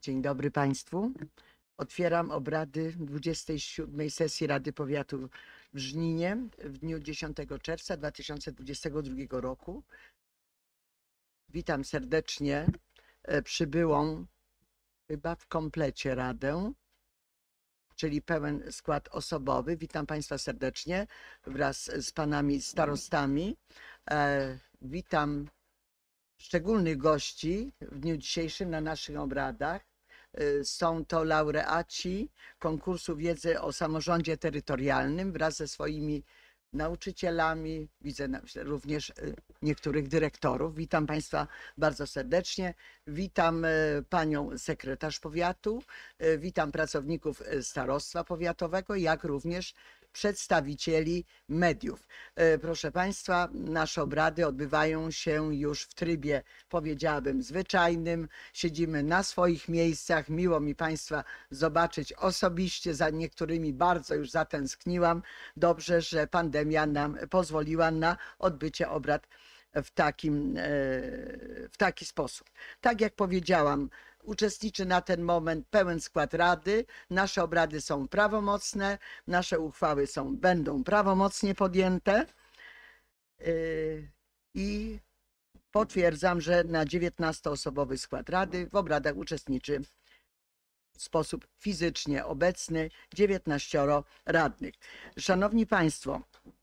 Dzień dobry Państwu. Otwieram obrady 27. sesji Rady Powiatu w Żninie w dniu 10 czerwca 2022 roku. Witam serdecznie przybyłą chyba w komplecie Radę, czyli pełen skład osobowy. Witam Państwa serdecznie wraz z panami starostami. Witam szczególnych gości w dniu dzisiejszym na naszych obradach. Są to laureaci konkursu wiedzy o samorządzie terytorialnym wraz ze swoimi nauczycielami, widzę również niektórych dyrektorów. Witam Państwa bardzo serdecznie. Witam panią sekretarz powiatu, witam pracowników starostwa powiatowego, jak również przedstawicieli mediów. Proszę Państwa, nasze obrady odbywają się już w trybie, powiedziałabym, zwyczajnym. Siedzimy na swoich miejscach. Miło mi Państwa zobaczyć osobiście. Za niektórymi bardzo już zatęskniłam. Dobrze, że pandemia nam pozwoliła na odbycie obrad w taki sposób. Tak jak powiedziałam, uczestniczy na ten moment pełen skład Rady. Nasze obrady są prawomocne, nasze uchwały będą prawomocnie podjęte i potwierdzam, że na 19-osobowy skład Rady w obradach uczestniczy w sposób fizycznie obecny 19 radnych. Szanowni Państwo,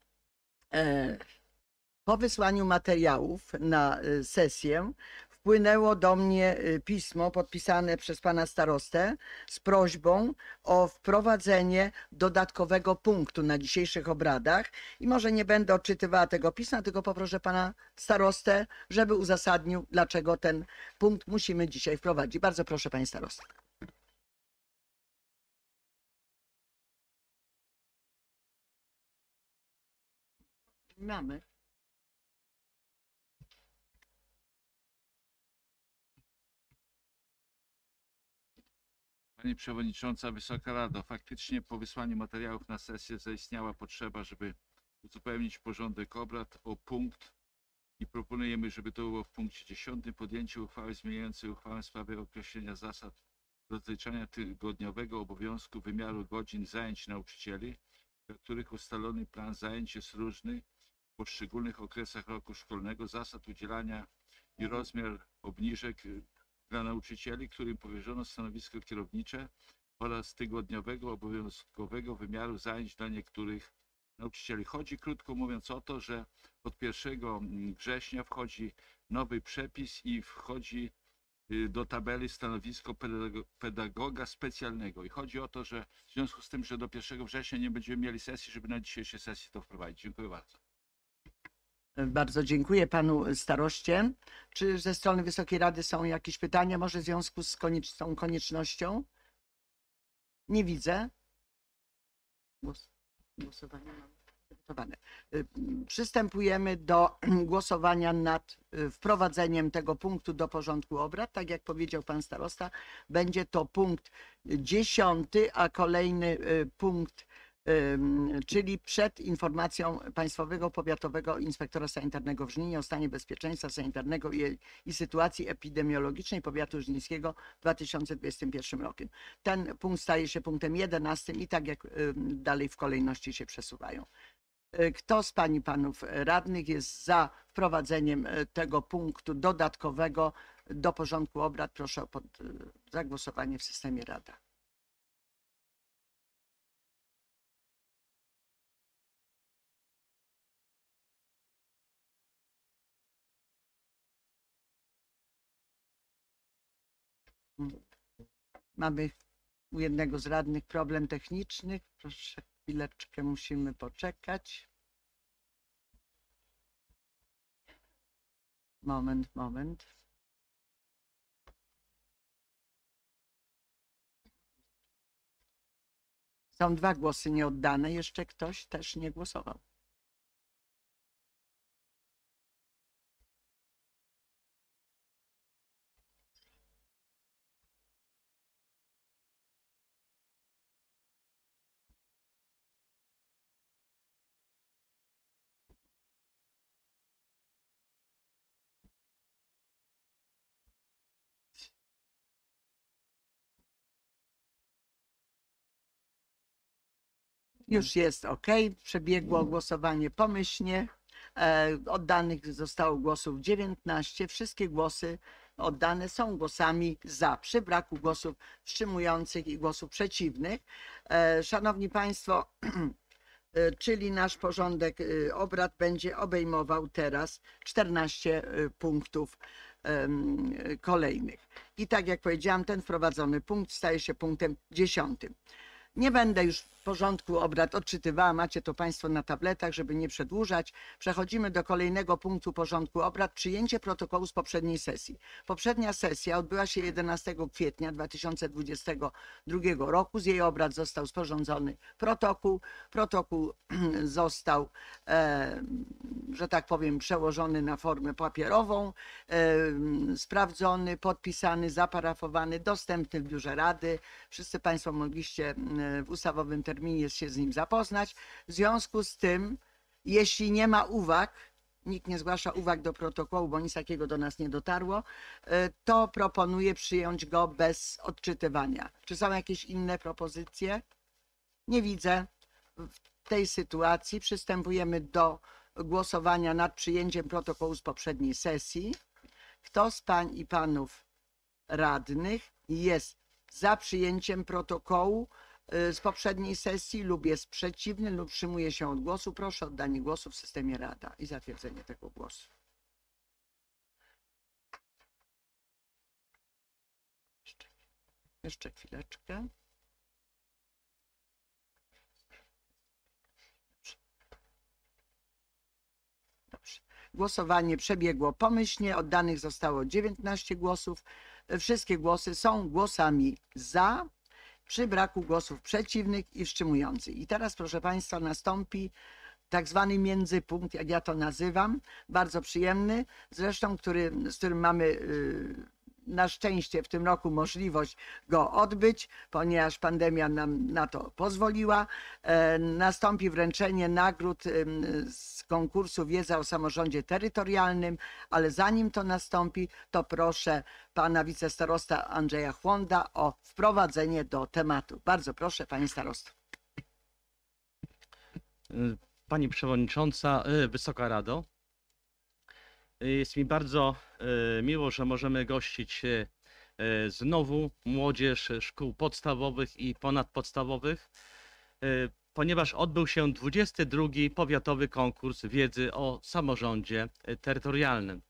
po wysłaniu materiałów na sesję wpłynęło do mnie pismo podpisane przez pana starostę z prośbą o wprowadzenie dodatkowego punktu na dzisiejszych obradach i może nie będę odczytywała tego pisma, tylko poproszę pana starostę, żeby uzasadnił, dlaczego ten punkt musimy dzisiaj wprowadzić. Bardzo proszę, panie starosta. Mamy. Pani Przewodnicząca, Wysoka Rado, faktycznie po wysłaniu materiałów na sesję zaistniała potrzeba, żeby uzupełnić porządek obrad o punkt i proponujemy, żeby to było w punkcie 10 podjęcie uchwały zmieniającej uchwałę w sprawie określenia zasad rozliczania tygodniowego obowiązku wymiaru godzin zajęć nauczycieli, dla których ustalony plan zajęć jest różny w poszczególnych okresach roku szkolnego, zasad udzielania i rozmiar obniżek dla nauczycieli, którym powierzono stanowisko kierownicze, oraz tygodniowego obowiązkowego wymiaru zajęć dla niektórych nauczycieli. Chodzi, krótko mówiąc, o to, że od 1 września wchodzi nowy przepis i wchodzi do tabeli stanowisko pedagoga specjalnego. I chodzi o to, że w związku z tym, że do 1 września nie będziemy mieli sesji, żeby na dzisiejszej sesji to wprowadzić. Dziękuję bardzo. Bardzo dziękuję panu staroście. Czy ze strony Wysokiej Rady są jakieś pytania, może w związku z tą koniecznością? Nie widzę. Głosowanie mam przygotowane. Przystępujemy do głosowania nad wprowadzeniem tego punktu do porządku obrad. Tak jak powiedział pan starosta, będzie to punkt 10, a kolejny punkt, czyli przed informacją Państwowego Powiatowego Inspektora Sanitarnego w Żninie o stanie bezpieczeństwa sanitarnego i sytuacji epidemiologicznej powiatu żnińskiego w 2021 roku. Ten punkt staje się punktem 11 i tak jak dalej w kolejności się przesuwają. Kto z pań i panów radnych jest za wprowadzeniem tego punktu dodatkowego do porządku obrad? Proszę o zagłosowanie w systemie Rada. Mamy u jednego z radnych problem techniczny. Proszę, chwileczkę musimy poczekać. Moment. Są 2 głosy nieoddane. Jeszcze ktoś też nie głosował. Już jest ok. Przebiegło głosowanie pomyślnie. Oddanych zostało głosów 19. Wszystkie głosy oddane są głosami za, przy braku głosów wstrzymujących i głosów przeciwnych. Szanowni Państwo, czyli nasz porządek obrad będzie obejmował teraz 14 punktów kolejnych. I tak jak powiedziałam, ten wprowadzony punkt staje się punktem 10. Nie będę już porządku obrad odczytywała, macie to Państwo na tabletach, żeby nie przedłużać. Przechodzimy do kolejnego punktu porządku obrad, przyjęcie protokołu z poprzedniej sesji. Poprzednia sesja odbyła się 11 kwietnia 2022 roku. Z jej obrad został sporządzony protokół. Protokół został, że tak powiem, przełożony na formę papierową, sprawdzony, podpisany, zaparafowany, dostępny w biurze Rady. Wszyscy Państwo mogliście w ustawowym terminie się z nim zapoznać. W związku z tym, jeśli nie ma uwag, nikt nie zgłasza uwag do protokołu, bo nic takiego do nas nie dotarło, to proponuję przyjąć go bez odczytywania. Czy są jakieś inne propozycje? Nie widzę. W tej sytuacji przystępujemy do głosowania nad przyjęciem protokołu z poprzedniej sesji. Kto z pań i panów radnych jest za przyjęciem protokołu z poprzedniej sesji lub jest przeciwny lub wstrzymuje się od głosu, proszę o oddanie głosu w systemie Rada i zatwierdzenie tego głosu. Jeszcze chwileczkę. Dobrze. Głosowanie przebiegło pomyślnie, oddanych zostało 19 głosów. Wszystkie głosy są głosami za, przy braku głosów przeciwnych i wstrzymujących. I teraz, proszę Państwa, nastąpi tak zwany międzypunkt, jak ja to nazywam, bardzo przyjemny, zresztą z którym mamy na szczęście w tym roku możliwość go odbyć, ponieważ pandemia nam na to pozwoliła. Nastąpi wręczenie nagród z konkursu Wiedza o samorządzie terytorialnym, ale zanim to nastąpi, to proszę pana wicestarosta Andrzeja Chłonda o wprowadzenie do tematu. Bardzo proszę, panie starosto. Pani Przewodnicząca, Wysoka Rado, jest mi bardzo miło, że możemy gościć znowu młodzież szkół podstawowych i ponadpodstawowych, ponieważ odbył się 22. Powiatowy Konkurs Wiedzy o Samorządzie Terytorialnym.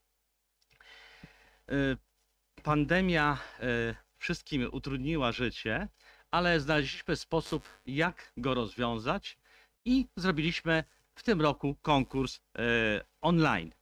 Pandemia wszystkim utrudniła życie, ale znaleźliśmy sposób, jak go rozwiązać i zrobiliśmy w tym roku konkurs online.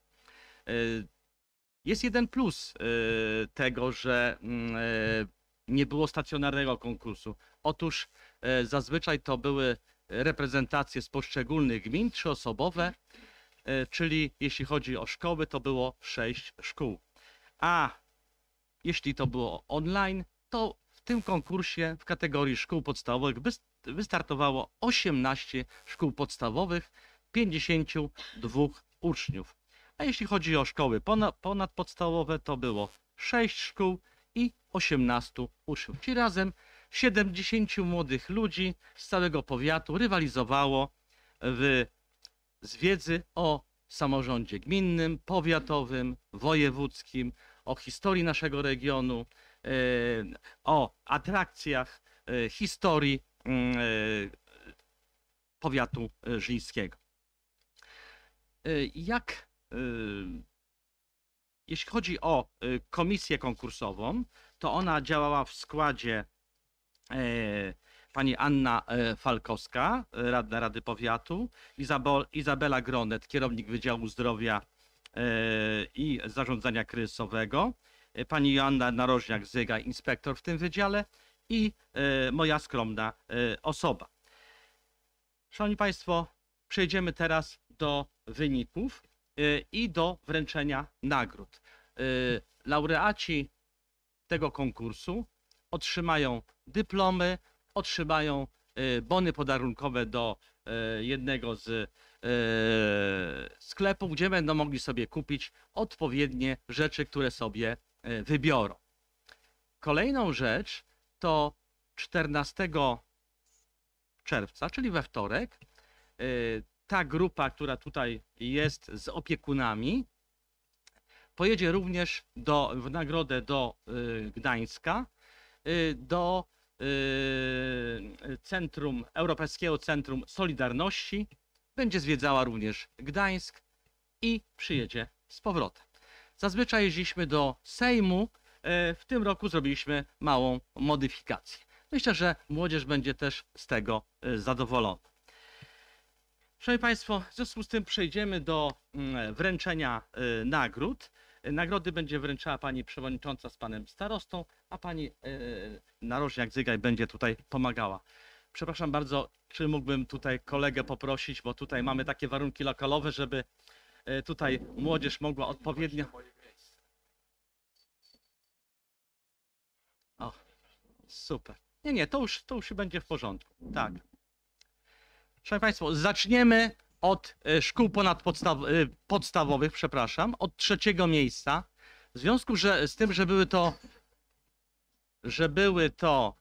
Jest jeden plus tego, że nie było stacjonarnego konkursu. Otóż zazwyczaj to były reprezentacje z poszczególnych gmin, 3-osobowe, czyli jeśli chodzi o szkoły, to było 6 szkół. A jeśli to było online, to w tym konkursie w kategorii szkół podstawowych wystartowało 18 szkół podstawowych, 52 uczniów. A jeśli chodzi o szkoły ponadpodstawowe, to było 6 szkół i 18 uczniów. Czyli razem 70 młodych ludzi z całego powiatu rywalizowało z wiedzy o samorządzie gminnym, powiatowym, wojewódzkim, o historii naszego regionu, o atrakcjach, historii powiatu żnińskiego. Jeśli chodzi o komisję konkursową, to ona działała w składzie pani Anna Falkowska, radna Rady Powiatu, Izabela Gronet, kierownik Wydziału Zdrowia i Zarządzania Kryzysowego, pani Joanna Narożniak-Zyga, inspektor w tym wydziale i moja skromna osoba. Szanowni Państwo, przejdziemy teraz do wyników i do wręczenia nagród. Laureaci tego konkursu otrzymają dyplomy, otrzymają bony podarunkowe do jednego z sklepów, gdzie będą mogli sobie kupić odpowiednie rzeczy, które sobie wybiorą. Kolejną rzecz to 14 czerwca, czyli we wtorek, ta grupa, która tutaj jest z opiekunami, pojedzie również w nagrodę do Gdańska, do Europejskiego Centrum Solidarności. Będzie zwiedzała również Gdańsk i przyjedzie z powrotem. Zazwyczaj jeździliśmy do Sejmu. W tym roku zrobiliśmy małą modyfikację. Myślę, że młodzież będzie też z tego zadowolona. Szanowni Państwo, w związku z tym przejdziemy do wręczenia nagród. Nagrody będzie wręczała pani przewodnicząca z panem starostą, a pani Narożniak-Zygaj będzie tutaj pomagała. Przepraszam bardzo, czy mógłbym tutaj kolegę poprosić, bo tutaj mamy takie warunki lokalowe, żeby tutaj młodzież mogła odpowiednio... O, super. Nie, to już będzie w porządku. Tak. Szanowni Państwo, zaczniemy od szkół podstawowych, przepraszam, od 3. miejsca. W związku z tym, że były to...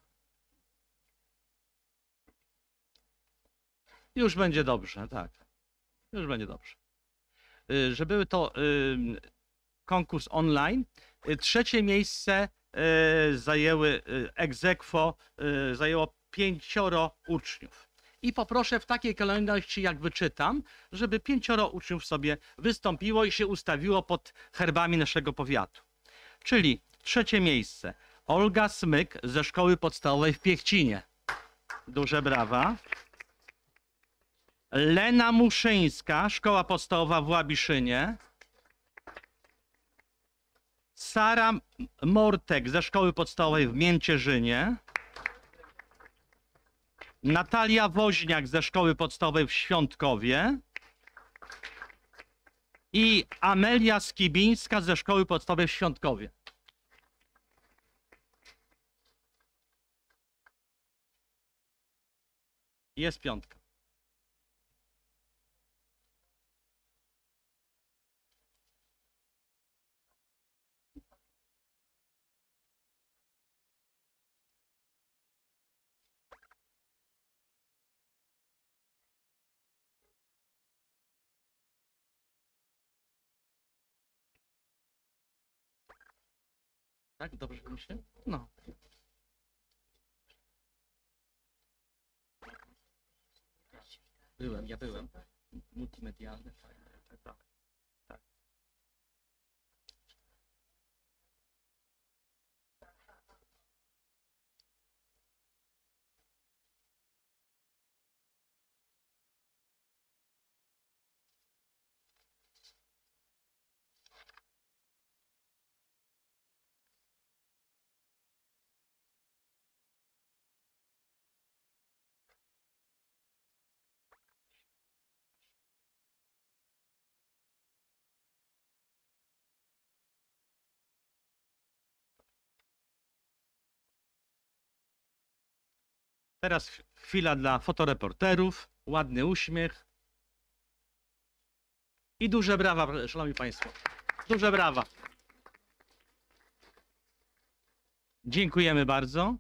Już będzie dobrze, tak. Już będzie dobrze. Że były to konkurs online. 3. miejsce zajęły ex aequo, zajęło 5 uczniów. I poproszę w takiej kolejności, jak wyczytam, żeby 5 uczniów sobie wystąpiło i się ustawiło pod herbami naszego powiatu. Czyli 3. miejsce Olga Smyk ze szkoły podstawowej w Piechcinie. Duże brawa. Lena Muszyńska, szkoła podstawowa w Łabiszynie. Sara Mortek ze szkoły podstawowej w Mięcierzynie. Natalia Woźniak ze szkoły podstawowej w Świątkowie. I Amelia Skibińska ze szkoły podstawowej w Świątkowie. Jest 5. Tak? Dobrze myślę? No. Ja byłem. Multimedialny. Tak. Tak. Teraz chwila dla fotoreporterów, ładny uśmiech i duże brawa, szanowni państwo. Duże brawa. Dziękujemy bardzo.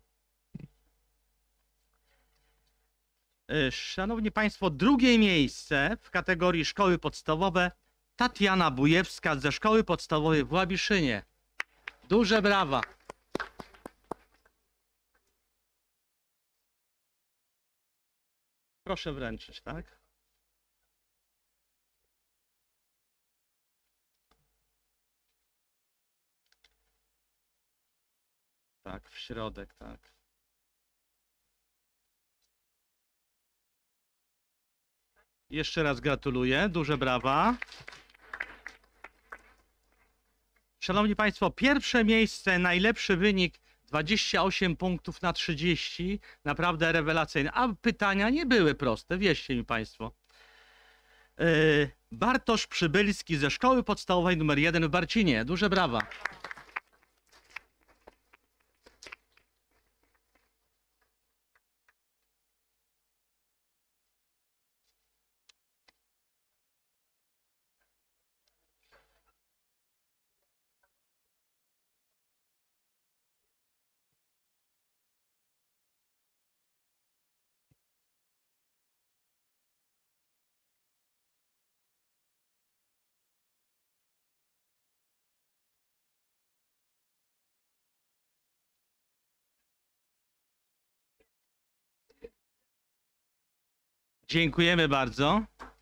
Szanowni państwo, 2. miejsce w kategorii szkoły podstawowe Tatiana Bujewska ze szkoły podstawowej w Łabiszynie. Duże brawa. Proszę wręczyć, tak? Tak, w środek, tak. Jeszcze raz gratuluję, duże brawa. Szanowni Państwo, 1. miejsce, najlepszy wynik 28 punktów na 30, naprawdę rewelacyjne. A pytania nie były proste, wierzcie mi Państwo. Bartosz Przybylski ze szkoły podstawowej nr 1 w Barcinie. Duże brawa. Dziękujemy bardzo.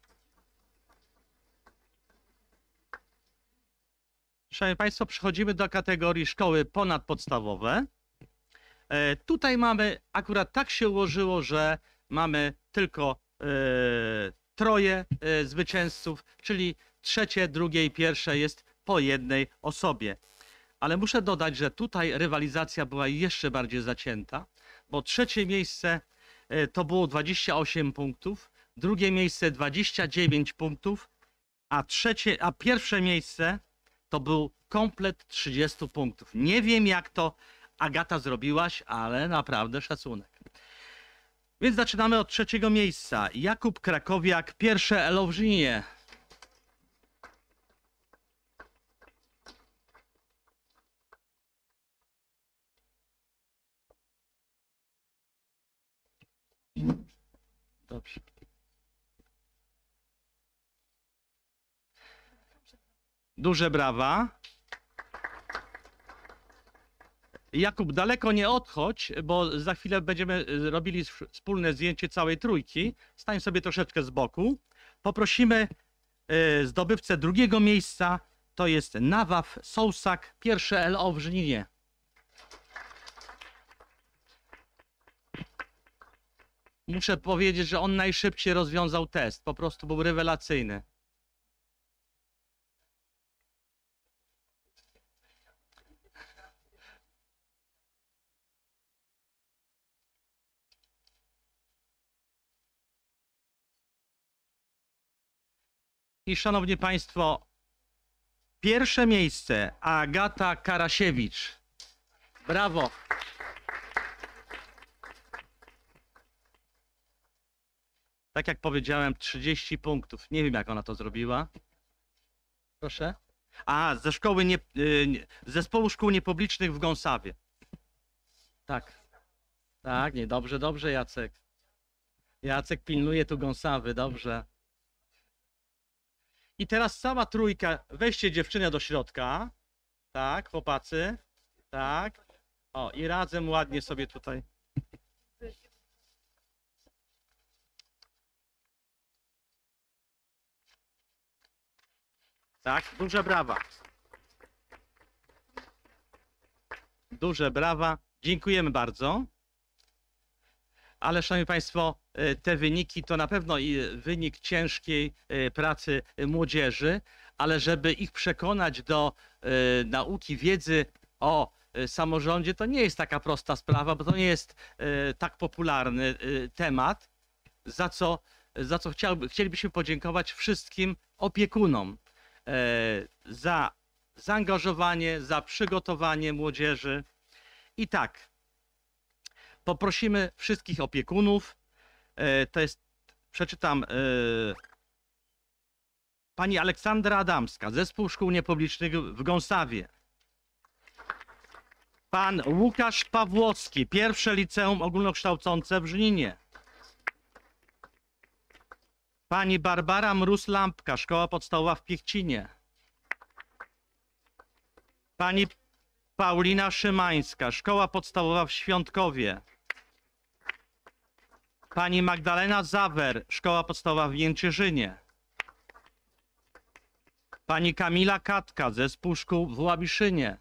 Szanowni Państwo, przechodzimy do kategorii szkoły ponadpodstawowe. Tutaj mamy, akurat tak się ułożyło, że mamy tylko troje zwycięzców, czyli trzecie, drugie i pierwsze jest po jednej osobie. Ale muszę dodać, że tutaj rywalizacja była jeszcze bardziej zacięta, bo trzecie miejsce to było 28 punktów, drugie miejsce 29 punktów, a pierwsze miejsce to był komplet 30 punktów. Nie wiem, jak to Agata zrobiłaś, ale naprawdę szacunek. Więc zaczynamy od trzeciego miejsca. Jakub Krakowiak, pierwsze ELO w Żninie. Dobrze. Duże brawa. Jakub, daleko nie odchodź, bo za chwilę będziemy robili wspólne zdjęcie całej trójki. Stań sobie troszeczkę z boku. Poprosimy zdobywcę drugiego miejsca, to jest Nawaf Sołsak, pierwsze LO w Żninie. Muszę powiedzieć, że on najszybciej rozwiązał test, po prostu był rewelacyjny. I szanowni Państwo, pierwsze miejsce Agata Karasiewicz. Brawo. Tak jak powiedziałem, 30 punktów. Nie wiem, jak ona to zrobiła. Proszę. A, ze szkoły zespołu szkół niepublicznych w Gąsawie. Tak. Tak, nie, dobrze, dobrze, Jacek. Jacek pilnuje tu Gąsawy, dobrze. I teraz cała trójka, weźcie dziewczynę do środka. Tak, chłopacy. Tak. O, i razem ładnie sobie tutaj. Tak, duże brawa. Duże brawa. Dziękujemy bardzo. Ale szanowni Państwo, te wyniki to na pewno wynik ciężkiej pracy młodzieży, ale żeby ich przekonać do nauki wiedzy o samorządzie, to nie jest taka prosta sprawa, bo to nie jest tak popularny temat, za co chcielibyśmy podziękować wszystkim opiekunom za zaangażowanie, za przygotowanie młodzieży. I tak, poprosimy wszystkich opiekunów, to jest, przeczytam, pani Aleksandra Adamska, Zespół Szkół Niepublicznych w Gąsawie. Pan Łukasz Pawłowski, pierwsze liceum ogólnokształcące w Żninie. Pani Barbara Mróz-Lampka, Szkoła Podstawowa w Piechcinie. Pani Paulina Szymańska, Szkoła Podstawowa w Świątkowie. Pani Magdalena Zawer, Szkoła Podstawowa w Jęczyżynie. Pani Kamila Katka, Zespół Szkół w Łabiszynie.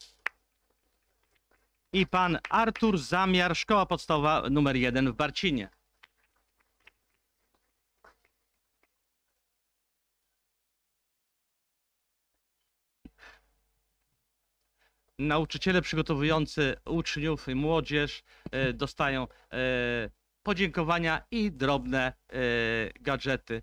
I pan Artur Zamiar, Szkoła Podstawowa nr 1 w Barcinie. Nauczyciele przygotowujący uczniów i młodzież dostają podziękowania i drobne gadżety.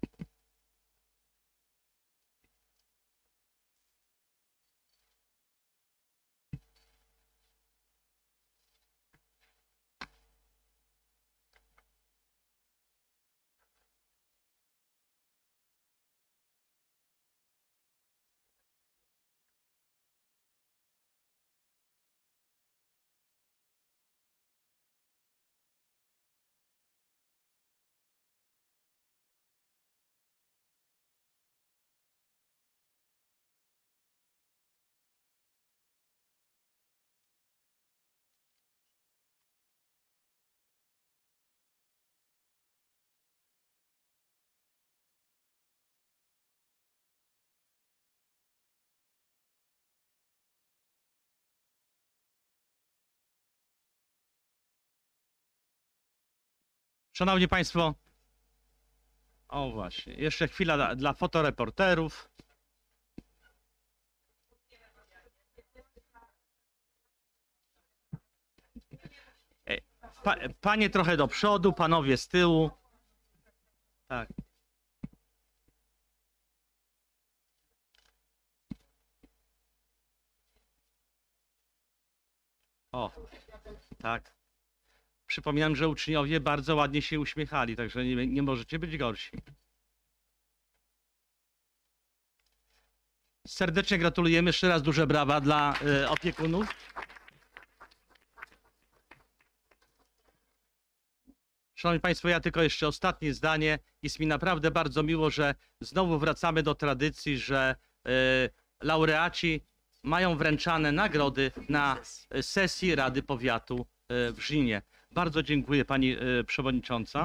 Szanowni Państwo, o właśnie, jeszcze chwila dla fotoreporterów. Panie trochę do przodu, panowie z tyłu. Tak. O, tak. Przypominam, że uczniowie bardzo ładnie się uśmiechali, także nie możecie być gorsi. Serdecznie gratulujemy. Jeszcze raz duże brawa dla opiekunów. Szanowni Państwo, ja tylko jeszcze ostatnie zdanie. Jest mi naprawdę bardzo miło, że znowu wracamy do tradycji, że laureaci mają wręczane nagrody na sesji Rady Powiatu w Żninie. Bardzo dziękuję Pani Przewodnicząca.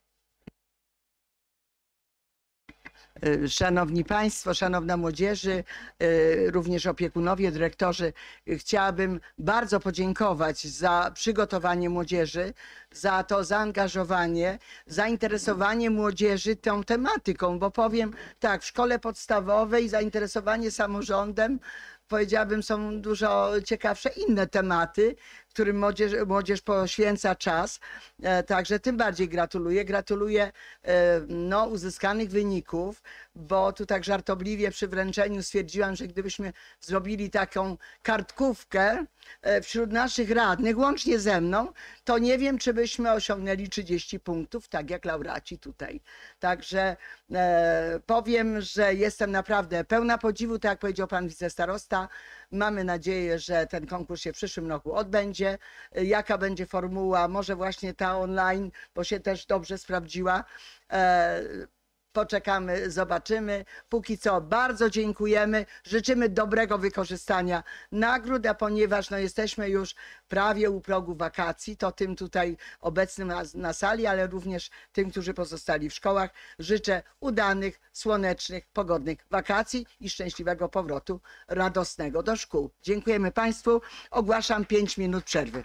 Szanowni Państwo, szanowna młodzieży, również opiekunowie, dyrektorzy, chciałabym bardzo podziękować za przygotowanie młodzieży, za to zaangażowanie, zainteresowanie młodzieży tą tematyką, bo powiem tak, w szkole podstawowej zainteresowanie samorządem, powiedziałabym, są dużo ciekawsze inne tematy, którym młodzież poświęca czas. Także tym bardziej gratuluję. Gratuluję no, uzyskanych wyników, bo tu tak żartobliwie przy wręczeniu stwierdziłam, że gdybyśmy zrobili taką kartkówkę wśród naszych radnych, łącznie ze mną, to nie wiem, czy byśmy osiągnęli 30 punktów, tak jak laureaci tutaj. Także powiem, że jestem naprawdę pełna podziwu, tak jak powiedział pan wicestarosta. Mamy nadzieję, że ten konkurs się w przyszłym roku odbędzie. Jaka będzie formuła? Może właśnie ta online, bo się też dobrze sprawdziła. Poczekamy, zobaczymy. Póki co bardzo dziękujemy. Życzymy dobrego wykorzystania nagród, a ponieważ no, jesteśmy już prawie u progu wakacji, to tym tutaj obecnym na sali, ale również tym, którzy pozostali w szkołach, życzę udanych, słonecznych, pogodnych wakacji i szczęśliwego powrotu radosnego do szkół. Dziękujemy Państwu. Ogłaszam 5 minut przerwy.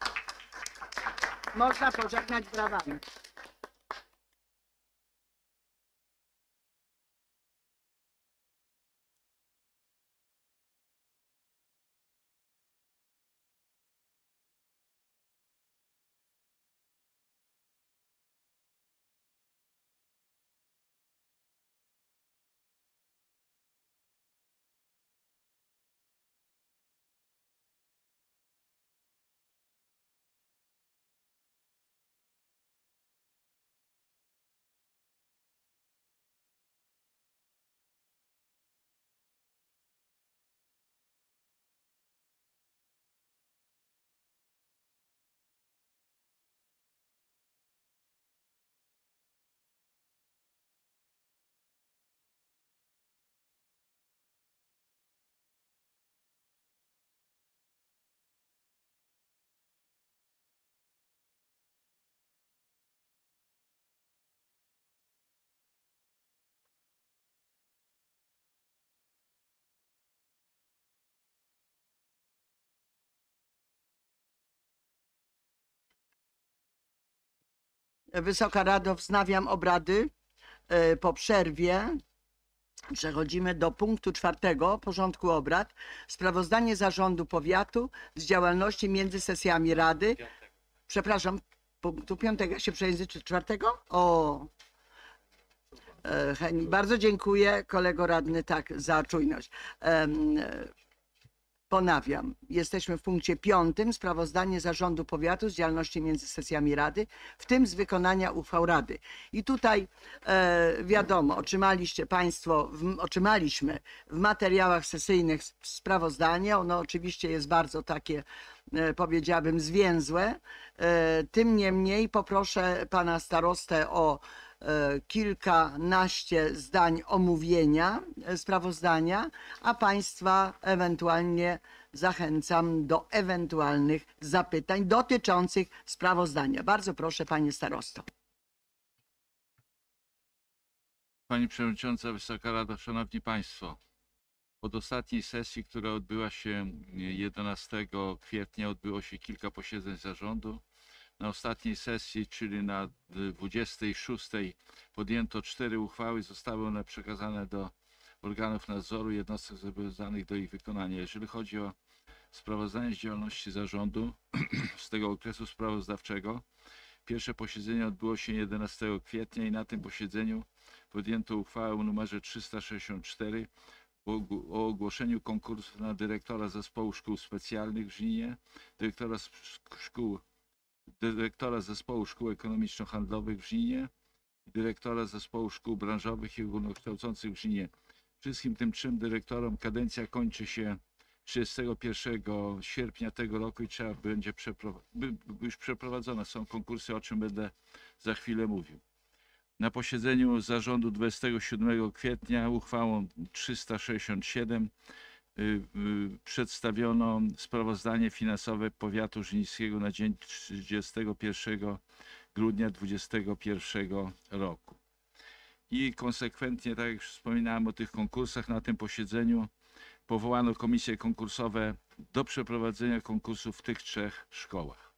Można pożegnać brawami. Wysoka Rado, wznawiam obrady po przerwie. Przechodzimy do punktu 4 porządku obrad. Sprawozdanie Zarządu Powiatu z działalności między sesjami Rady. Przepraszam, punktu 5, ja się przejęzyczy 4? O, bardzo dziękuję kolego radny tak za czujność. Ponawiam, jesteśmy w punkcie 5. Sprawozdanie Zarządu Powiatu z działalności między sesjami Rady, w tym z wykonania uchwał Rady. I tutaj wiadomo, otrzymaliście Państwo, otrzymaliśmy w materiałach sesyjnych sprawozdanie. Ono oczywiście jest bardzo takie, powiedziałabym, zwięzłe. Tym niemniej poproszę pana starostę o kilkanaście zdań omówienia sprawozdania, a Państwa ewentualnie zachęcam do ewentualnych zapytań dotyczących sprawozdania. Bardzo proszę, panie starosto. Pani Przewodnicząca, Wysoka Rado, Szanowni Państwo. Od ostatniej sesji, która odbyła się 11 kwietnia, odbyło się kilka posiedzeń zarządu. Na ostatniej sesji, czyli na 26, podjęto 4 uchwały. Zostały one przekazane do organów nadzoru i jednostek zobowiązanych do ich wykonania. Jeżeli chodzi o sprawozdanie z działalności zarządu z tego okresu sprawozdawczego, pierwsze posiedzenie odbyło się 11 kwietnia i na tym posiedzeniu podjęto uchwałę numerze 364 o ogłoszeniu konkursów na dyrektora Zespołu Szkół Specjalnych w Żninie, dyrektora Zespołu Szkół Ekonomiczno-Handlowych w Żninie, dyrektora Zespołu Szkół Branżowych i Ogólnokształcących w Żninie. Wszystkim tym 3 dyrektorom kadencja kończy się 31 sierpnia tego roku i trzeba będzie już przeprowadzone są konkursy, o czym będę za chwilę mówił. Na posiedzeniu zarządu 27 kwietnia uchwałą 367 przedstawiono sprawozdanie finansowe powiatu żnińskiego na dzień 31 grudnia 2021 roku. I konsekwentnie, tak jak już wspominałem o tych konkursach, na tym posiedzeniu powołano komisje konkursowe do przeprowadzenia konkursów w tych 3 szkołach.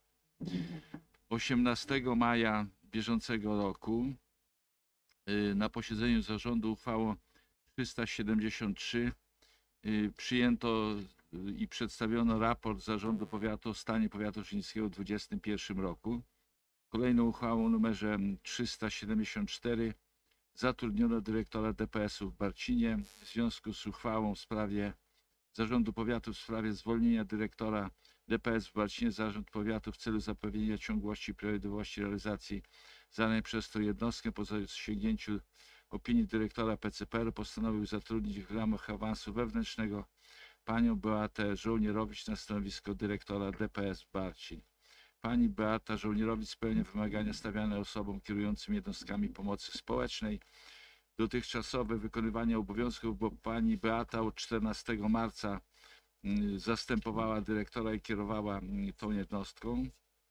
18 maja bieżącego roku na posiedzeniu zarządu uchwałą 373 przyjęto i przedstawiono raport zarządu powiatu o stanie powiatu żnińskiego w 2021 roku. Kolejną uchwałą numerze 374 zatrudniono dyrektora DPS-u w Barcinie. W związku z uchwałą w sprawie zarządu powiatu w sprawie zwolnienia dyrektora DPS w Barcinie, zarząd powiatu w celu zapewnienia ciągłości i prawidłowości realizacji zadań przez tę jednostkę po zasięgnięciu opinii dyrektora PCPR postanowił zatrudnić w ramach awansu wewnętrznego panią Beatę Żołnierowicz na stanowisko dyrektora DPS w Barcin. Pani Beata Żołnierowicz spełnia wymagania stawiane osobom kierującym jednostkami pomocy społecznej. Dotychczasowe wykonywanie obowiązków, bo pani Beata od 14 marca zastępowała dyrektora i kierowała tą jednostką.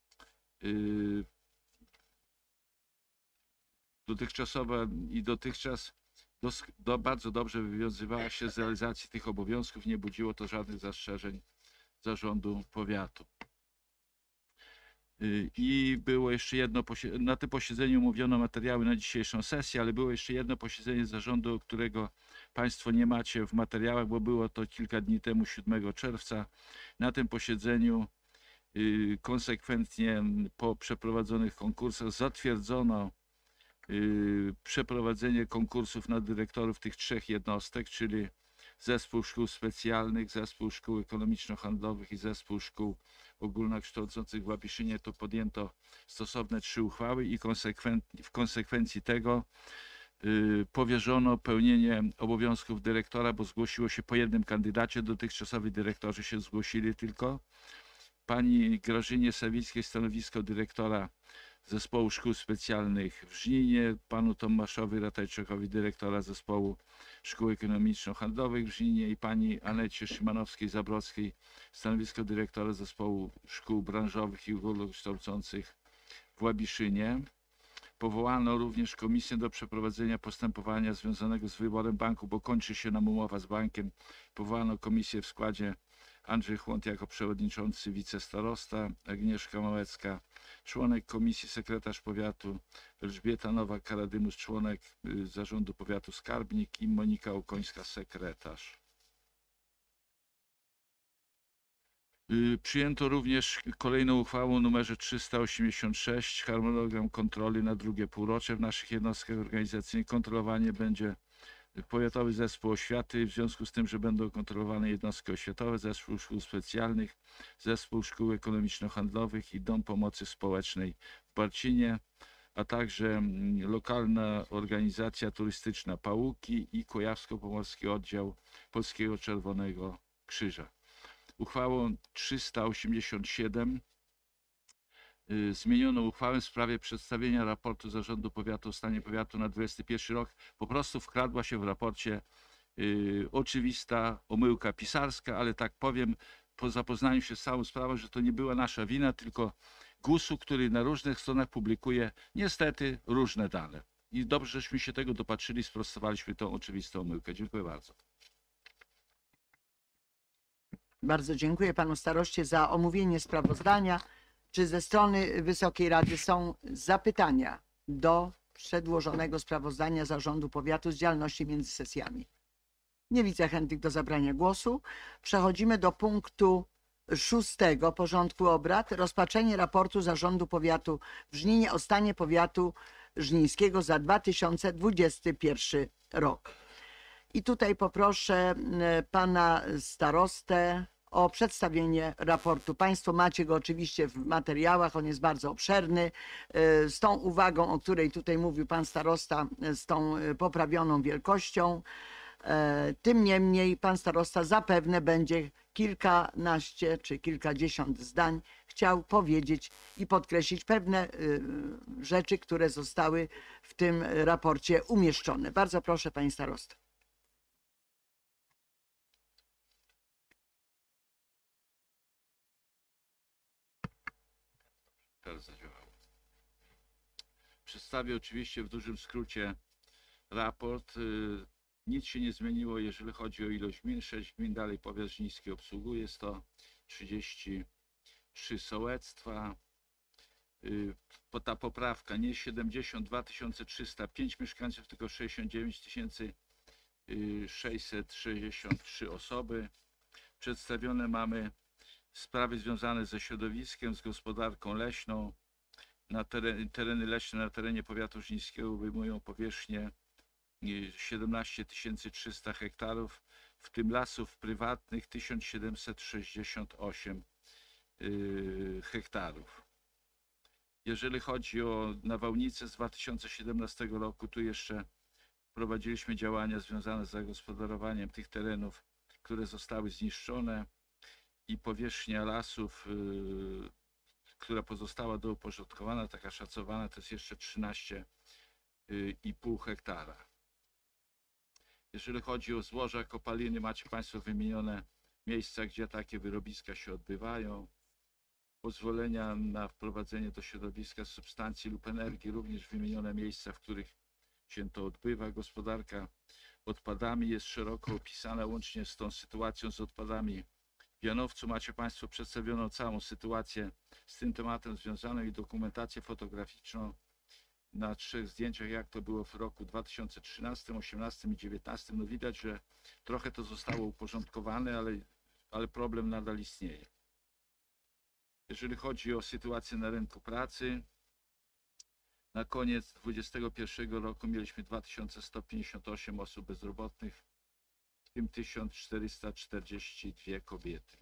Dotychczas bardzo dobrze wywiązywała się z realizacji tych obowiązków. Nie budziło to żadnych zastrzeżeń zarządu powiatu. I było jeszcze jedno posiedzenie, na tym posiedzeniu mówiono materiały na dzisiejszą sesję, ale było jeszcze jedno posiedzenie zarządu, którego Państwo nie macie w materiałach, bo było to kilka dni temu, 7 czerwca. Na tym posiedzeniu konsekwentnie po przeprowadzonych konkursach zatwierdzono przeprowadzenie konkursów na dyrektorów tych 3 jednostek, czyli Zespół Szkół Specjalnych, Zespół Szkół Ekonomiczno-Handlowych i Zespół Szkół Ogólnokształcących w Łabiszynie. To podjęto stosowne 3 uchwały i w konsekwencji tego powierzono pełnienie obowiązków dyrektora, bo zgłosiło się po jednym kandydacie. Dotychczasowi dyrektorzy się zgłosili tylko. Pani Grażynie Sawickiej stanowisko dyrektora Zespołu Szkół Specjalnych w Żninie, panu Tomaszowi Ratajczykowi dyrektora Zespołu Szkół Ekonomiczno-Handlowych w Żninie i pani Anecie Szymanowskiej-Zabrockiej stanowisko dyrektora Zespołu Szkół Branżowych i Ogólnokształcących w Łabiszynie. Powołano również komisję do przeprowadzenia postępowania związanego z wyborem banku, bo kończy się nam umowa z bankiem. Powołano komisję w składzie Andrzej Chłont jako przewodniczący, wicestarosta, Agnieszka Małecka, członek komisji, sekretarz powiatu, Elżbieta Nowak-Karadymus, członek zarządu powiatu skarbnik i Monika Okońska, sekretarz. Przyjęto również kolejną uchwałą numerze 386 harmonogram kontroli na drugie półrocze w naszych jednostkach organizacyjnych. Kontrolowanie będzie Powiatowy Zespół Oświaty, w związku z tym, że będą kontrolowane jednostki oświatowe, Zespół Szkół Specjalnych, Zespół Szkół Ekonomiczno-Handlowych i Dom Pomocy Społecznej w Barcinie, a także lokalna organizacja turystyczna Pałuki i Kujawsko-Pomorski Oddział Polskiego Czerwonego Krzyża. Uchwałą 387 zmieniono uchwałę w sprawie przedstawienia raportu Zarządu Powiatu o stanie powiatu na 2021 rok. Po prostu wkradła się w raporcie oczywista omyłka pisarska, ale tak powiem, po zapoznaniu się z całą sprawą, że to nie była nasza wina, tylko GUS-u, który na różnych stronach publikuje niestety różne dane. I dobrze, żeśmy się tego dopatrzyli, sprostowaliśmy tą oczywistą omyłkę. Dziękuję bardzo. Bardzo dziękuję panu staroście za omówienie sprawozdania. Czy ze strony Wysokiej Rady są zapytania do przedłożonego sprawozdania Zarządu Powiatu z działalności między sesjami? Nie widzę chętnych do zabrania głosu. Przechodzimy do punktu 6 porządku obrad. Rozpatrzenie raportu Zarządu Powiatu w Żninie o stanie powiatu żnińskiego za 2021 rok. I tutaj poproszę pana starostę o przedstawienie raportu. Państwo macie go oczywiście w materiałach, on jest bardzo obszerny. Z tą uwagą, o której tutaj mówił pan starosta, z tą poprawioną wielkością. Tym niemniej pan starosta zapewne będzie kilkanaście czy kilkadziesiąt zdań chciał powiedzieć i podkreślić pewne rzeczy, które zostały w tym raporcie umieszczone. Bardzo proszę, panie starosto. Teraz zadziałało. Przedstawię oczywiście w dużym skrócie raport. Nic się nie zmieniło, jeżeli chodzi o ilość gmin. 6 gmin dalej powiat żniński obsługuje, 133 sołectwa. Ta poprawka nie 72 305 mieszkańców, tylko 69 663 osoby. Przedstawione mamy sprawy związane ze środowiskiem, z gospodarką leśną. Tereny leśne na terenie powiatu żnińskiego obejmują powierzchnię 17 300 hektarów, w tym lasów prywatnych 1768 hektarów. Jeżeli chodzi o nawałnicę z 2017 roku, tu jeszcze prowadziliśmy działania związane z zagospodarowaniem tych terenów, które zostały zniszczone, i powierzchnia lasów, która pozostała do uporządkowania, taka szacowana, to jest jeszcze 13,5 hektara. Jeżeli chodzi o złoża, kopaliny, macie państwo wymienione miejsca, gdzie takie wyrobiska się odbywają. Pozwolenia na wprowadzenie do środowiska substancji lub energii, również wymienione miejsca, w których się to odbywa. Gospodarka odpadami jest szeroko opisana, łącznie z tą sytuacją z odpadami w Janowcu. Macie państwo przedstawioną całą sytuację z tym tematem związaną i dokumentację fotograficzną na 3 zdjęciach, jak to było w roku 2013, 2018 i 2019. No widać, że trochę to zostało uporządkowane, ale problem nadal istnieje. Jeżeli chodzi o sytuację na rynku pracy, na koniec 2021 roku mieliśmy 2158 osób bezrobotnych, w tym 1442 kobiety.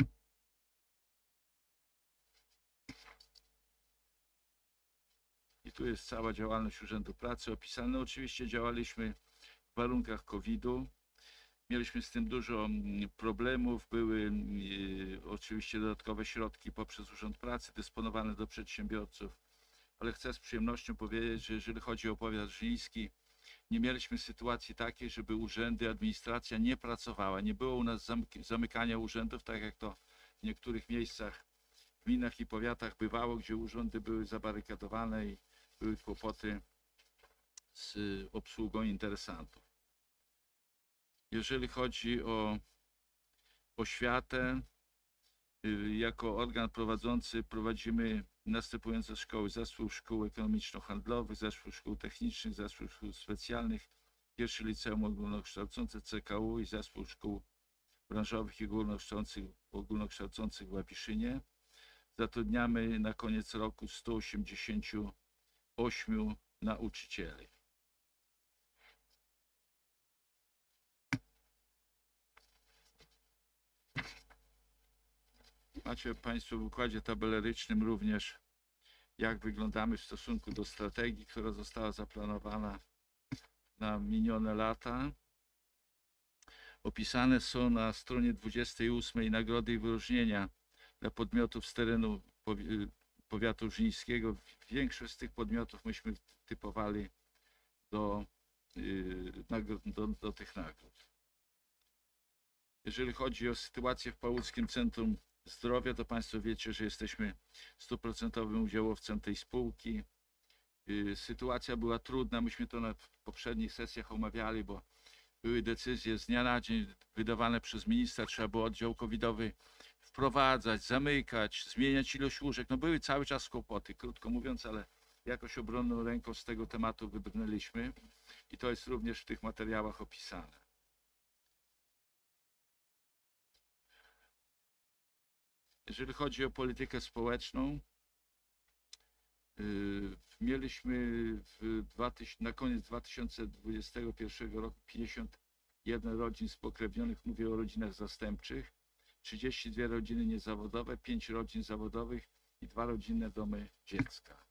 I tu jest cała działalność Urzędu Pracy opisana. No oczywiście działaliśmy w warunkach COVID-u. Mieliśmy z tym dużo problemów. Były oczywiście dodatkowe środki poprzez Urząd Pracy dysponowane do przedsiębiorców. Ale chcę z przyjemnością powiedzieć, że jeżeli chodzi o powiat żniński, nie mieliśmy sytuacji takiej, żeby urzędy, administracja nie pracowała. Nie było u nas zamykania urzędów, tak jak to w niektórych miejscach, gminach i powiatach bywało, gdzie urzędy były zabarykadowane i były kłopoty z obsługą interesantów. Jeżeli chodzi o oświatę, jako organ prowadzący prowadzimy następujące szkoły: zespół szkół ekonomiczno-handlowych, zespół szkół technicznych, zespół szkół specjalnych, pierwszy liceum ogólnokształcące CKU i zespół szkół branżowych i ogólnokształcących w Ławiszynie. Zatrudniamy na koniec roku 188 nauczycieli. Macie państwo w układzie tabelarycznym również, jak wyglądamy w stosunku do strategii, która została zaplanowana na minione lata. Opisane są na stronie 28 nagrody i wyróżnienia dla podmiotów z terenu powiatu żnińskiego. Większość z tych podmiotów myśmy typowali do tych nagród. Jeżeli chodzi o sytuację w Pałuckim Centrum Zdrowia, to państwo wiecie, że jesteśmy 100% udziałowcem tej spółki. Sytuacja była trudna, myśmy to na poprzednich sesjach omawiali, bo były decyzje z dnia na dzień wydawane przez ministra, trzeba było oddział covidowy wprowadzać, zamykać, zmieniać ilość łóżek. No były cały czas kłopoty, krótko mówiąc, ale jakoś obronną ręką z tego tematu wybrnęliśmy i to jest również w tych materiałach opisane. Jeżeli chodzi o politykę społeczną, mieliśmy na koniec 2021 roku 51 rodzin spokrewnionych, mówię o rodzinach zastępczych, 32 rodziny niezawodowe, 5 rodzin zawodowych i 2 rodzinne domy dziecka.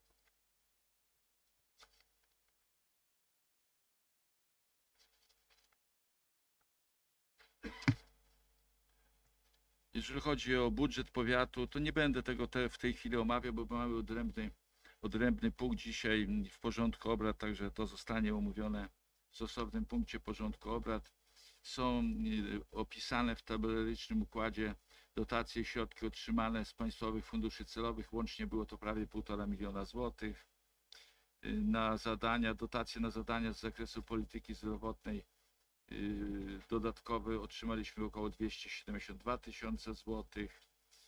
Jeżeli chodzi o budżet powiatu, to nie będę tego w tej chwili omawiał, bo mamy odrębny punkt dzisiaj w porządku obrad, także to zostanie omówione w osobnym punkcie porządku obrad. Są opisane w tabelaricznym układzie dotacje i środki otrzymane z państwowych funduszy celowych. Łącznie było to prawie 1,5 miliona złotych. Na zadania, dotacje na zadania z zakresu polityki zdrowotnej dodatkowe otrzymaliśmy około 272 tysiące złotych.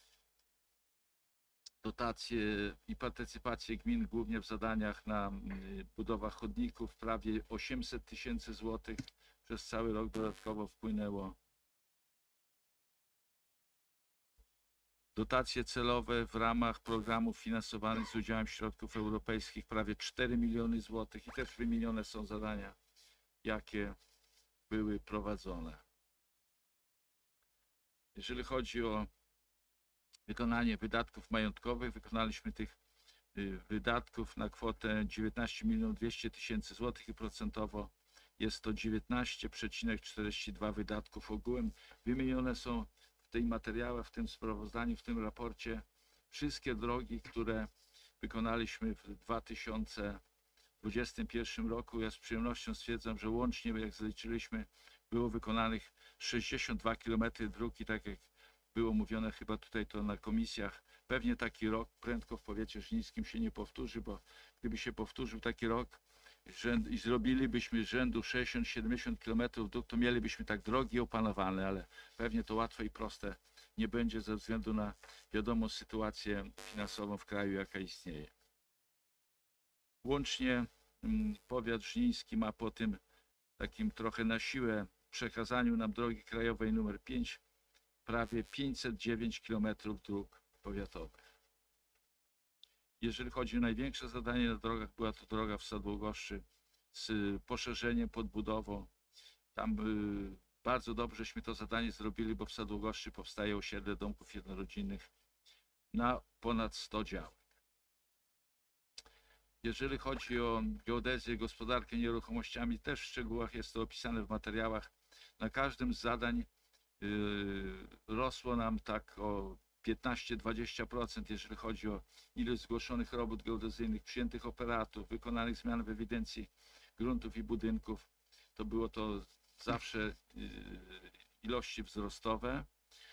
Dotacje i partycypacje gmin głównie w zadaniach na budowach chodników prawie 800 tysięcy złotych przez cały rok dodatkowo wpłynęło. Dotacje celowe w ramach programów finansowanych z udziałem środków europejskich prawie 4 miliony złotych i też wymienione są zadania, jakie były prowadzone. Jeżeli chodzi o wykonanie wydatków majątkowych, wykonaliśmy tych wydatków na kwotę 19 200 000 złotych i procentowo jest to 19,42 wydatków ogółem. Wymienione są w tej materiale, w tym sprawozdaniu, w tym raporcie wszystkie drogi, które wykonaliśmy w 2021 roku. Ja z przyjemnością stwierdzam, że łącznie, jak zliczyliśmy, było wykonanych 62 km dróg i tak jak było mówione chyba tutaj to na komisjach, pewnie taki rok prędko w powiecie żnińskim się nie powtórzy, bo gdyby się powtórzył taki rok i zrobilibyśmy rzędu 60-70 km dróg, to mielibyśmy tak drogi opanowane, ale pewnie to łatwe i proste nie będzie ze względu na wiadomą sytuację finansową w kraju, jaka istnieje. Łącznie powiat żniński ma po tym takim trochę na siłę przekazaniu nam drogi krajowej nr 5 prawie 509 km dróg powiatowych. Jeżeli chodzi o największe zadanie na drogach, była to droga w Sadłogoszczy z poszerzeniem, podbudową. Tam bardzo dobrześmy to zadanie zrobili, bo w Sadłogoszczy powstaje osiedle domków jednorodzinnych na ponad 100 działek. Jeżeli chodzi o geodezję, gospodarkę nieruchomościami, też w szczegółach jest to opisane w materiałach. Na każdym z zadań rosło nam tak o 15-20%, jeżeli chodzi o ilość zgłoszonych robót geodezyjnych, przyjętych operatów, wykonanych zmian w ewidencji gruntów i budynków. To było to zawsze ilości wzrostowe,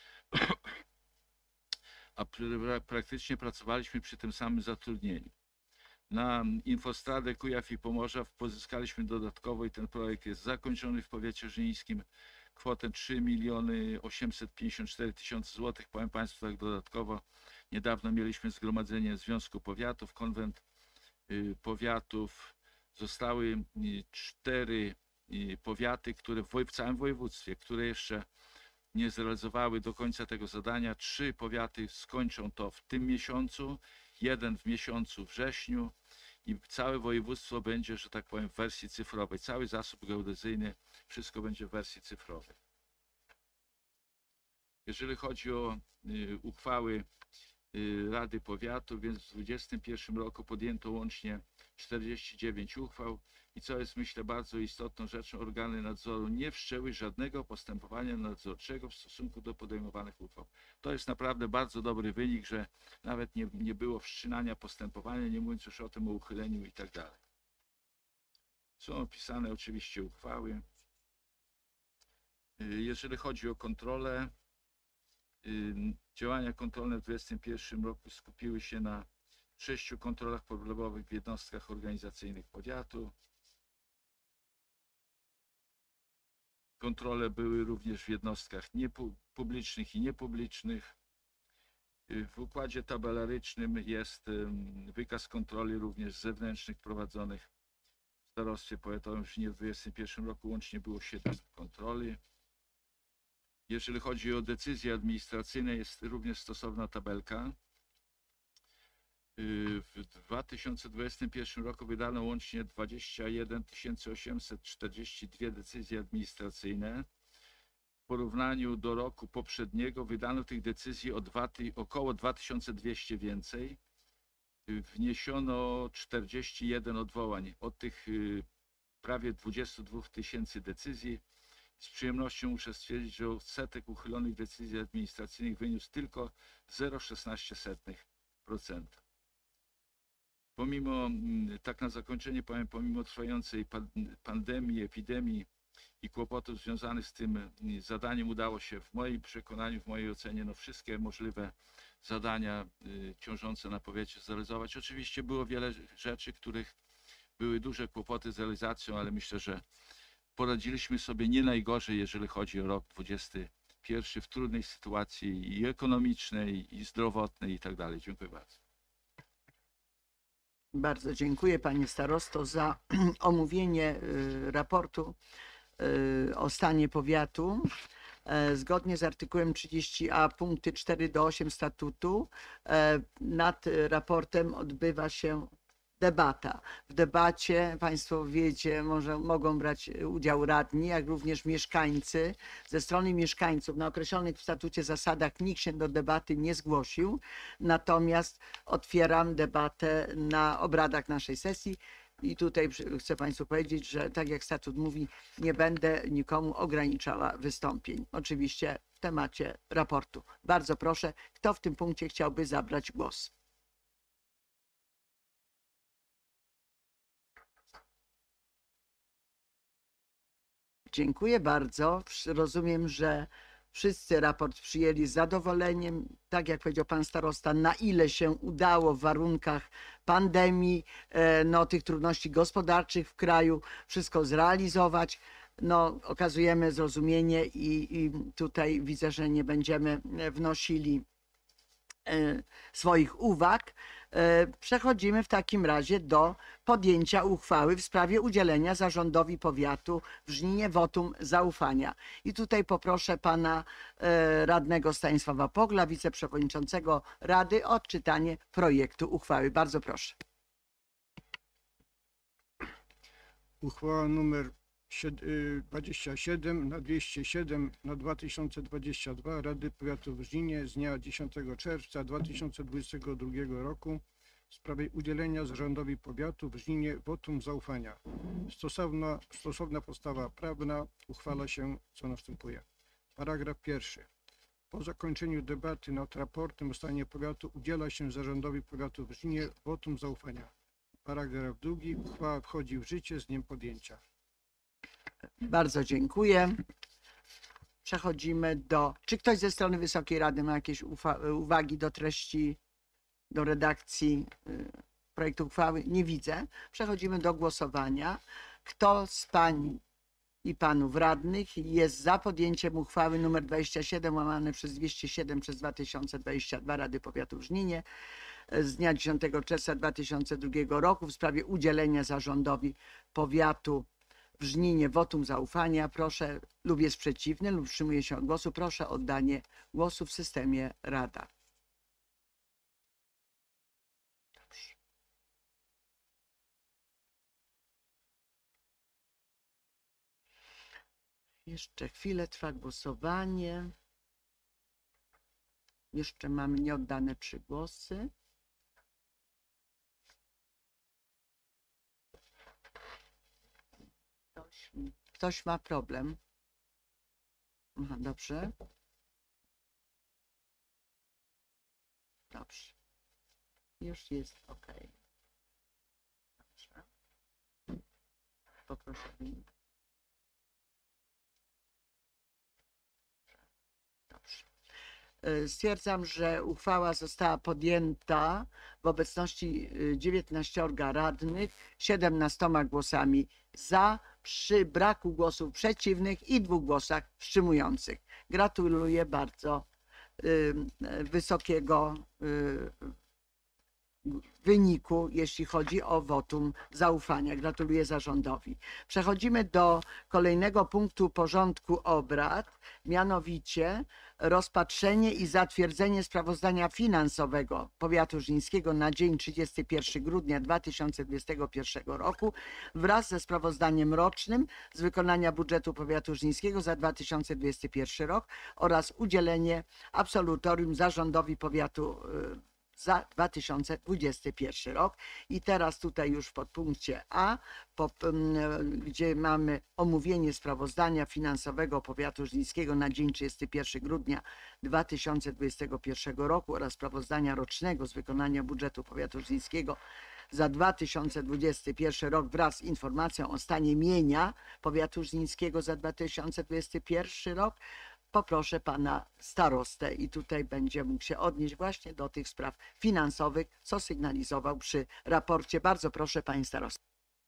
a praktycznie pracowaliśmy przy tym samym zatrudnieniu. Na Infostradę Kujaw i Pomorza pozyskaliśmy dodatkowo i ten projekt jest zakończony w powiecie żnińskim, kwotę 3 854 000 złotych. Powiem Państwu tak dodatkowo, niedawno mieliśmy zgromadzenie Związku Powiatów, konwent powiatów. Zostały 4 powiaty, które w całym województwie, które jeszcze nie zrealizowały do końca tego zadania. 3 powiaty skończą to w tym miesiącu, 1 w miesiącu wrześniu i całe województwo będzie, że tak powiem, w wersji cyfrowej. Cały zasób geodezyjny, wszystko będzie w wersji cyfrowej. Jeżeli chodzi o uchwały Rady Powiatu, więc w 2021 roku podjęto łącznie 49 uchwał i co jest, myślę, bardzo istotną rzeczą, organy nadzoru nie wszczęły żadnego postępowania nadzorczego w stosunku do podejmowanych uchwał. To jest naprawdę bardzo dobry wynik, że nawet nie było wszczynania postępowania, nie mówiąc już o tym o uchyleniu i tak dalej. Są opisane oczywiście uchwały. Jeżeli chodzi o kontrolę, działania kontrolne w 2021 roku skupiły się na 6 kontrolach problemowych w jednostkach organizacyjnych powiatu. Kontrole były również w jednostkach publicznych i niepublicznych. W układzie tabelarycznym jest wykaz kontroli również zewnętrznych prowadzonych w starostwie powiatowym w Żninie w 2021 roku. Łącznie było 7 kontroli. Jeżeli chodzi o decyzje administracyjne, jest również stosowna tabelka. W 2021 roku wydano łącznie 21 842 decyzje administracyjne. W porównaniu do roku poprzedniego wydano tych decyzji około 2200 więcej. Wniesiono 41 odwołań. Od tych prawie 22 000 decyzji z przyjemnością muszę stwierdzić, że odsetek uchylonych decyzji administracyjnych wyniósł tylko 0,16%. Pomimo, tak na zakończenie powiem, pomimo trwającej pandemii, epidemii i kłopotów związanych z tym zadaniem udało się w moim przekonaniu, w mojej ocenie, no wszystkie możliwe zadania ciążące na powiecie zrealizować. Oczywiście było wiele rzeczy, których były duże kłopoty z realizacją, ale myślę, że poradziliśmy sobie nie najgorzej, jeżeli chodzi o rok 2021 w trudnej sytuacji i ekonomicznej, i zdrowotnej i tak dalej. Dziękuję bardzo. Bardzo dziękuję panie starosto za omówienie raportu o stanie powiatu. Zgodnie z artykułem 30a punkty 4 do 8 statutu nad raportem odbywa się debata. W debacie państwo wiecie, mogą brać udział radni, jak również mieszkańcy. Ze strony mieszkańców na określonych w statucie zasadach nikt się do debaty nie zgłosił, natomiast otwieram debatę na obradach naszej sesji. I tutaj chcę państwu powiedzieć, że tak jak statut mówi, nie będę nikomu ograniczała wystąpień. Oczywiście w temacie raportu. Bardzo proszę, kto w tym punkcie chciałby zabrać głos? Dziękuję bardzo. Rozumiem, że wszyscy raport przyjęli z zadowoleniem. Tak jak powiedział pan starosta, na ile się udało w warunkach pandemii, no, tych trudności gospodarczych w kraju, wszystko zrealizować. No, okazujemy zrozumienie i tutaj widzę, że nie będziemy wnosili swoich uwag. Przechodzimy w takim razie do podjęcia uchwały w sprawie udzielenia zarządowi powiatu w Żninie wotum zaufania. I tutaj poproszę pana radnego Stanisława Pogla, wiceprzewodniczącego Rady, o odczytanie projektu uchwały. Bardzo proszę. Uchwała numer 27 na 207 na 2022 Rady Powiatu w Żninie z dnia 10 czerwca 2022 roku w sprawie udzielenia zarządowi powiatu w Żninie wotum zaufania. Stosowna podstawa prawna uchwala się, co następuje. Paragraf pierwszy. Po zakończeniu debaty nad raportem o stanie powiatu udziela się zarządowi powiatu w Żninie wotum zaufania. Paragraf drugi. Uchwała wchodzi w życie z dniem podjęcia. Bardzo dziękuję. Przechodzimy do... Czy ktoś ze strony Wysokiej Rady ma jakieś uwagi do treści, do redakcji projektu uchwały? Nie widzę. Przechodzimy do głosowania. Kto z pań i panów radnych jest za podjęciem uchwały nr 27 łamane przez 207 przez 2022 Rady Powiatu w Żninie z dnia 10 czerwca 2002 roku w sprawie udzielenia zarządowi powiatu w Żninie wotum zaufania? Proszę, lub jest przeciwny, lub wstrzymuje się od głosu. Proszę o oddanie głosu w systemie Rada. Dobrze. Jeszcze chwilę trwa głosowanie. Jeszcze mamy nieoddane 3 głosy. Ktoś ma problem? Aha, dobrze. Dobrze. Już jest ok. Dobrze. Poproszę. Dobrze. Stwierdzam, że uchwała została podjęta w obecności 19 radnych, 17 głosami za, przy braku głosów przeciwnych i 2 głosach wstrzymujących. Gratuluję bardzo wysokiego wyniku, jeśli chodzi o wotum zaufania. Gratuluję zarządowi. Przechodzimy do kolejnego punktu porządku obrad, mianowicie rozpatrzenie i zatwierdzenie sprawozdania finansowego powiatu żnińskiego na dzień 31 grudnia 2021 roku wraz ze sprawozdaniem rocznym z wykonania budżetu powiatu żnińskiego za 2021 rok oraz udzielenie absolutorium zarządowi powiatu za 2021 rok. I teraz tutaj już w podpunkcie A, gdzie mamy omówienie sprawozdania finansowego powiatu żnińskiego na dzień 31 grudnia 2021 roku oraz sprawozdania rocznego z wykonania budżetu powiatu żnińskiego za 2021 rok wraz z informacją o stanie mienia powiatu żnińskiego za 2021 rok. Poproszę pana starostę i tutaj będzie mógł się odnieść właśnie do tych spraw finansowych, co sygnalizował przy raporcie. Bardzo proszę, panie starosta.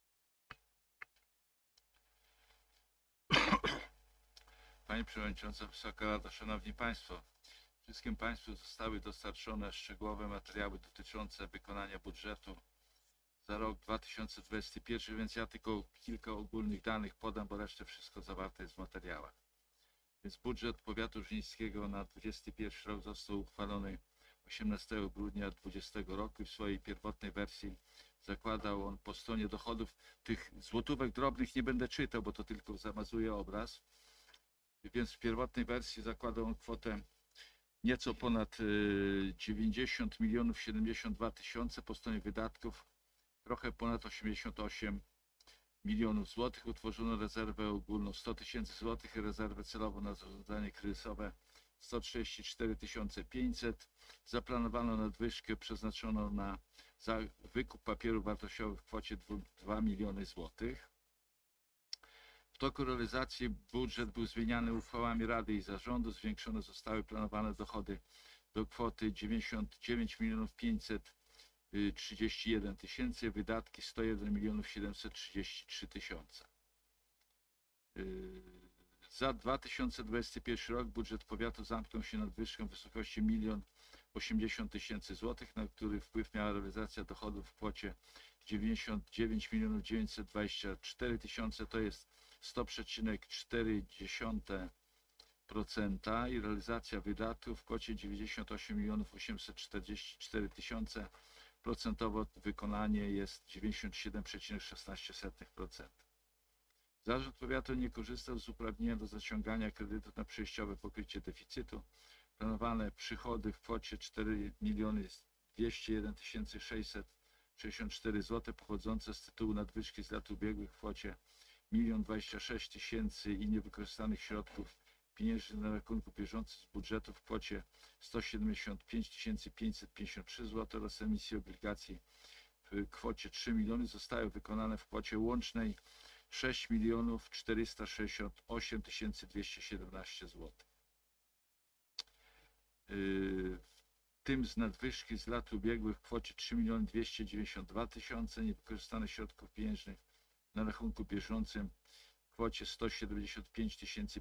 Pani Przewodnicząca, Wysoka Rado, Szanowni Państwo. Wszystkim Państwu zostały dostarczone szczegółowe materiały dotyczące wykonania budżetu za rok 2021, więc ja tylko kilka ogólnych danych podam, bo resztę wszystko zawarte jest w materiałach. Więc budżet powiatu żnińskiego na 2021 rok został uchwalony 18 grudnia 2020 roku i w swojej pierwotnej wersji zakładał on po stronie dochodów, tych złotówek drobnych nie będę czytał, bo to tylko zamazuje obraz, więc w pierwotnej wersji zakładał on kwotę nieco ponad 90 072 000, po stronie wydatków trochę ponad 88 milionów złotych. Utworzono rezerwę ogólną 100 000 złotych i rezerwę celową na zarządzanie kryzysowe 134 500. Zaplanowano nadwyżkę przeznaczoną za wykup papierów wartościowych w kwocie 2 miliony złotych. W toku realizacji budżet był zmieniany uchwałami Rady i Zarządu. Zwiększone zostały planowane dochody do kwoty 99 531 000, wydatki 101 733 000. Za 2021 rok budżet powiatu zamknął się nadwyżką w wysokości 1 080 000 złotych, na który wpływ miała realizacja dochodów w kwocie 99 924 000, to jest 100,4% i realizacja wydatków w kwocie 98 844 000. Procentowo wykonanie jest 97,16%. Zarząd powiatu nie korzystał z uprawnienia do zaciągania kredytu na przejściowe pokrycie deficytu. Planowane przychody w kwocie 4 201 664 zł pochodzące z tytułu nadwyżki z lat ubiegłych w kwocie 1 026 000 i niewykorzystanych środków pieniężnych na rachunku bieżącym z budżetu w kwocie 175 553 zł oraz emisji obligacji w kwocie 3 miliony zostały wykonane w kwocie łącznej 6 468 217 zł. W tym z nadwyżki z lat ubiegłych w kwocie 3 292 000 niewykorzystanych środków pieniężnych na rachunku bieżącym w kwocie 175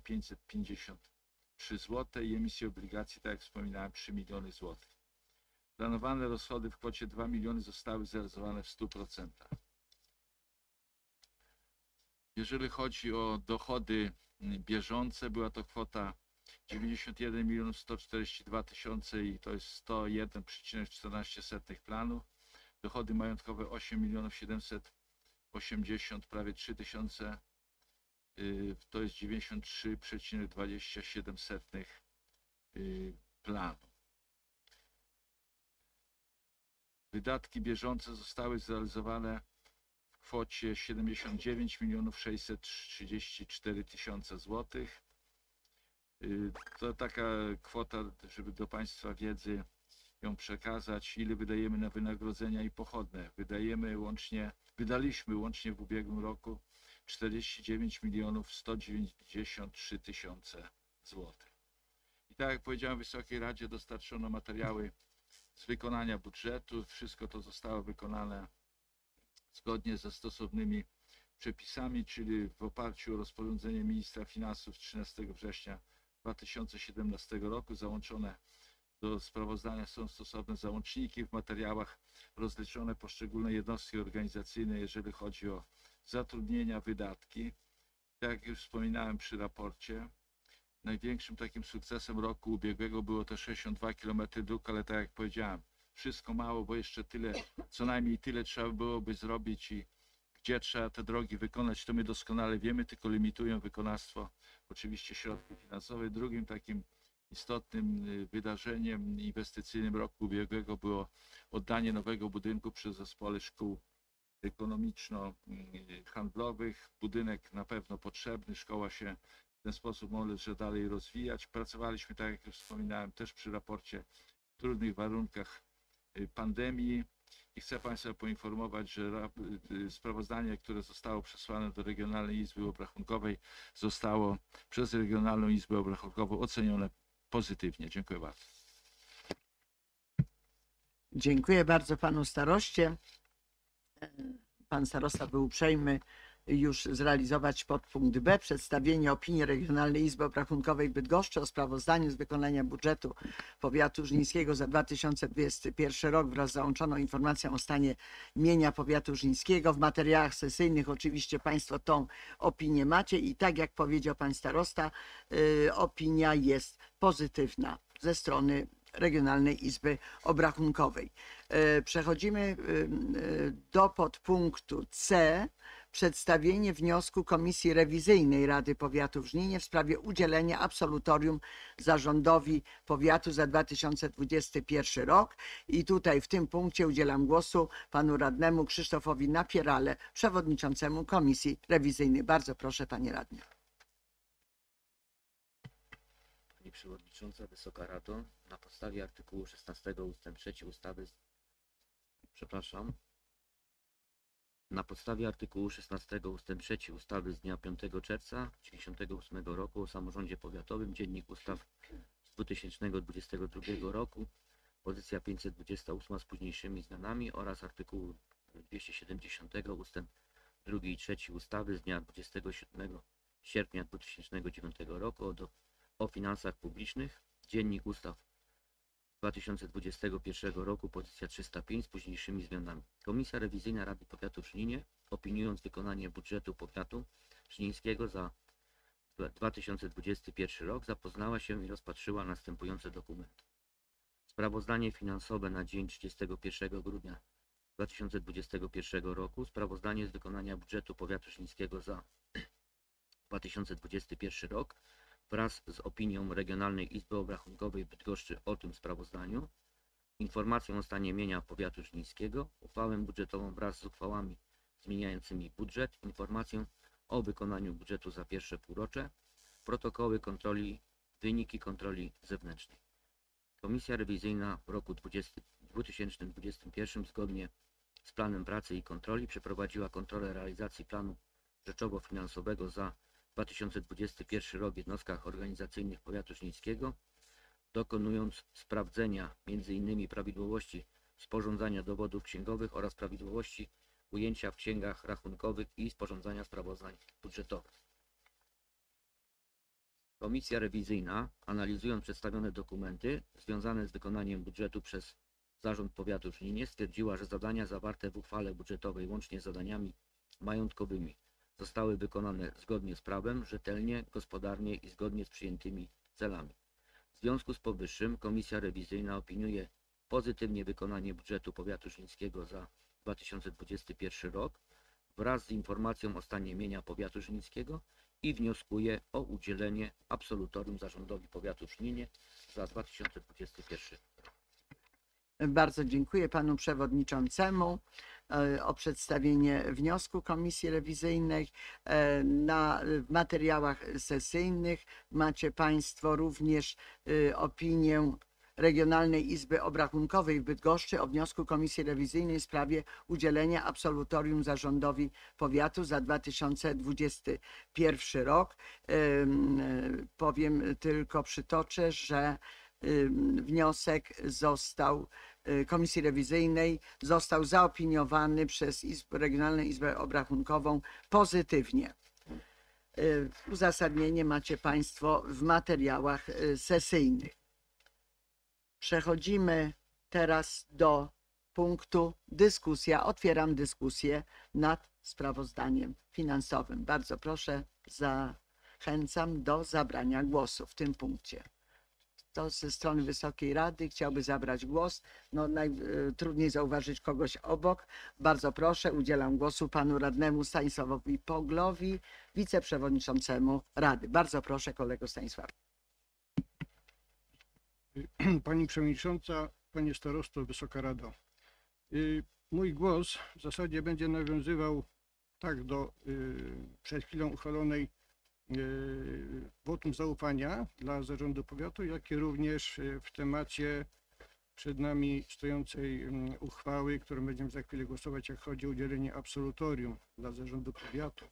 553 zł i emisji obligacji, tak jak wspominałem, 3 miliony złotych. Planowane rozchody w kwocie 2 miliony zostały zrealizowane w 100%. Jeżeli chodzi o dochody bieżące, była to kwota 91 142 000 i to jest 101,14 planu. Dochody majątkowe 8 780 prawie 3 000, to jest 93,27 planu. Wydatki bieżące zostały zrealizowane w kwocie 79 634 000 złotych. To taka kwota, żeby do Państwa wiedzy ją przekazać, ile wydajemy na wynagrodzenia i pochodne. Wydaliśmy łącznie w ubiegłym roku 49 193 000 złotych. I tak jak powiedziałem, Wysokiej Radzie dostarczono materiały z wykonania budżetu. Wszystko to zostało wykonane zgodnie ze stosownymi przepisami, czyli w oparciu o rozporządzenie ministra finansów z 13 września 2017 roku załączone Do sprawozdania są stosowne załączniki, w materiałach rozliczone poszczególne jednostki organizacyjne, jeżeli chodzi o zatrudnienia, wydatki. Tak jak już wspominałem przy raporcie, największym takim sukcesem roku ubiegłego było te 62 km dróg, ale tak jak powiedziałem, wszystko mało, bo jeszcze tyle, co najmniej tyle trzeba byłoby zrobić i gdzie trzeba te drogi wykonać, to my doskonale wiemy, tylko limitują wykonawstwo oczywiście środki finansowe. Drugim takim istotnym wydarzeniem inwestycyjnym roku ubiegłego było oddanie nowego budynku przy Zespole Szkół Ekonomiczno-Handlowych. Budynek na pewno potrzebny, szkoła się w ten sposób może dalej rozwijać. Pracowaliśmy, tak jak już wspominałem, też przy raporcie w trudnych warunkach pandemii i chcę Państwa poinformować, że sprawozdanie, które zostało przesłane do Regionalnej Izby Obrachunkowej, zostało przez Regionalną Izbę Obrachunkową ocenione pozytywnie. Dziękuję bardzo. Dziękuję bardzo panu staroście. Pan starosta był uprzejmy już zrealizować podpunkt B, przedstawienie opinii Regionalnej Izby Obrachunkowej Bydgoszczy o sprawozdaniu z wykonania budżetu powiatu żnińskiego za 2021 rok wraz z załączoną informacją o stanie mienia powiatu żnińskiego. W materiałach sesyjnych oczywiście Państwo tą opinię macie i tak jak powiedział pan starosta, opinia jest pozytywna ze strony Regionalnej Izby Obrachunkowej. Przechodzimy do podpunktu C. Przedstawienie wniosku Komisji Rewizyjnej Rady Powiatu w Żninie w sprawie udzielenia absolutorium zarządowi powiatu za 2021 rok. I tutaj w tym punkcie udzielam głosu panu radnemu Krzysztofowi Napierale, przewodniczącemu Komisji Rewizyjnej. Bardzo proszę, panie radny. Pani Przewodnicząca, Wysoka Rado, na podstawie artykułu 16 ust. 3 ustawy na podstawie artykułu 16 ust. 3 ustawy z dnia 5 czerwca 1998 roku o samorządzie powiatowym, Dziennik Ustaw z 2022 roku, pozycja 528 z późniejszymi zmianami oraz artykułu 270 ust. 2 i 3 ustawy z dnia 27 sierpnia 2009 roku o finansach publicznych, Dziennik Ustaw 2021 roku, pozycja 305 z późniejszymi zmianami. Komisja Rewizyjna Rady Powiatu w Żninie, opiniując wykonanie budżetu powiatu żnińskiego za 2021 rok, zapoznała się i rozpatrzyła następujące dokumenty. Sprawozdanie finansowe na dzień 31 grudnia 2021 roku, sprawozdanie z wykonania budżetu powiatu żnińskiego za 2021 rok, wraz z opinią Regionalnej Izby Obrachunkowej Bydgoszczy o tym sprawozdaniu, informacją o stanie mienia powiatu żnińskiego, uchwałę budżetową wraz z uchwałami zmieniającymi budżet, informacją o wykonaniu budżetu za pierwsze półrocze, protokoły kontroli, wyniki kontroli zewnętrznej. Komisja rewizyjna w roku 2021 zgodnie z planem pracy i kontroli przeprowadziła kontrolę realizacji planu rzeczowo-finansowego za 2021 rok w jednostkach organizacyjnych powiatu żnińskiego, dokonując sprawdzenia m.in. prawidłowości sporządzania dowodów księgowych oraz prawidłowości ujęcia w księgach rachunkowych i sporządzania sprawozdań budżetowych. Komisja rewizyjna, analizując przedstawione dokumenty związane z wykonaniem budżetu przez Zarząd Powiatu w Żninie, stwierdziła, że zadania zawarte w uchwale budżetowej łącznie z zadaniami majątkowymi zostały wykonane zgodnie z prawem, rzetelnie, gospodarnie i zgodnie z przyjętymi celami. W związku z powyższym Komisja Rewizyjna opiniuje pozytywnie wykonanie budżetu powiatu żnińskiego za 2021 rok wraz z informacją o stanie mienia powiatu żnińskiego i wnioskuje o udzielenie absolutorium zarządowi powiatu w Żninie za 2021 rok. Bardzo dziękuję panu przewodniczącemu o przedstawienie wniosku Komisji Rewizyjnej. W materiałach sesyjnych macie państwo również opinię Regionalnej Izby Obrachunkowej w Bydgoszczy o wniosku Komisji Rewizyjnej w sprawie udzielenia absolutorium zarządowi powiatu za 2021 rok. Powiem tylko, przytoczę, że wniosek Komisji Rewizyjnej został zaopiniowany przez Regionalną Izbę Obrachunkową pozytywnie. Uzasadnienie macie państwo w materiałach sesyjnych. Przechodzimy teraz do punktu dyskusja. Otwieram dyskusję nad sprawozdaniem finansowym. Bardzo proszę, zachęcam do zabrania głosu w tym punkcie. Kto ze strony Wysokiej Rady chciałby zabrać głos? No, najtrudniej zauważyć kogoś obok. Bardzo proszę, udzielam głosu panu radnemu Stanisławowi Poglowi, wiceprzewodniczącemu Rady. Bardzo proszę, kolego Stanisław. Pani Przewodnicząca, Panie Starosto, Wysoka Rado. Mój głos w zasadzie będzie nawiązywał tak do przed chwilą uchwalonej wotum zaufania dla zarządu powiatu, jak i również w temacie przed nami stojącej uchwały, którą będziemy za chwilę głosować, jak chodzi o udzielenie absolutorium dla zarządu powiatu.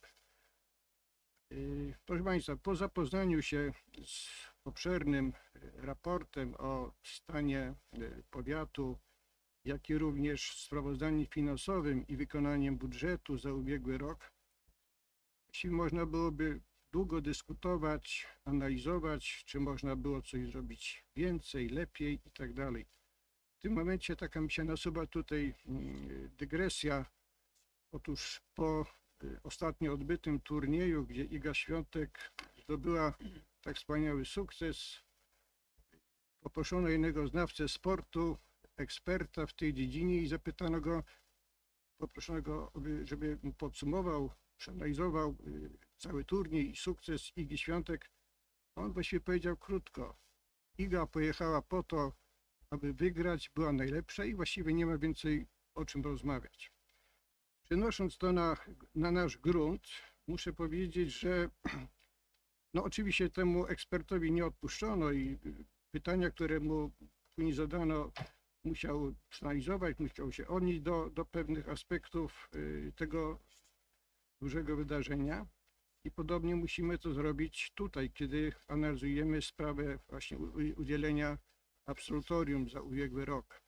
Proszę Państwa, po zapoznaniu się z obszernym raportem o stanie powiatu, jak i również sprawozdaniem finansowym i wykonaniem budżetu za ubiegły rok, jeśli można byłoby długo dyskutować, analizować, czy można było coś zrobić więcej, lepiej i tak dalej. W tym momencie taka mi się nasuwa tutaj dygresja. Otóż po ostatnio odbytym turnieju, gdzie Iga Świątek zdobyła tak wspaniały sukces, poproszono jednego znawcę sportu, eksperta w tej dziedzinie i zapytano go, poproszono go, żeby podsumował, przeanalizował cały turniej i sukces Igi Świątek. On właściwie powiedział krótko: Iga pojechała po to, aby wygrać, była najlepsza i właściwie nie ma więcej o czym rozmawiać. Przenosząc to na nasz grunt, muszę powiedzieć, że no oczywiście temu ekspertowi nie odpuszczono i pytania, które mu później zadano, musiał przeanalizować, musiał się odnieść do pewnych aspektów tego dużego wydarzenia. I podobnie musimy to zrobić tutaj, kiedy analizujemy sprawę właśnie udzielenia absolutorium za ubiegły rok.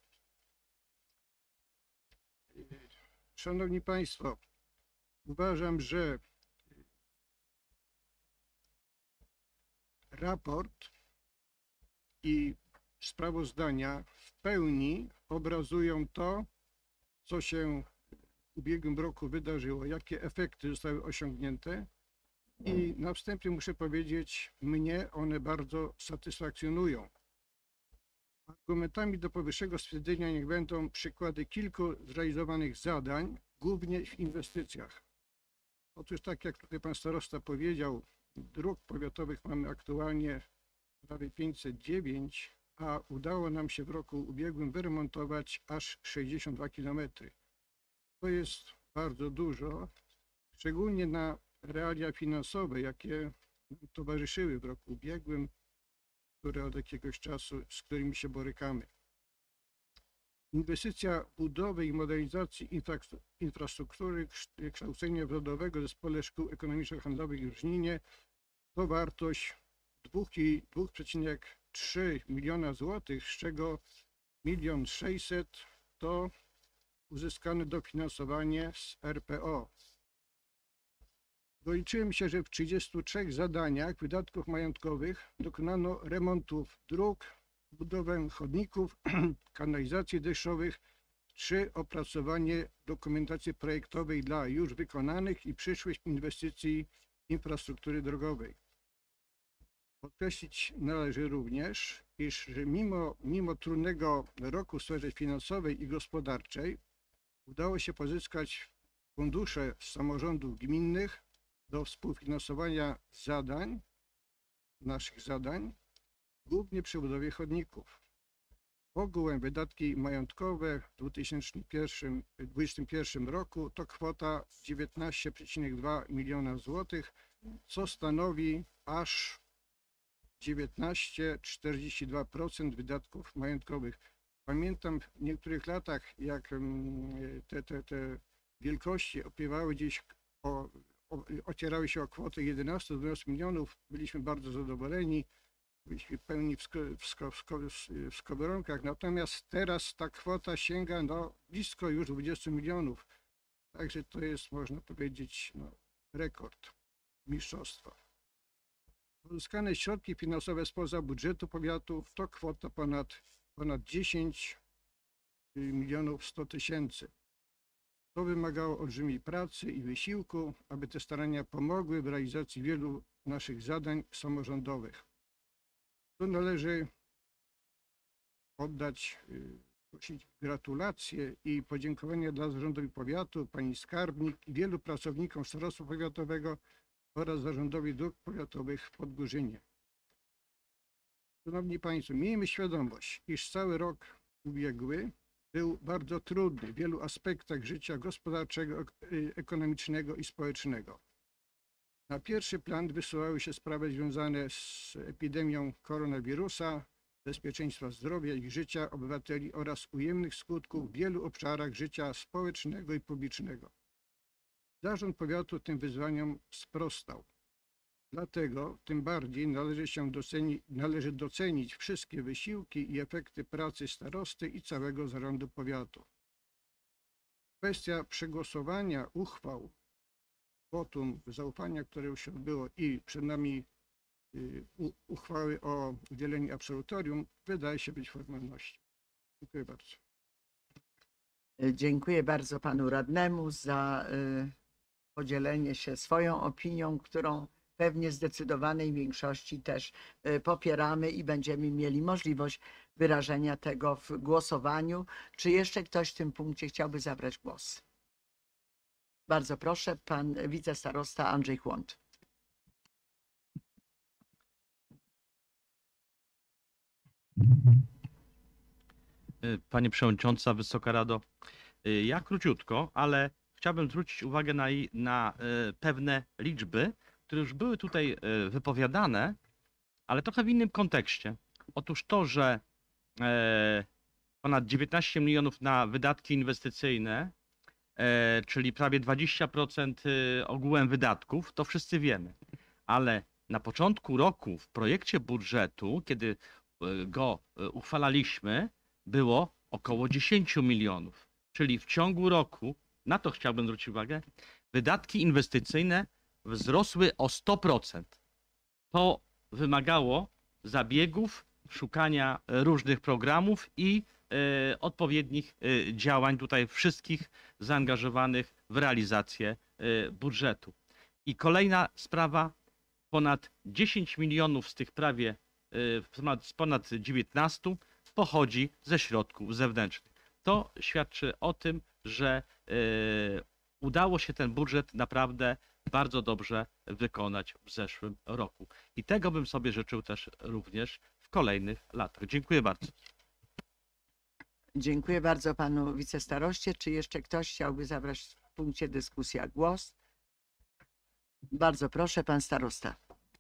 Szanowni Państwo, uważam, że raport i sprawozdania w pełni obrazują to, co się w ubiegłym roku wydarzyło, jakie efekty zostały osiągnięte. I na wstępie muszę powiedzieć, mnie one bardzo satysfakcjonują. Argumentami do powyższego stwierdzenia niech będą przykłady kilku zrealizowanych zadań, głównie w inwestycjach. Otóż tak jak tutaj pan starosta powiedział, dróg powiatowych mamy aktualnie prawie 509, a udało nam się w roku ubiegłym wyremontować aż 62 km. To jest bardzo dużo, szczególnie na realia finansowe, jakie towarzyszyły w roku ubiegłym, które od jakiegoś czasu, z którymi się borykamy. Inwestycja budowy i modernizacji infrastruktury kształcenia zawodowego w Zespole Szkół Ekonomiczno-Handlowych w Żninie to wartość 2,3 miliona złotych, z czego 1 600 000 to uzyskane dofinansowanie z RPO. Doliczyłem się, że w 33 zadaniach wydatków majątkowych dokonano remontów dróg, budowę chodników, kanalizacji deszczowych czy opracowanie dokumentacji projektowej dla już wykonanych i przyszłych inwestycji infrastruktury drogowej. Podkreślić należy również, iż mimo trudnego roku w sferze finansowej i gospodarczej udało się pozyskać fundusze z samorządów gminnych do współfinansowania naszych zadań, głównie przy budowie chodników. Ogółem wydatki majątkowe w 2021 roku to kwota 19,2 miliona złotych, co stanowi aż 19,42% wydatków majątkowych. Pamiętam w niektórych latach, jak te wielkości opiewały gdzieś ocierały się o kwotę 11-12 milionów, byliśmy bardzo zadowoleni, byliśmy pełni w skowronkach, natomiast teraz ta kwota sięga blisko już 20 milionów. Także to jest, można powiedzieć, rekord mistrzostwa. Pozyskane środki finansowe spoza budżetu powiatu to kwota ponad ponad 10 milionów 100 tysięcy. To wymagało olbrzymiej pracy i wysiłku, aby te starania pomogły w realizacji wielu naszych zadań samorządowych. Tu należy oddać gratulacje i podziękowania dla zarządowi powiatu, pani skarbnik i wielu pracownikom starostwa powiatowego oraz zarządowi dróg powiatowych w Podgórzynie. Szanowni Państwo, miejmy świadomość, iż cały rok ubiegły był bardzo trudny w wielu aspektach życia gospodarczego, ekonomicznego i społecznego. Na pierwszy plan wysuwały się sprawy związane z epidemią koronawirusa, bezpieczeństwa zdrowia i życia obywateli oraz ujemnych skutków w wielu obszarach życia społecznego i publicznego. Zarząd powiatu tym wyzwaniom sprostał. Dlatego tym bardziej należy docenić wszystkie wysiłki i efekty pracy starosty i całego zarządu powiatu. Kwestia przegłosowania uchwał wotum zaufania, które już się odbyło, i przed nami uchwały o udzieleniu absolutorium, wydaje się być formalnością. Dziękuję bardzo. Dziękuję bardzo panu radnemu za podzielenie się swoją opinią, którą pewnie zdecydowanej większości też popieramy i będziemy mieli możliwość wyrażenia tego w głosowaniu. Czy jeszcze ktoś w tym punkcie chciałby zabrać głos? Bardzo proszę, pan wicestarosta Andrzej Chłąd. Pani Przewodnicząca, Wysoka Rado, ja króciutko, ale chciałbym zwrócić uwagę na pewne liczby, które już były tutaj wypowiadane, ale trochę w innym kontekście. Otóż to, że ponad 19 milionów na wydatki inwestycyjne, czyli prawie 20% ogółem wydatków, to wszyscy wiemy. Ale na początku roku w projekcie budżetu, kiedy go uchwalaliśmy, było około 10 milionów. Czyli w ciągu roku, na to chciałbym zwrócić uwagę, wydatki inwestycyjne wzrosły o 100%. To wymagało zabiegów, szukania różnych programów i odpowiednich działań tutaj wszystkich zaangażowanych w realizację budżetu. I kolejna sprawa, ponad 10 milionów z tych prawie, z ponad 19 pochodzi ze środków zewnętrznych. To świadczy o tym, że udało się ten budżet naprawdę bardzo dobrze wykonać w zeszłym roku. I tego bym sobie życzył też również w kolejnych latach. Dziękuję bardzo. Dziękuję bardzo panu wicestaroście. Czy jeszcze ktoś chciałby zabrać w punkcie dyskusji głos? Bardzo proszę, pan starosta.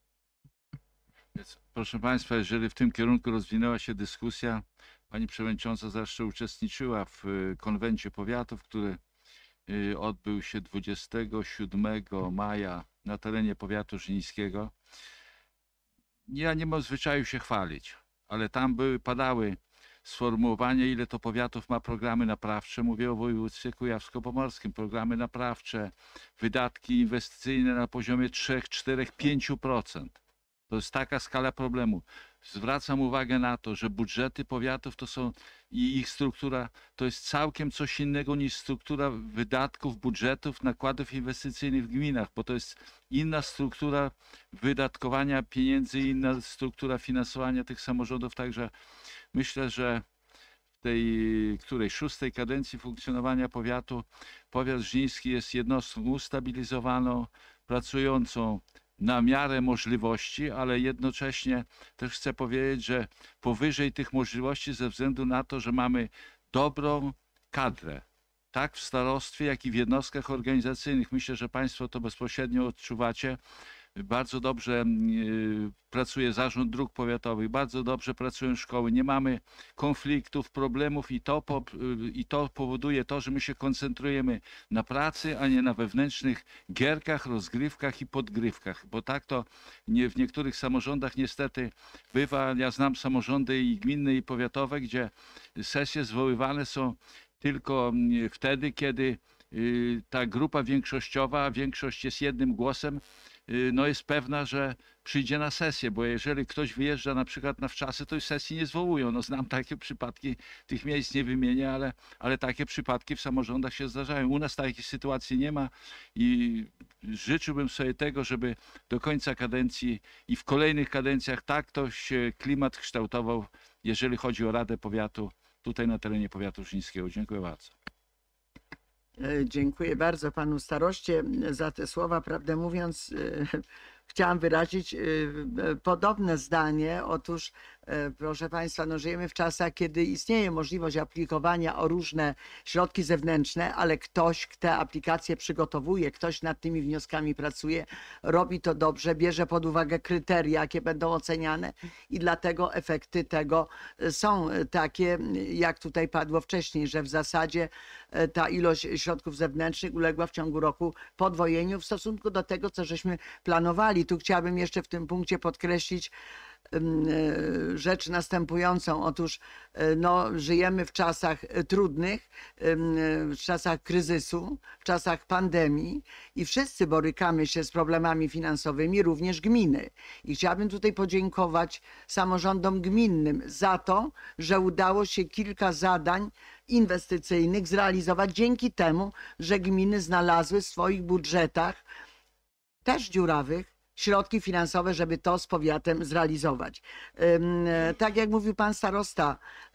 Proszę Państwa, jeżeli w tym kierunku rozwinęła się dyskusja, pani Przewodnicząca zawsze uczestniczyła w konwencie powiatów, który odbył się 27 maja na terenie powiatu żnińskiego. Ja nie mam zwyczaju się chwalić, ale tam padały sformułowania, ile to powiatów ma programy naprawcze. Mówię o województwie kujawsko-pomorskim. Programy naprawcze, wydatki inwestycyjne na poziomie 3, 4, 5%. To jest taka skala problemu. Zwracam uwagę na to, że budżety powiatów to są i ich struktura to jest całkiem coś innego niż struktura wydatków, budżetów, nakładów inwestycyjnych w gminach, bo to jest inna struktura wydatkowania pieniędzy, inna struktura finansowania tych samorządów. Także myślę, że w tej szóstej kadencji funkcjonowania powiatu, powiat żniński jest jednostką ustabilizowaną, pracującą na miarę możliwości, ale jednocześnie też chcę powiedzieć, że powyżej tych możliwości ze względu na to, że mamy dobrą kadrę, tak w starostwie, jak i w jednostkach organizacyjnych. Myślę, że Państwo to bezpośrednio odczuwacie. Bardzo dobrze pracuje Zarząd Dróg Powiatowych, bardzo dobrze pracują szkoły, nie mamy konfliktów, problemów i to powoduje to, że my się koncentrujemy na pracy, a nie na wewnętrznych gierkach, rozgrywkach i podgrywkach, bo tak to w niektórych samorządach niestety bywa. Ja znam samorządy i gminne, i powiatowe, gdzie sesje zwoływane są tylko wtedy, kiedy ta grupa większościowa, a większość jest jednym głosem, no jest pewna, że przyjdzie na sesję, bo jeżeli ktoś wyjeżdża na przykład na wczasy, to już sesji nie zwołują. No znam takie przypadki, tych miejsc nie wymienię, ale takie przypadki w samorządach się zdarzają. U nas takiej sytuacji nie ma i życzyłbym sobie tego, żeby do końca kadencji i w kolejnych kadencjach tak to się klimat kształtował, jeżeli chodzi o Radę Powiatu tutaj na terenie powiatu żnińskiego. Dziękuję bardzo. Dziękuję bardzo panu staroście za te słowa. Prawdę mówiąc, chciałam wyrazić podobne zdanie. Otóż, proszę państwa, no żyjemy w czasach, kiedy istnieje możliwość aplikowania o różne środki zewnętrzne, ale ktoś te aplikacje przygotowuje, ktoś nad tymi wnioskami pracuje, robi to dobrze, bierze pod uwagę kryteria, jakie będą oceniane i dlatego efekty tego są takie, jak tutaj padło wcześniej, że w zasadzie ta ilość środków zewnętrznych uległa w ciągu roku podwojeniu w stosunku do tego, co żeśmy planowali. Tu chciałabym jeszcze w tym punkcie podkreślić rzecz następującą. Otóż no, żyjemy w czasach trudnych, w czasach kryzysu, w czasach pandemii i wszyscy borykamy się z problemami finansowymi, również gminy. I chciałabym tutaj podziękować samorządom gminnym za to, że udało się kilka zadań inwestycyjnych zrealizować dzięki temu, że gminy znalazły w swoich budżetach, też dziurawych, środki finansowe, żeby to z powiatem zrealizować. Tak jak mówił pan starosta,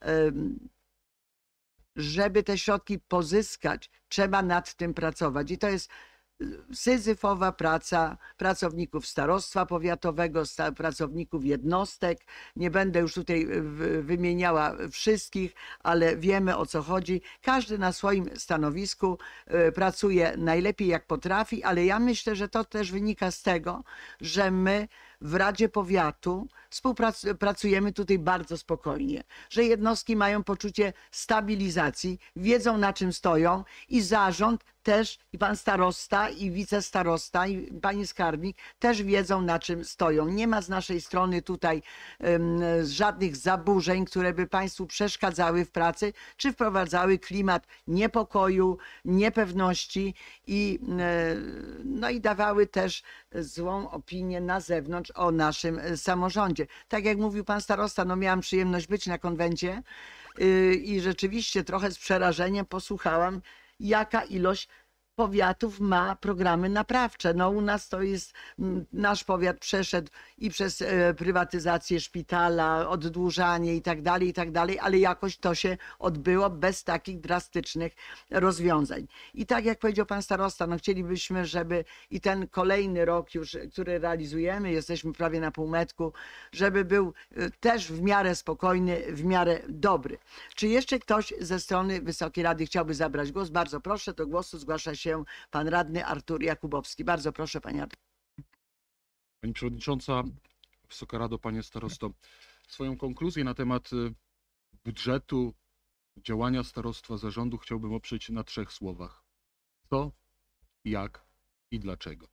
żeby te środki pozyskać, trzeba nad tym pracować. I to jest syzyfowa praca pracowników starostwa powiatowego, pracowników jednostek. Nie będę już tutaj wymieniała wszystkich, ale wiemy, o co chodzi. Każdy na swoim stanowisku pracuje najlepiej jak potrafi, ale ja myślę, że to też wynika z tego, że my w Radzie Powiatu pracujemy tutaj bardzo spokojnie, że jednostki mają poczucie stabilizacji, wiedzą na czym stoją i zarząd też, i pan starosta, i wicestarosta, i pani skarbnik też wiedzą na czym stoją. Nie ma z naszej strony tutaj żadnych zaburzeń, które by państwu przeszkadzały w pracy, czy wprowadzały klimat niepokoju, niepewności i, no i dawały też złą opinię na zewnątrz o naszym samorządzie. Tak jak mówił pan starosta, no miałam przyjemność być na konwencie i rzeczywiście trochę z przerażeniem posłuchałam, jaka ilość powiatów ma programy naprawcze. No u nas to jest, nasz powiat przeszedł i przez prywatyzację szpitala, oddłużanie i tak dalej, ale jakoś to się odbyło bez takich drastycznych rozwiązań. I tak jak powiedział pan starosta, no chcielibyśmy, żeby i ten kolejny rok już, który realizujemy, jesteśmy prawie na półmetku, żeby był też w miarę spokojny, w miarę dobry. Czy jeszcze ktoś ze strony Wysokiej Rady chciałby zabrać głos? Bardzo proszę, do głosu zgłasza się pan radny Artur Jakubowski. Bardzo proszę, panie Artur. Pani Przewodnicząca, Wysoka Rado, Panie Starosto, swoją konkluzję na temat budżetu, działania starostwa, zarządu chciałbym oprzeć na 3 słowach. Co, jak i dlaczego.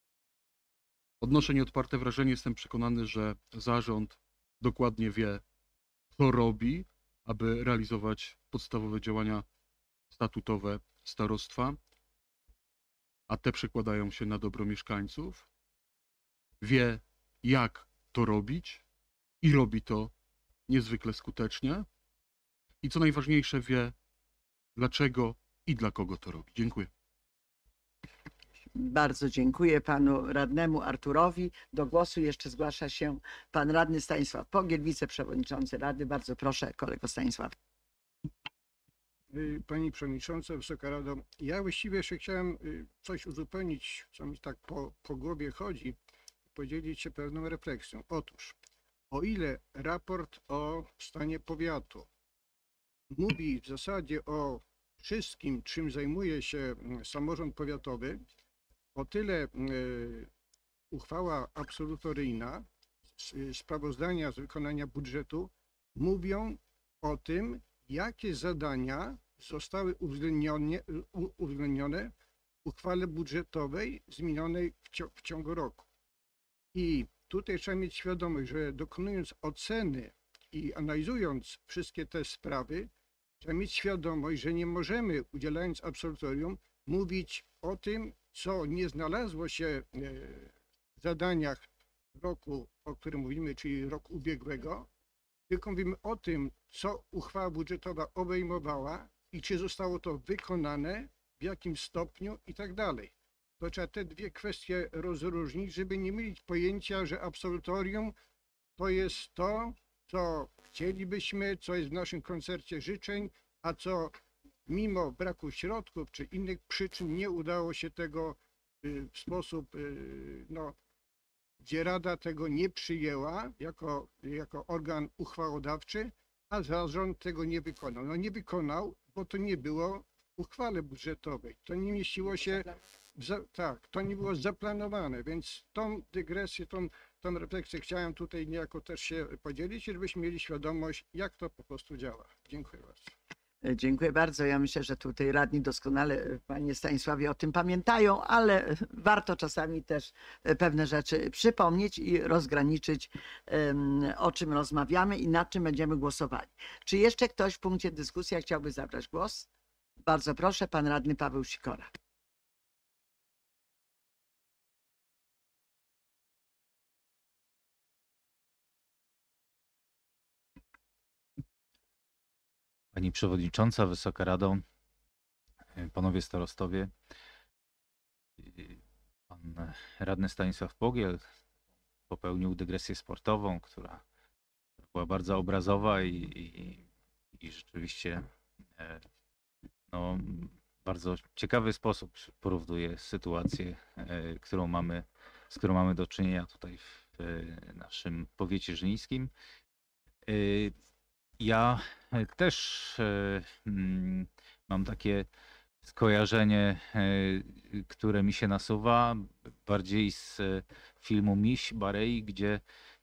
Odnoszę nieodparte wrażenie, jestem przekonany, że zarząd dokładnie wie, co robi, aby realizować podstawowe działania statutowe starostwa, a te przekładają się na dobro mieszkańców. Wie, jak to robić i robi to niezwykle skutecznie. I co najważniejsze, wie, dlaczego i dla kogo to robi. Dziękuję. Bardzo dziękuję panu radnemu Arturowi. Do głosu jeszcze zgłasza się pan radny Stanisław Pogiel, wiceprzewodniczący Rady. Bardzo proszę, kolego Stanisław. Pani Przewodnicząca, Wysoka Rado, ja właściwie jeszcze chciałem coś uzupełnić, co mi tak po głowie chodzi, podzielić się pewną refleksją. Otóż, o ile raport o stanie powiatu mówi w zasadzie o wszystkim, czym zajmuje się samorząd powiatowy, o tyle uchwała absolutoryjna, sprawozdania z wykonania budżetu mówią o tym, jakie zadania zostały uwzględnione w uchwale budżetowej zmienionej w ciągu roku. I tutaj trzeba mieć świadomość, że dokonując oceny i analizując wszystkie te sprawy, trzeba mieć świadomość, że nie możemy, udzielając absolutorium, mówić o tym, co nie znalazło się w zadaniach roku, o którym mówimy, czyli roku ubiegłego, tylko mówimy o tym, co uchwała budżetowa obejmowała i czy zostało to wykonane, w jakim stopniu i tak dalej. To trzeba te dwie kwestie rozróżnić, żeby nie mylić pojęcia, że absolutorium to jest to, co chcielibyśmy, co jest w naszym koncercie życzeń, a co mimo braku środków czy innych przyczyn nie udało się tego w sposób, no, gdzie Rada tego nie przyjęła jako organ uchwałodawczy, a zarząd tego nie wykonał. No nie wykonał, bo to nie było w uchwale budżetowej. To nie mieściło się, tak, to nie było zaplanowane, więc tą dygresję, tą refleksję chciałem tutaj niejako też się podzielić, żebyśmy mieli świadomość, jak to po prostu działa. Dziękuję bardzo. Dziękuję bardzo. Ja myślę, że tutaj radni doskonale, panie Stanisławie, o tym pamiętają, ale warto czasami też pewne rzeczy przypomnieć i rozgraniczyć, o czym rozmawiamy i nad czym będziemy głosowali. Czy jeszcze ktoś w punkcie dyskusji chciałby zabrać głos? Bardzo proszę, pan radny Paweł Sikora. Pani Przewodnicząca, Wysoka Rado, Panowie Starostowie, Pan Radny Stanisław Pogiel popełnił dygresję sportową, która była bardzo obrazowa i rzeczywiście no, bardzo ciekawy sposób porównuje sytuację, z którą mamy do czynienia tutaj w naszym powiecie żnińskim. Ja też mam takie skojarzenie, które mi się nasuwa, bardziej z filmu Miś Barei, gdzie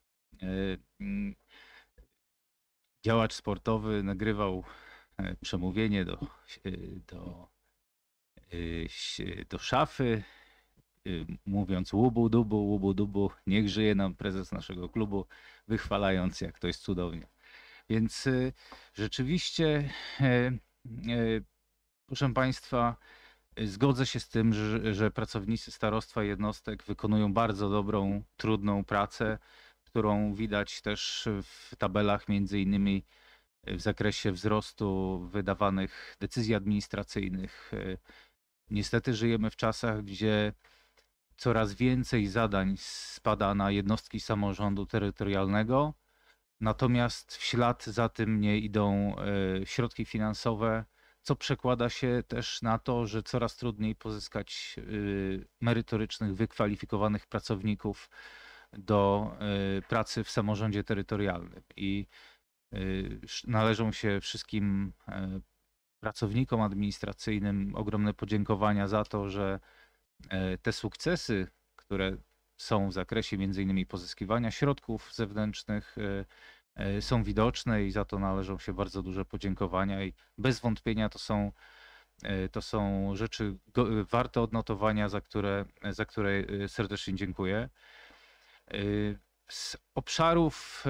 działacz sportowy nagrywał przemówienie do szafy, mówiąc łubu dubu, niech żyje nam prezes naszego klubu, wychwalając, jak to jest cudownie. Więc rzeczywiście, proszę Państwa, zgodzę się z tym, że pracownicy starostwa i jednostek wykonują bardzo dobrą, trudną pracę, którą widać też w tabelach, między innymi w zakresie wzrostu wydawanych decyzji administracyjnych. Niestety żyjemy w czasach, gdzie coraz więcej zadań spada na jednostki samorządu terytorialnego, natomiast w ślad za tym nie idą środki finansowe, co przekłada się też na to, że coraz trudniej pozyskać merytorycznych, wykwalifikowanych pracowników do pracy w samorządzie terytorialnym. I należą się wszystkim pracownikom administracyjnym ogromne podziękowania za to, że te sukcesy, które są w zakresie między innymi pozyskiwania środków zewnętrznych, są widoczne i za to należą się bardzo duże podziękowania i bez wątpienia to są rzeczy warte odnotowania, za które serdecznie dziękuję. Z obszarów,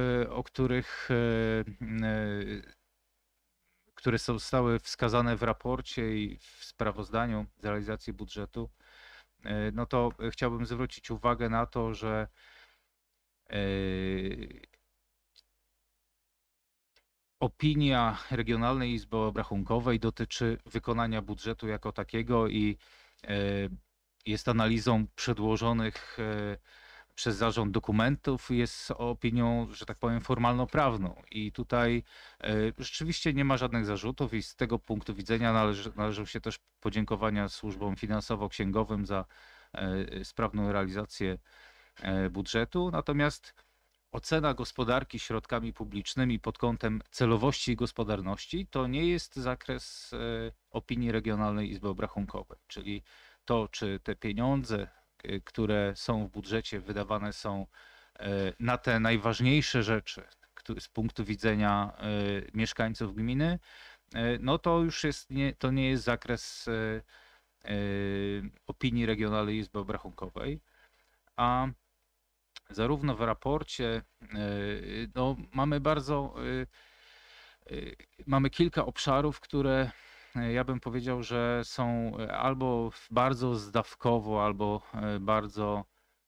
które zostały wskazane w raporcie i w sprawozdaniu z realizacji budżetu, no to chciałbym zwrócić uwagę na to, że opinia Regionalnej Izby Obrachunkowej dotyczy wykonania budżetu jako takiego i jest analizą przedłożonych przez zarząd dokumentów, jest opinią, że tak powiem, formalno-prawną. I tutaj rzeczywiście nie ma żadnych zarzutów i z tego punktu widzenia należą się też podziękowania służbom finansowo-księgowym za sprawną realizację budżetu. Natomiast ocena gospodarki środkami publicznymi pod kątem celowości i gospodarności to nie jest zakres opinii Regionalnej Izby Obrachunkowej, czyli to, czy te pieniądze, które są w budżecie, wydawane są na te najważniejsze rzeczy z punktu widzenia mieszkańców gminy, no to już to nie jest zakres opinii Regionalnej Izby Obrachunkowej, a zarówno w raporcie no, mamy kilka obszarów, które ja bym powiedział, że są albo bardzo zdawkowo, albo bardzo,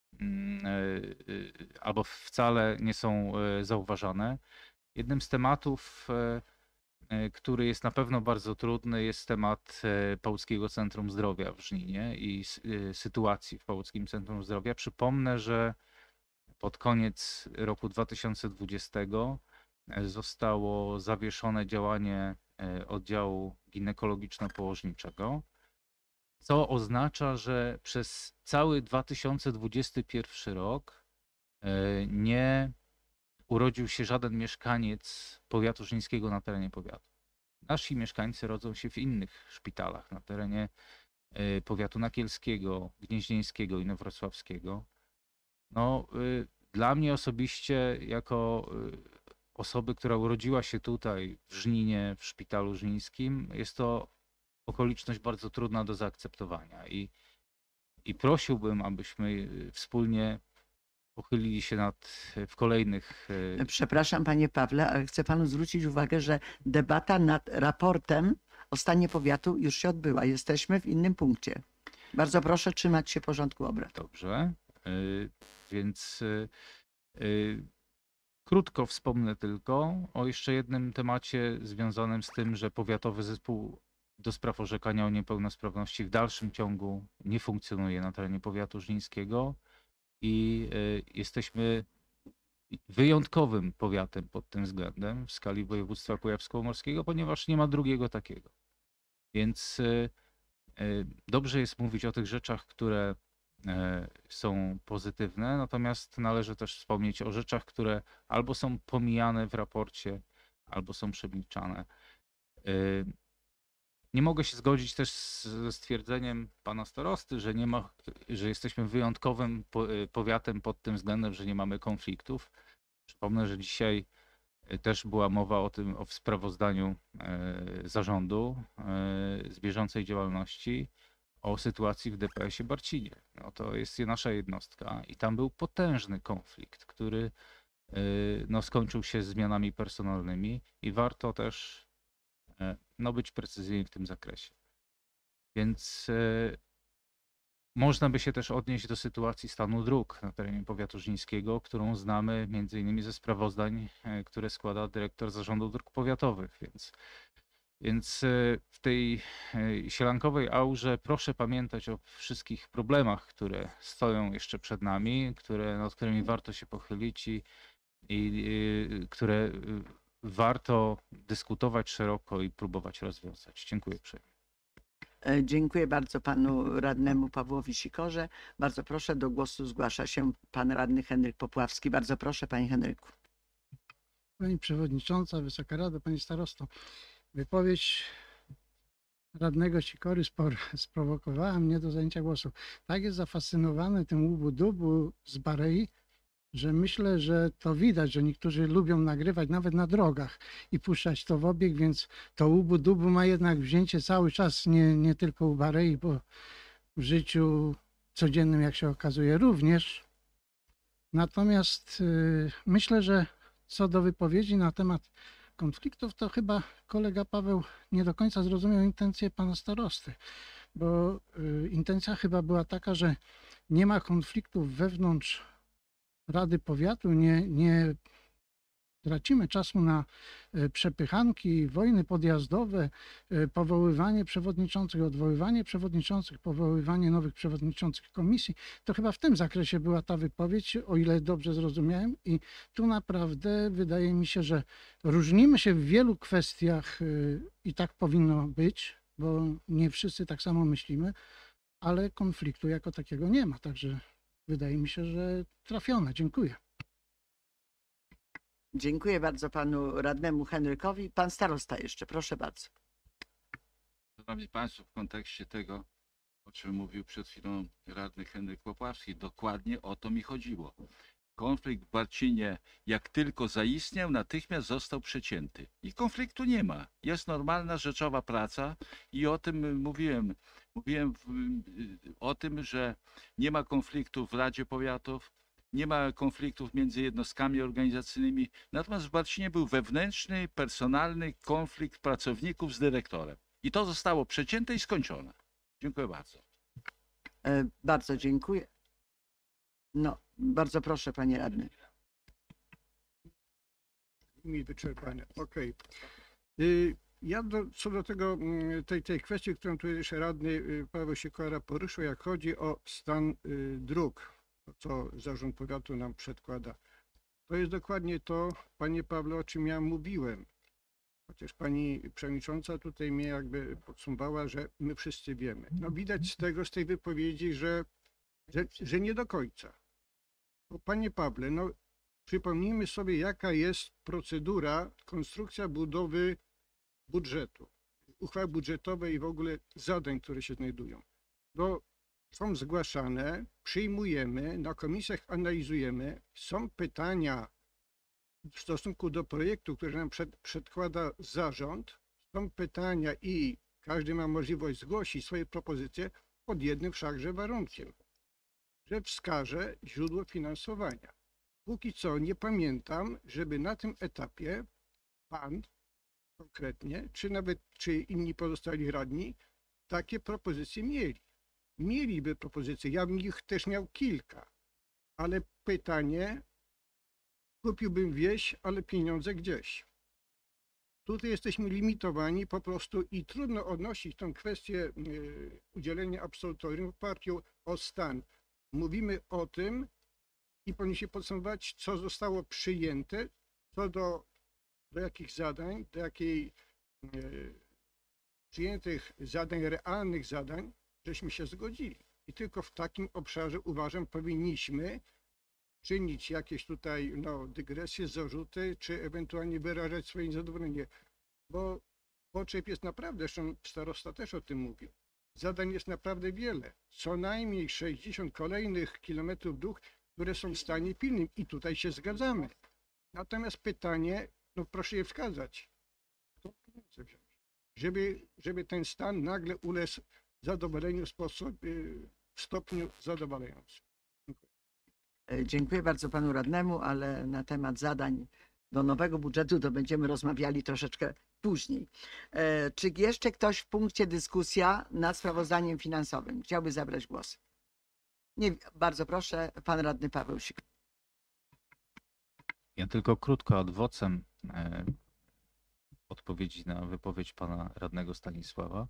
albo wcale nie są zauważane. Jednym z tematów, który jest na pewno bardzo trudny, jest temat Połockiego Centrum Zdrowia w Żninie i sytuacji w Połockim Centrum Zdrowia. Przypomnę, że pod koniec roku 2020 zostało zawieszone działanie oddziału ginekologiczno-położniczego, co oznacza, że przez cały 2021 rok nie urodził się żaden mieszkaniec powiatu żnińskiego na terenie powiatu. Nasi mieszkańcy rodzą się w innych szpitalach na terenie powiatu nakielskiego, gnieźnieńskiego, inowrocławskiego. No, dla mnie osobiście, jako osoby, która urodziła się tutaj w Żninie, w szpitalu żnińskim, jest to okoliczność bardzo trudna do zaakceptowania i prosiłbym, abyśmy wspólnie pochylili się w kolejnych. Przepraszam, panie Pawle, ale chcę panu zwrócić uwagę, że debata nad raportem o stanie powiatu już się odbyła. Jesteśmy w innym punkcie. Bardzo proszę trzymać się porządku obrad. Dobrze, więc krótko wspomnę tylko o jeszcze jednym temacie związanym z tym, że Powiatowy Zespół do spraw orzekania o niepełnosprawności w dalszym ciągu nie funkcjonuje na terenie powiatu żnińskiego i jesteśmy wyjątkowym powiatem pod tym względem w skali województwa kujawsko-pomorskiego, ponieważ nie ma drugiego takiego. Więc dobrze jest mówić o tych rzeczach, które są pozytywne, natomiast należy też wspomnieć o rzeczach, które albo są pomijane w raporcie, albo są przemilczane. Nie mogę się zgodzić też ze stwierdzeniem pana starosty, że jesteśmy wyjątkowym powiatem pod tym względem, że nie mamy konfliktów. Przypomnę, że dzisiaj też była mowa o tym, o sprawozdaniu zarządu z bieżącej działalności o sytuacji w DPS-ie Barcinie. No to jest nasza jednostka i tam był potężny konflikt, który no, skończył się zmianami personalnymi i warto też no, być precyzyjnym w tym zakresie. Więc można by się też odnieść do sytuacji stanu dróg na terenie powiatu żnińskiego, którą znamy m.in. ze sprawozdań, które składa dyrektor Zarządu Dróg Powiatowych. Więc w tej sielankowej aurze proszę pamiętać o wszystkich problemach, które stoją jeszcze przed nami, nad którymi warto się pochylić i które warto dyskutować szeroko i próbować rozwiązać. Dziękuję uprzejmie. Dziękuję bardzo panu radnemu Pawłowi Sikorze. Bardzo proszę, do głosu zgłasza się pan radny Henryk Popławski. Bardzo proszę, panie Henryku. Pani Przewodnicząca, Wysoka Rado, Pani Starosto. Wypowiedź radnego Sikory sprowokowała mnie do zajęcia głosu. Tak jest zafascynowany tym łubu-dubu z Barei, że myślę, że to widać, że niektórzy lubią nagrywać nawet na drogach i puszczać to w obieg, więc to łubu-dubu ma jednak wzięcie cały czas, nie tylko u Barei, bo w życiu codziennym, jak się okazuje, również. Natomiast myślę, że co do wypowiedzi na temat konfliktów, to chyba kolega Paweł nie do końca zrozumiał intencję pana starosty, bo intencja chyba była taka, że nie ma konfliktów wewnątrz Rady Powiatu, nie tracimy czasu na przepychanki, wojny podjazdowe, powoływanie przewodniczących, odwoływanie przewodniczących, powoływanie nowych przewodniczących komisji. To chyba w tym zakresie była ta wypowiedź, o ile dobrze zrozumiałem. I tu naprawdę wydaje mi się, że różnimy się w wielu kwestiach i tak powinno być, bo nie wszyscy tak samo myślimy, ale konfliktu jako takiego nie ma. Także wydaje mi się, że trafione. Dziękuję. Dziękuję bardzo panu radnemu Henrykowi. Pan starosta jeszcze, proszę bardzo. Szanowni Państwo, w kontekście tego, o czym mówił przed chwilą radny Henryk Popławski, dokładnie o to mi chodziło. Konflikt w Barcinie, jak tylko zaistniał, natychmiast został przecięty. I konfliktu nie ma. Jest normalna, rzeczowa praca i o tym mówiłem. Mówiłem o tym, że nie ma konfliktów w Radzie Powiatów, nie ma konfliktów między jednostkami organizacyjnymi. Natomiast w Barcinie był wewnętrzny, personalny konflikt pracowników z dyrektorem. I to zostało przecięte i skończone. Dziękuję bardzo. Bardzo dziękuję. No, bardzo proszę, panie radny. Mi wyczerpane. Okej. Ja co do tego, tej kwestii, którą tu jeszcze radny Paweł Sikora poruszył, jak chodzi o stan dróg, co zarząd powiatu nam przedkłada. To jest dokładnie to, panie Pawle, o czym ja mówiłem. Chociaż pani przewodnicząca tutaj mnie jakby podsumowała, że my wszyscy wiemy. No widać z tej wypowiedzi, że nie do końca. Bo panie Pawle, no przypomnijmy sobie, jaka jest procedura, konstrukcja budowy budżetu, uchwały budżetowej i w ogóle zadań, które się znajdują. No, są zgłaszane, przyjmujemy, na komisjach analizujemy, są pytania w stosunku do projektu, który nam przedkłada zarząd, są pytania i każdy ma możliwość zgłosić swoje propozycje pod jednym wszakże warunkiem, że wskaże źródło finansowania. Póki co nie pamiętam, żeby na tym etapie pan konkretnie, czy inni pozostali radni, takie propozycje mieli. Mieliby propozycje, ja bym ich też miał kilka, ale pytanie, kupiłbym wieś, ale pieniądze gdzieś. Tutaj jesteśmy limitowani po prostu i trudno odnosić tę kwestię udzielenia absolutorium w oparciu o stan. Mówimy o tym i powinniśmy podsumować, co zostało przyjęte, co do jakich zadań, do jakiej przyjętych zadań, realnych zadań, żeśmy się zgodzili. I tylko w takim obszarze, uważam, powinniśmy czynić jakieś tutaj dygresje, zarzuty, czy ewentualnie wyrażać swoje niezadowolenie. Bo potrzeb jest naprawdę, zresztą starosta też o tym mówił, zadań jest naprawdę wiele. Co najmniej 60 kolejnych kilometrów dróg, które są w stanie pilnym i tutaj się zgadzamy. Natomiast pytanie, proszę je wskazać, kto pieniądze wziąć, żeby ten stan nagle uległ zadowoleniu w stopniu zadowalającym. Dziękuję bardzo panu radnemu, ale na temat zadań do nowego budżetu to będziemy rozmawiali troszeczkę później. Czy jeszcze ktoś w punkcie dyskusja nad sprawozdaniem finansowym chciałby zabrać głos? Nie, bardzo proszę, pan radny Paweł Sikora. Ja tylko krótko ad vocem odpowiedzi na wypowiedź pana radnego Stanisława.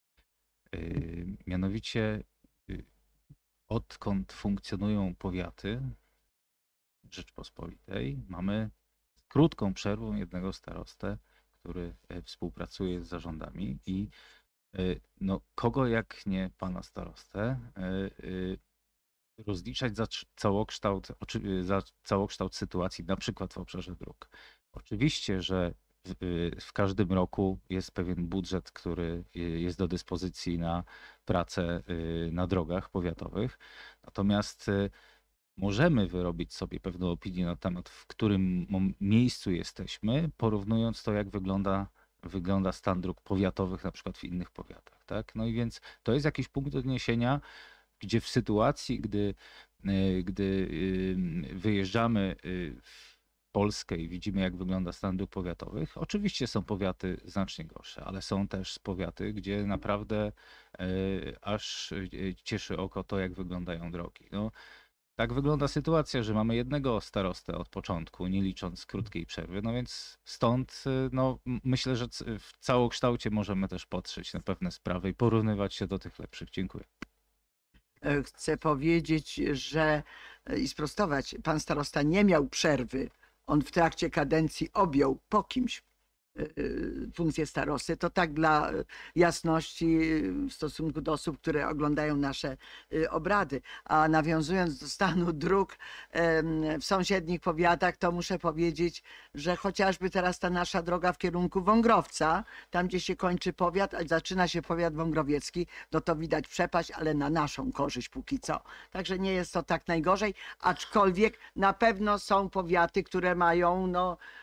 Mianowicie odkąd funkcjonują powiaty Rzeczpospolitej, mamy z krótką przerwą jednego starostę, który współpracuje z zarządami i kogo jak nie pana starostę rozliczać za całokształt sytuacji, na przykład w obszarze dróg. Oczywiście, że w każdym roku jest pewien budżet, który jest do dyspozycji na pracę na drogach powiatowych. Natomiast możemy wyrobić sobie pewną opinię na temat, w którym miejscu jesteśmy, porównując to, jak wygląda stan dróg powiatowych, na przykład w innych powiatach. Tak? No i więc to jest jakiś punkt odniesienia, gdzie w sytuacji, gdy wyjeżdżamy w Polskę i widzimy, jak wygląda stan dróg powiatowych, oczywiście są powiaty znacznie gorsze, ale są też powiaty, gdzie naprawdę aż cieszy oko to, jak wyglądają drogi. No, tak wygląda sytuacja, że mamy jednego starostę od początku, nie licząc krótkiej przerwy, no więc stąd myślę, że w całokształcie możemy też patrzeć na pewne sprawy i porównywać się do tych lepszych. Dziękuję. Chcę powiedzieć, że i sprostować, pan starosta nie miał przerwy. On w trakcie kadencji objął po kimś funkcję starosty. To tak dla jasności w stosunku do osób, które oglądają nasze obrady. A nawiązując do stanu dróg w sąsiednich powiatach, to muszę powiedzieć, że chociażby teraz ta nasza droga w kierunku Wągrowca, tam gdzie się kończy powiat, a zaczyna się powiat wągrowiecki, no to widać przepaść, ale na naszą korzyść póki co. Także nie jest to tak najgorzej, aczkolwiek na pewno są powiaty, które mają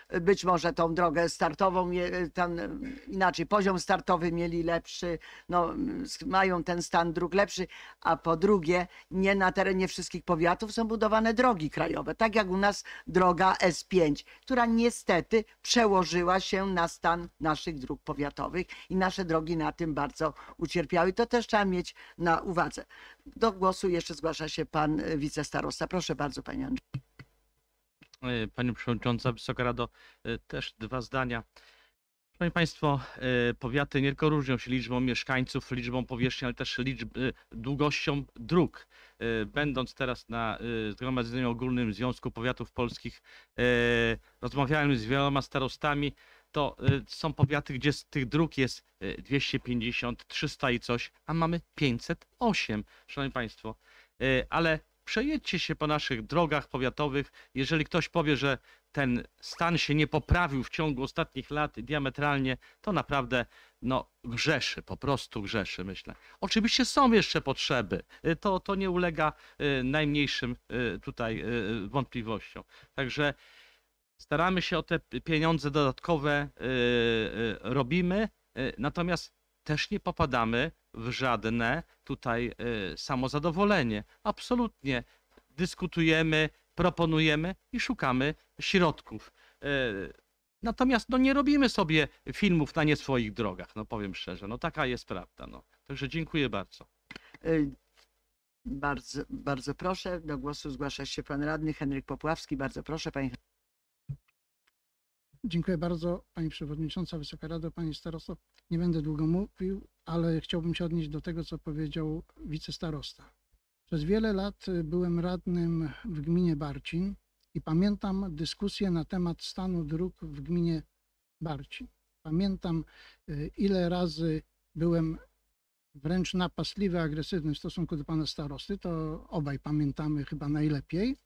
być może tą drogę startową, inaczej, poziom startowy mieli lepszy, no, mają ten stan dróg lepszy, a po drugie, nie na terenie wszystkich powiatów są budowane drogi krajowe, tak jak u nas droga S5, która niestety przełożyła się na stan naszych dróg powiatowych i nasze drogi na tym bardzo ucierpiały. To też trzeba mieć na uwadze. Do głosu jeszcze zgłasza się pan wicestarosta. Proszę bardzo, panie Andrzej. Pani Przewodnicząca, Wysoka Rado, też dwa zdania. Szanowni Państwo, powiaty nie tylko różnią się liczbą mieszkańców, liczbą powierzchni, ale też długością dróg. Będąc teraz na Zgromadzeniu Ogólnym Związku Powiatów Polskich, rozmawiałem z wieloma starostami, to są powiaty, gdzie z tych dróg jest 250, 300 i coś, a mamy 508, Szanowni Państwo. Ale przejedźcie się po naszych drogach powiatowych. Jeżeli ktoś powie, że ten stan się nie poprawił w ciągu ostatnich lat diametralnie, to naprawdę no, grzeszy, po prostu grzeszy, myślę. Oczywiście są jeszcze potrzeby, to nie ulega najmniejszym tutaj wątpliwościom. Także staramy się o te pieniądze dodatkowe, robimy, natomiast też nie popadamy w żadne tutaj samozadowolenie. Absolutnie dyskutujemy, proponujemy i szukamy środków. Natomiast no, nie robimy sobie filmów na nie swoich drogach, no powiem szczerze, no taka jest prawda. No. Także dziękuję bardzo. Bardzo, bardzo proszę. Do głosu zgłasza się pan radny Henryk Popławski. Bardzo proszę, panie. Dziękuję bardzo, pani przewodnicząca, Wysoka Rado, panie starosto. Nie będę długo mówił, ale chciałbym się odnieść do tego, co powiedział wicestarosta. Przez wiele lat byłem radnym w gminie Barcin i pamiętam dyskusję na temat stanu dróg w gminie Barcin. Pamiętam, ile razy byłem wręcz napastliwy, agresywny w stosunku do pana starosty, to obaj pamiętamy chyba najlepiej,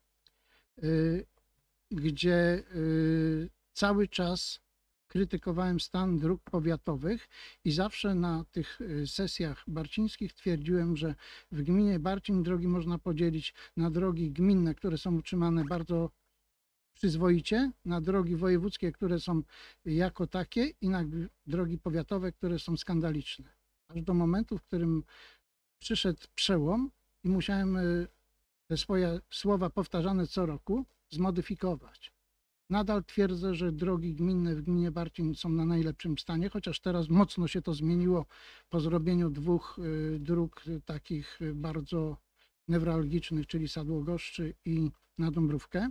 gdzie cały czas krytykowałem stan dróg powiatowych i zawsze na tych sesjach barcińskich twierdziłem, że w gminie Barcin drogi można podzielić na drogi gminne, które są utrzymane bardzo przyzwoicie, na drogi wojewódzkie, które są jako takie i na drogi powiatowe, które są skandaliczne. Aż do momentu, w którym przyszedł przełom i musiałem te swoje słowa powtarzane co roku zmodyfikować. Nadal twierdzę, że drogi gminne w gminie Barcin są na najlepszym stanie, chociaż teraz mocno się to zmieniło po zrobieniu dwóch dróg takich bardzo newralgicznych, czyli Sadłogoszczy i na Dąbrówkę.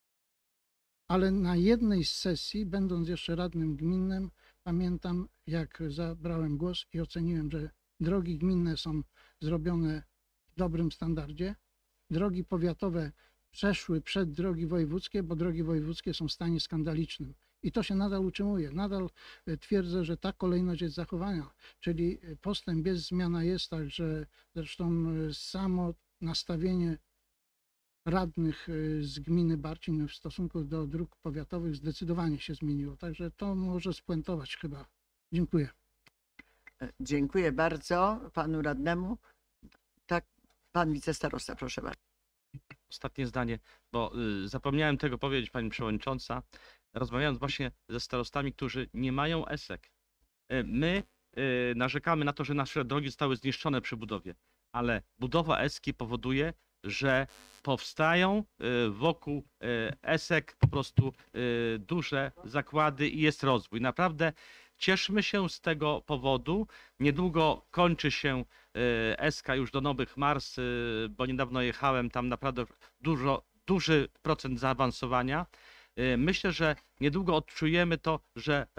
Ale na jednej z sesji, będąc jeszcze radnym gminnym, pamiętam, jak zabrałem głos i oceniłem, że drogi gminne są zrobione w dobrym standardzie, drogi powiatowe przeszły przed drogi wojewódzkie, bo drogi wojewódzkie są w stanie skandalicznym. I to się nadal utrzymuje. Nadal twierdzę, że ta kolejność jest zachowana, czyli postęp jest, zmiana jest, także zresztą samo nastawienie radnych z gminy Barcin w stosunku do dróg powiatowych zdecydowanie się zmieniło. Także to może spuentować chyba. Dziękuję. Dziękuję bardzo panu radnemu. Tak, pan wicestarosta, proszę bardzo. Ostatnie zdanie, bo zapomniałem tego powiedzieć, pani przewodnicząca, rozmawiając właśnie ze starostami, którzy nie mają ESEK. My narzekamy na to, że nasze drogi zostały zniszczone przy budowie, ale budowa ESKI powoduje, że powstają wokół ESEK po prostu duże zakłady i jest rozwój. Naprawdę cieszmy się z tego powodu. Niedługo kończy się ESKA już do Nowych Mars, bo niedawno jechałem, tam naprawdę duży procent zaawansowania. Myślę, że niedługo odczujemy to, że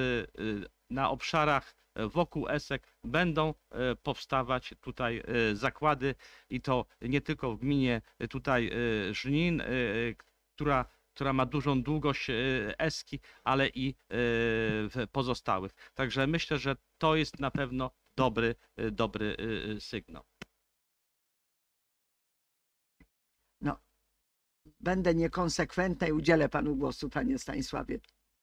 na obszarach wokół ESEK będą powstawać tutaj zakłady i to nie tylko w gminie tutaj Żnin, która ma dużą długość ESKI, ale i w pozostałych. Także myślę, że to jest na pewno dobry sygnał. No, będę niekonsekwentna i udzielę panu głosu, panie Stanisławie.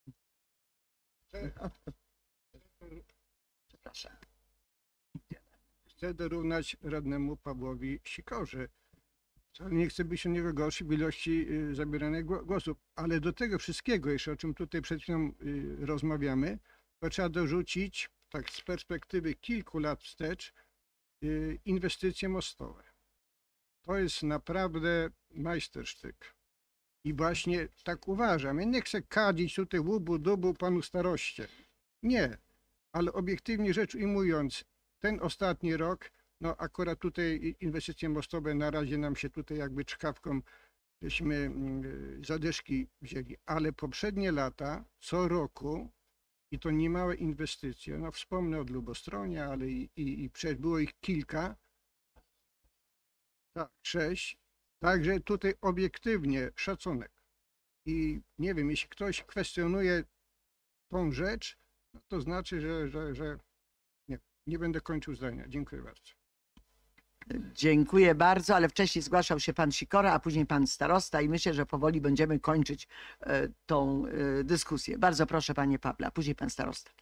Przepraszam. Chcę dorównać radnemu Pawłowi Sikorze. Wcale nie chcę być od niego gorszy w ilości zabieranych głosów, ale do tego wszystkiego jeszcze, o czym tutaj przed chwilą rozmawiamy, to trzeba dorzucić, tak z perspektywy kilku lat wstecz, inwestycje mostowe. To jest naprawdę majstersztyk. I właśnie tak uważam. Ja nie chcę kadzić tutaj łubu, dubu panu staroście. Nie, ale obiektywnie rzecz ujmując, ten ostatni rok, no akurat tutaj inwestycje mostowe na razie nam się tutaj jakby czkawką żeśmy zadyszki wzięli, ale poprzednie lata co roku i to niemałe inwestycje, no wspomnę od Lubostronia, ale i przecież było ich kilka, tak, 6, także tutaj obiektywnie szacunek. I nie wiem, jeśli ktoś kwestionuje tą rzecz, no to znaczy, że nie będę kończył zdania. Dziękuję bardzo. Dziękuję bardzo, ale wcześniej zgłaszał się pan Sikora, a później pan starosta i myślę, że powoli będziemy kończyć tą dyskusję. Bardzo proszę panie Pawle, a później pan starosta.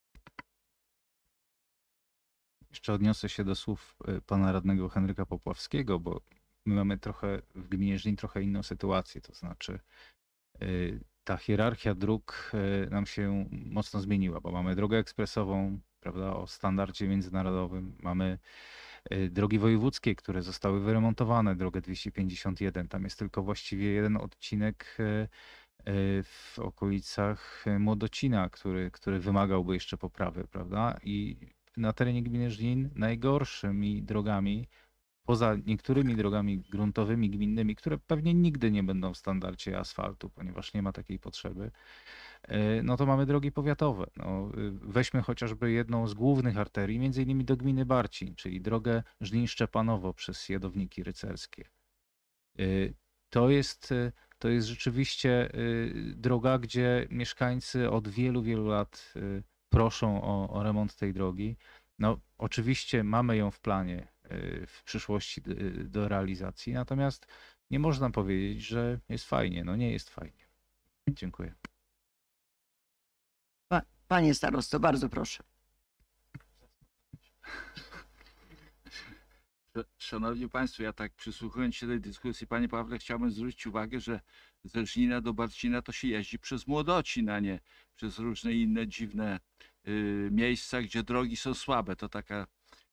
Jeszcze odniosę się do słów pana radnego Henryka Popławskiego, bo my mamy trochę w gminie Żnin trochę inną sytuację, to znaczy ta hierarchia dróg nam się mocno zmieniła, bo mamy drogę ekspresową, prawda, o standardzie międzynarodowym, mamy drogi wojewódzkie, które zostały wyremontowane, drogę 251, tam jest tylko właściwie jeden odcinek w okolicach Młodocina, który wymagałby jeszcze poprawy, prawda, i na terenie gminy Żnin najgorszymi drogami, poza niektórymi drogami gruntowymi, gminnymi, które pewnie nigdy nie będą w standardzie asfaltu, ponieważ nie ma takiej potrzeby, no to mamy drogi powiatowe. No, weźmy chociażby jedną z głównych arterii, między innymi do gminy Barcin, czyli drogę Żnin-Szczepanowo przez Jadowniki Rycerskie. To jest rzeczywiście droga, gdzie mieszkańcy od wielu, wielu lat proszą o remont tej drogi. No, oczywiście mamy ją w planie w przyszłości do realizacji, natomiast nie można powiedzieć, że jest fajnie. No nie jest fajnie. Dziękuję. Panie starosto, bardzo proszę. Szanowni Państwo, ja tak przysłuchując się tej dyskusji, panie Pawle, chciałbym zwrócić uwagę, że ze Żnina do Barcina to się jeździ przez Młodocin, a nie przez różne inne dziwne miejsca, gdzie drogi są słabe. To taka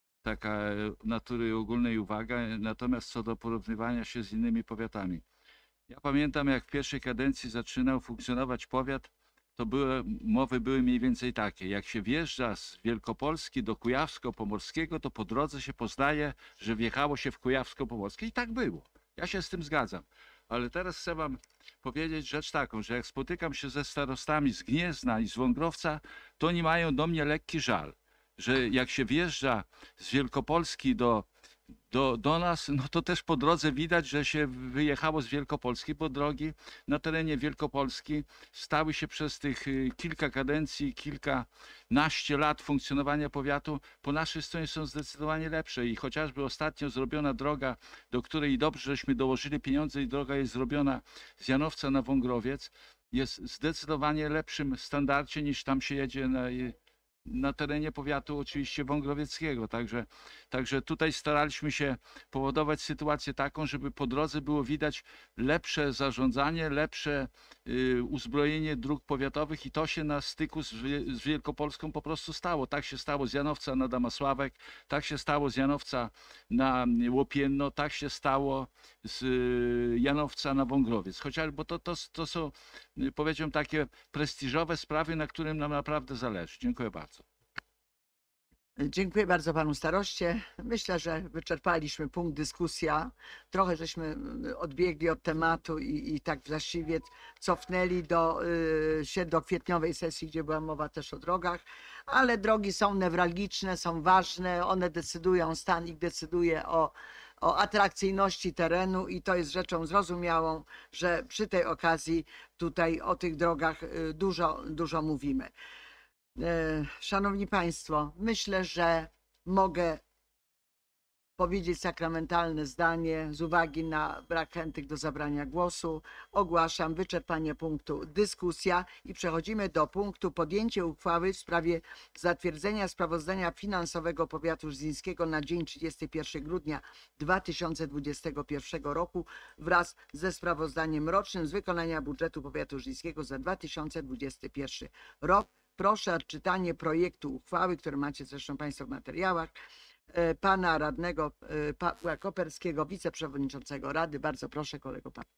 natury ogólnej uwaga. Natomiast co do porównywania się z innymi powiatami. Ja pamiętam, jak w pierwszej kadencji zaczynał funkcjonować powiat, to mowy były mniej więcej takie. Jak się wjeżdża z Wielkopolski do Kujawsko-Pomorskiego, to po drodze się poznaje, że wjechało się w Kujawsko-Pomorskie. I tak było. Ja się z tym zgadzam. Ale teraz chcę wam powiedzieć rzecz taką, że jak spotykam się ze starostami z Gniezna i z Wągrowca, to oni mają do mnie lekki żal, że jak się wjeżdża z Wielkopolski do nas, no to też po drodze widać, że się wyjechało z Wielkopolski, bo drogi na terenie Wielkopolski stały się przez tych kilka kadencji, kilkanaście lat funkcjonowania powiatu po naszej stronie są zdecydowanie lepsze i chociażby ostatnio zrobiona droga, do której dobrze żeśmy dołożyli pieniądze i droga jest zrobiona z Janowca na Wągrowiec, jest zdecydowanie lepszym standardzie niż tam się jedzie na terenie powiatu oczywiście wągrowieckiego. Także tutaj staraliśmy się powodować sytuację taką, żeby po drodze było widać lepsze zarządzanie, lepsze uzbrojenie dróg powiatowych i to się na styku z Wielkopolską po prostu stało. Tak się stało z Janowca na Damasławek, tak się stało z Janowca na Łopienno, tak się stało z Janowca na Wągrowiec. Chociaż, bo to są, powiedziałbym, takie prestiżowe sprawy, na którym nam naprawdę zależy. Dziękuję bardzo. Dziękuję bardzo panu staroście. Myślę, że wyczerpaliśmy punkt dyskusja. Trochę żeśmy odbiegli od tematu i tak właściwie cofnęli się do kwietniowej sesji, gdzie była mowa też o drogach, ale drogi są newralgiczne, są ważne, one decydują, stan ich decyduje o atrakcyjności terenu i to jest rzeczą zrozumiałą, że przy tej okazji tutaj o tych drogach dużo mówimy. Szanowni Państwo, myślę, że mogę powiedzieć sakramentalne zdanie z uwagi na brak chętnych do zabrania głosu. Ogłaszam wyczerpanie punktu dyskusja i przechodzimy do punktu podjęcie uchwały w sprawie zatwierdzenia sprawozdania finansowego powiatu żnińskiego na dzień 31 grudnia 2021 roku wraz ze sprawozdaniem rocznym z wykonania budżetu powiatu żnińskiego za 2021 rok. Proszę o odczytanie projektu uchwały, który macie zresztą Państwo w materiałach, pana radnego Pawła Koperskiego, wiceprzewodniczącego Rady. Bardzo proszę, kolego Paweł.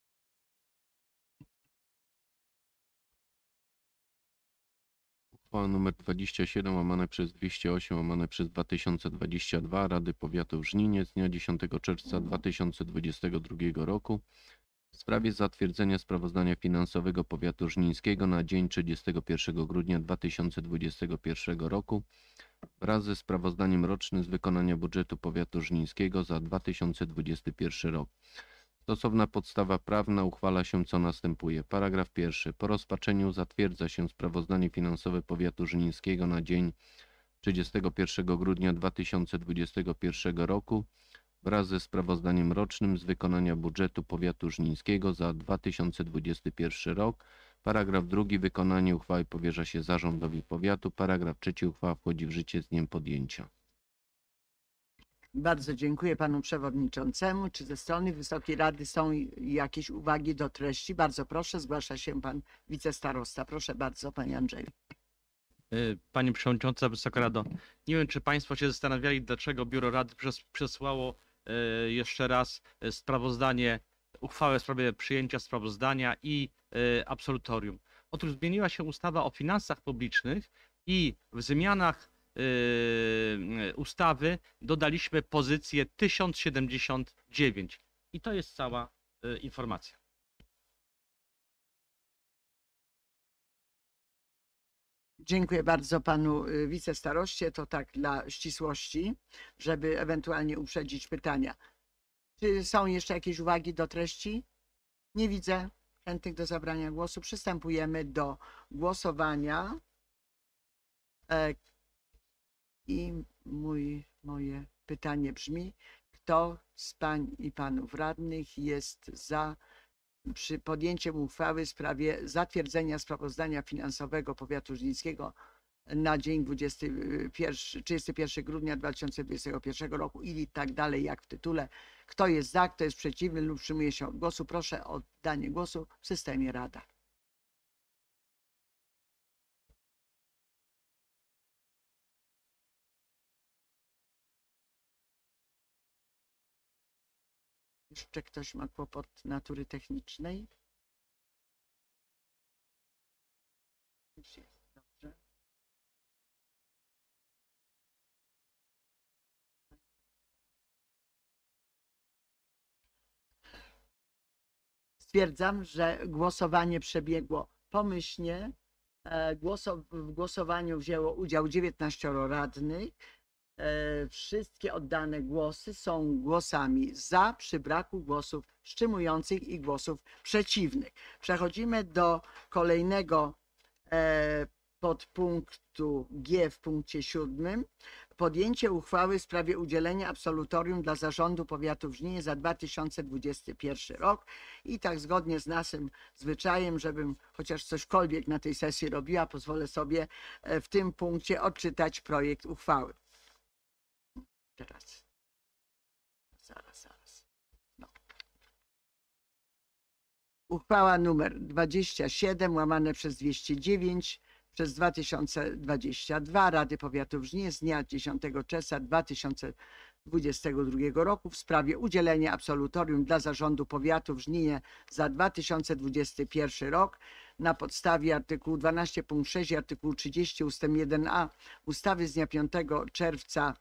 Uchwała nr 27 łamane przez 208 łamane przez 2022 Rady Powiatu w Żninie z dnia 10 czerwca 2022 roku w sprawie zatwierdzenia sprawozdania finansowego powiatu żnińskiego na dzień 31 grudnia 2021 roku wraz ze sprawozdaniem rocznym z wykonania budżetu powiatu żnińskiego za 2021 rok. Stosowna podstawa prawna uchwala się co następuje. Paragraf 1. Po rozpatrzeniu zatwierdza się sprawozdanie finansowe powiatu żnińskiego na dzień 31 grudnia 2021 roku wraz ze sprawozdaniem rocznym z wykonania budżetu powiatu żnińskiego za 2021 rok. Paragraf 2. Wykonanie uchwały powierza się zarządowi powiatu. Paragraf 3. Uchwała wchodzi w życie z dniem podjęcia. Bardzo dziękuję panu przewodniczącemu. Czy ze strony Wysokiej Rady są jakieś uwagi do treści? Bardzo proszę, zgłasza się pan wicestarosta. Proszę bardzo, panie Andrzeju. Pani Przewodnicząca, Wysoka Rado, nie wiem, czy Państwo się zastanawiali, dlaczego Biuro Rady przesłało jeszcze raz sprawozdanie, uchwałę w sprawie przyjęcia sprawozdania i absolutorium. Otóż zmieniła się ustawa o finansach publicznych i w zmianach ustawy dodaliśmy pozycję 1079 i to jest cała informacja. Dziękuję bardzo panu wicestaroście. To tak dla ścisłości, żeby ewentualnie uprzedzić pytania. Czy są jeszcze jakieś uwagi do treści? Nie widzę chętnych do zabrania głosu. Przystępujemy do głosowania. I moje pytanie brzmi, kto z pań i panów radnych jest za podjęciem uchwały w sprawie zatwierdzenia sprawozdania finansowego powiatu żnińskiego na dzień 31 grudnia 2021 roku i tak dalej jak w tytule. Kto jest za, kto jest przeciwny lub wstrzymuje się od głosu? Proszę o oddanie głosu w systemie Rada. Jeszcze ktoś ma kłopot natury technicznej? Już jest, dobrze. Stwierdzam, że głosowanie przebiegło pomyślnie. W głosowaniu wzięło udział 19 radnych. Wszystkie oddane głosy są głosami za przy braku głosów wstrzymujących i głosów przeciwnych. Przechodzimy do kolejnego podpunktu G w punkcie 7. Podjęcie uchwały w sprawie udzielenia absolutorium dla Zarządu Powiatu w Żninie za 2021 rok. I tak zgodnie z naszym zwyczajem, żebym chociaż cośkolwiek na tej sesji robiła, pozwolę sobie w tym punkcie odczytać projekt uchwały. Teraz. Zaraz. No. Uchwała numer 27 łamane przez 209 przez 2022 Rady Powiatu w Żninie z dnia 10 czerwca 2022 roku w sprawie udzielenia absolutorium dla Zarządu Powiatu w Żninie za 2021 rok na podstawie artykułu 12 punkt 6 i artykułu 30 ust. 1a ustawy z dnia 5 czerwca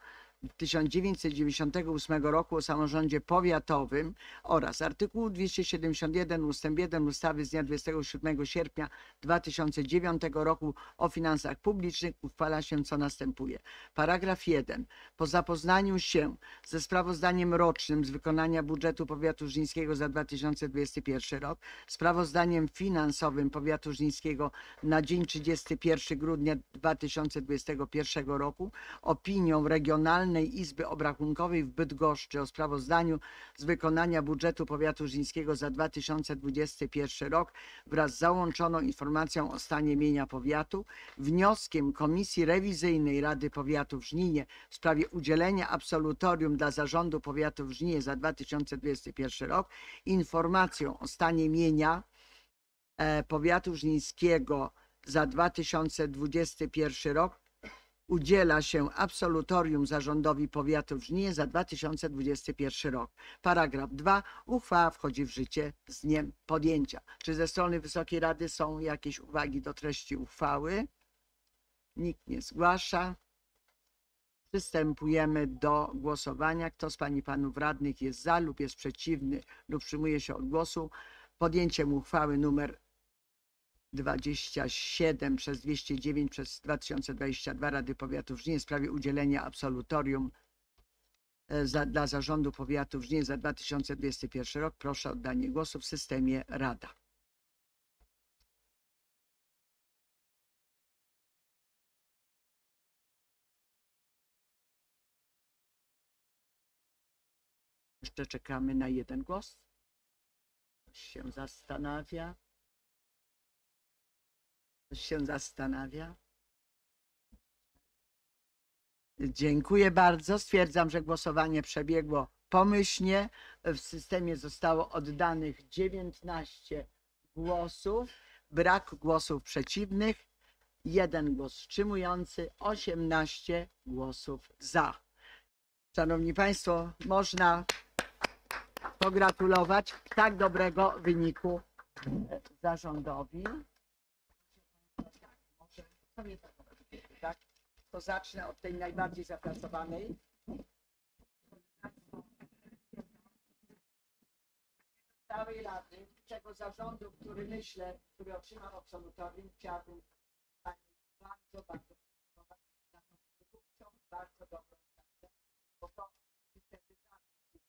1998 roku o samorządzie powiatowym oraz artykułu 271 ust. 1 ustawy z dnia 27 sierpnia 2009 roku o finansach publicznych uchwala się co następuje. Paragraf 1. Po zapoznaniu się ze sprawozdaniem rocznym z wykonania budżetu powiatu żnińskiego za 2021 rok, sprawozdaniem finansowym powiatu żnińskiego na dzień 31 grudnia 2021 roku, opinią regionalną Centralnej Izby Obrachunkowej w Bydgoszczy o sprawozdaniu z wykonania budżetu powiatu żnińskiego za 2021 rok wraz z załączoną informacją o stanie mienia powiatu, wnioskiem Komisji Rewizyjnej Rady Powiatu w Żninie w sprawie udzielenia absolutorium dla Zarządu Powiatu w Żninie za 2021 rok, informacją o stanie mienia powiatu żnińskiego za 2021 rok udziela się absolutorium Zarządowi Powiatu w Żninie za 2021 rok. Paragraf 2. Uchwała wchodzi w życie z dniem podjęcia. Czy ze strony Wysokiej Rady są jakieś uwagi do treści uchwały? Nikt nie zgłasza. Przystępujemy do głosowania. Kto z pań i panów radnych jest za lub jest przeciwny lub wstrzymuje się od głosu podjęciem uchwały nr 27 przez 209 przez 2022 Rady Powiatu w Żninie w sprawie udzielenia absolutorium dla Zarządu Powiatu w Żninie za 2021 rok. Proszę o oddanie głosu w systemie Rada. Jeszcze czekamy na jeden głos. Ktoś się zastanawia. Ktoś się zastanawia. Dziękuję bardzo. Stwierdzam, że głosowanie przebiegło pomyślnie. W systemie zostało oddanych 19 głosów. Brak głosów przeciwnych. 1 głos wstrzymujący. 18 głosów za. Szanowni Państwo, można pogratulować tak dobrego wyniku zarządowi. Tak? To zacznę od tej najbardziej zapracowanej. Całej Rady, tego zarządu, który myślę, który otrzymał absolutorium, chciałbym Pani bardzo podziękować za tą produkcją, bardzo dobrą pracę, bo to niestety tak.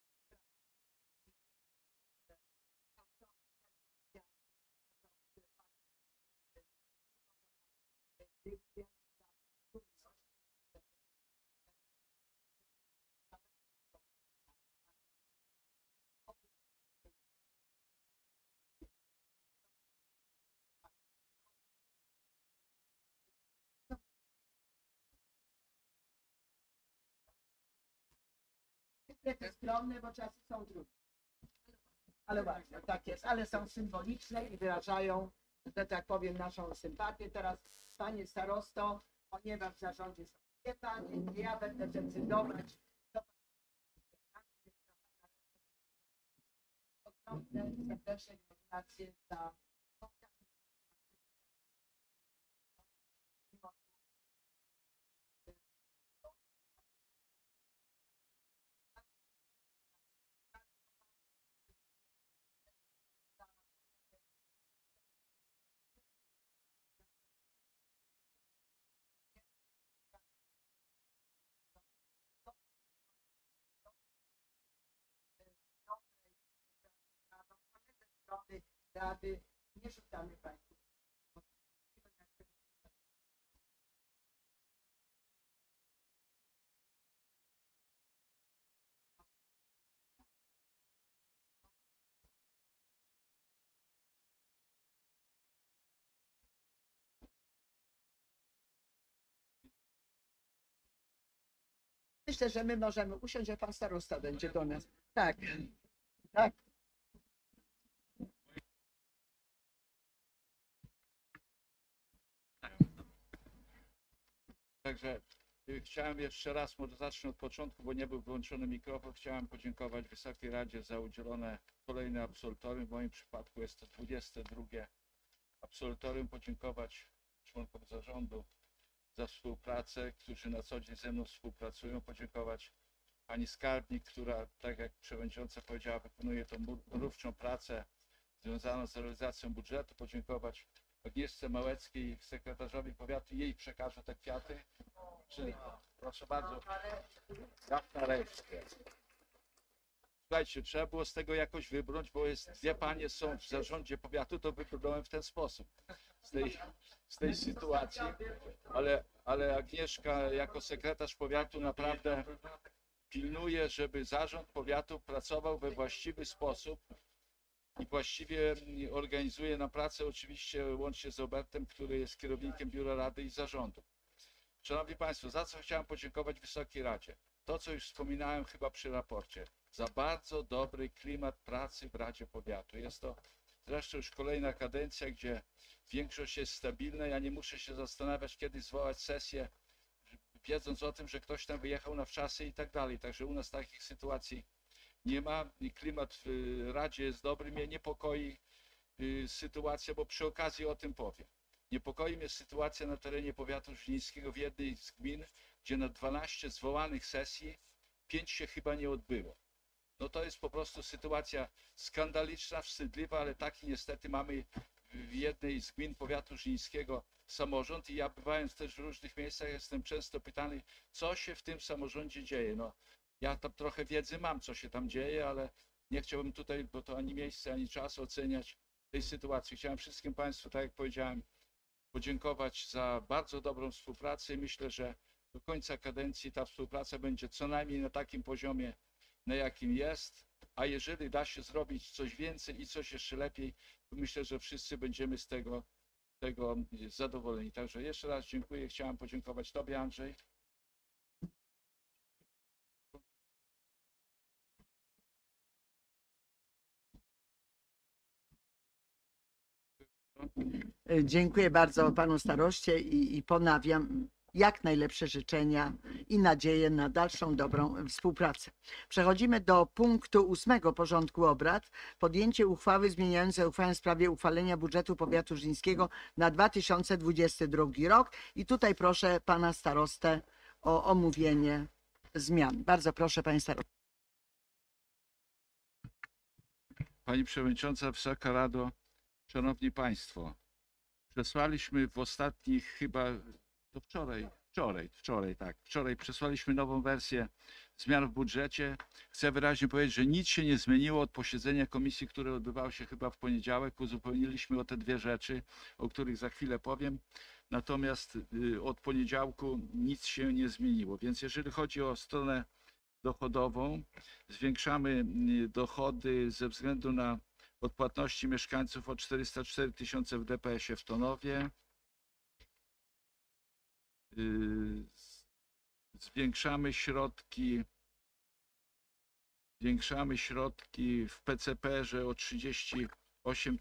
Jest skromne, bo czasy są trudne. Ale właśnie, tak jest, ale są symboliczne i wyrażają, że tak powiem, naszą sympatię. Teraz, panie starosto, ponieważ w zarządzie są dwie panie, nie ja będę decydować. Ogromne, serdeczne gratulacje za Rady. Nie rzucamy Państwu. Myślę, że my możemy usiąść, że pan starosta będzie do nas. Tak, tak. Także chciałem jeszcze raz, może zacznę od początku, bo nie był wyłączony mikrofon. Chciałem podziękować Wysokiej Radzie za udzielone kolejne absolutorium. W moim przypadku jest to 22 absolutorium. Podziękować członkom zarządu za współpracę, którzy na co dzień ze mną współpracują. Podziękować pani skarbnik, która, tak jak przewodnicząca powiedziała, wykonuje tą mrówczą pracę związaną z realizacją budżetu. Podziękować Agnieszce Małeckiej, sekretarzowi powiatu, jej przekażę te kwiaty. Proszę bardzo. Słuchajcie, trzeba było z tego jakoś wybrnąć, bo dwie panie są w zarządzie powiatu, to wybrnąłem w ten sposób. z tej sytuacji, ale Agnieszka jako sekretarz powiatu naprawdę pilnuje, żeby zarząd powiatu pracował we właściwy sposób i właściwie organizuje nam pracę, oczywiście łącznie z Robertem, który jest kierownikiem biura rady i zarządu. Szanowni Państwo, za co chciałem podziękować Wysokiej Radzie? To, co już wspominałem chyba przy raporcie, za bardzo dobry klimat pracy w Radzie Powiatu. Jest to zresztą już kolejna kadencja, gdzie większość jest stabilna. Ja nie muszę się zastanawiać, kiedy zwołać sesję, wiedząc o tym, że ktoś tam wyjechał na wczasy i tak dalej. Także u nas takich sytuacji nie ma. Klimat w Radzie jest dobry. Mnie niepokoi sytuacja, bo przy okazji o tym powiem. Niepokoi mnie sytuacja na terenie powiatu żnińskiego w jednej z gmin, gdzie na 12 zwołanych sesji 5 się chyba nie odbyło. No to jest po prostu sytuacja skandaliczna, wstydliwa, ale taki niestety mamy w jednej z gmin powiatu żnińskiego samorząd i ja bywając też w różnych miejscach jestem często pytany, co się w tym samorządzie dzieje. No ja tam trochę wiedzy mam, co się tam dzieje, ale nie chciałbym tutaj, bo to ani miejsce, ani czas oceniać tej sytuacji. Chciałem wszystkim Państwu, tak jak powiedziałem, podziękować za bardzo dobrą współpracę i myślę, że do końca kadencji ta współpraca będzie co najmniej na takim poziomie, na jakim jest, a jeżeli da się zrobić coś więcej i coś jeszcze lepiej, to myślę, że wszyscy będziemy z tego zadowoleni. Także jeszcze raz dziękuję. Chciałem podziękować Tobie, Andrzej. Dziękuję bardzo panu staroście i ponawiam jak najlepsze życzenia i nadzieję na dalszą dobrą współpracę. Przechodzimy do punktu 8 porządku obrad. Podjęcie uchwały zmieniającej uchwałę w sprawie uchwalenia budżetu powiatu żnińskiego na 2022 rok. I tutaj proszę pana starostę o omówienie zmian. Bardzo proszę, panie starosto. Pani Przewodnicząca, Wysoka Rado, Szanowni Państwo, przesłaliśmy w ostatnich chyba, to wczoraj przesłaliśmy nową wersję zmian w budżecie. Chcę wyraźnie powiedzieć, że nic się nie zmieniło od posiedzenia komisji, które odbywało się chyba w poniedziałek. Uzupełniliśmy o te dwie rzeczy, o których za chwilę powiem. Natomiast od poniedziałku nic się nie zmieniło. Więc jeżeli chodzi o stronę dochodową, zwiększamy dochody ze względu na odpłatności mieszkańców o 404 000 w DPS-ie w Tonowie. Zwiększamy środki w PCP-że o 38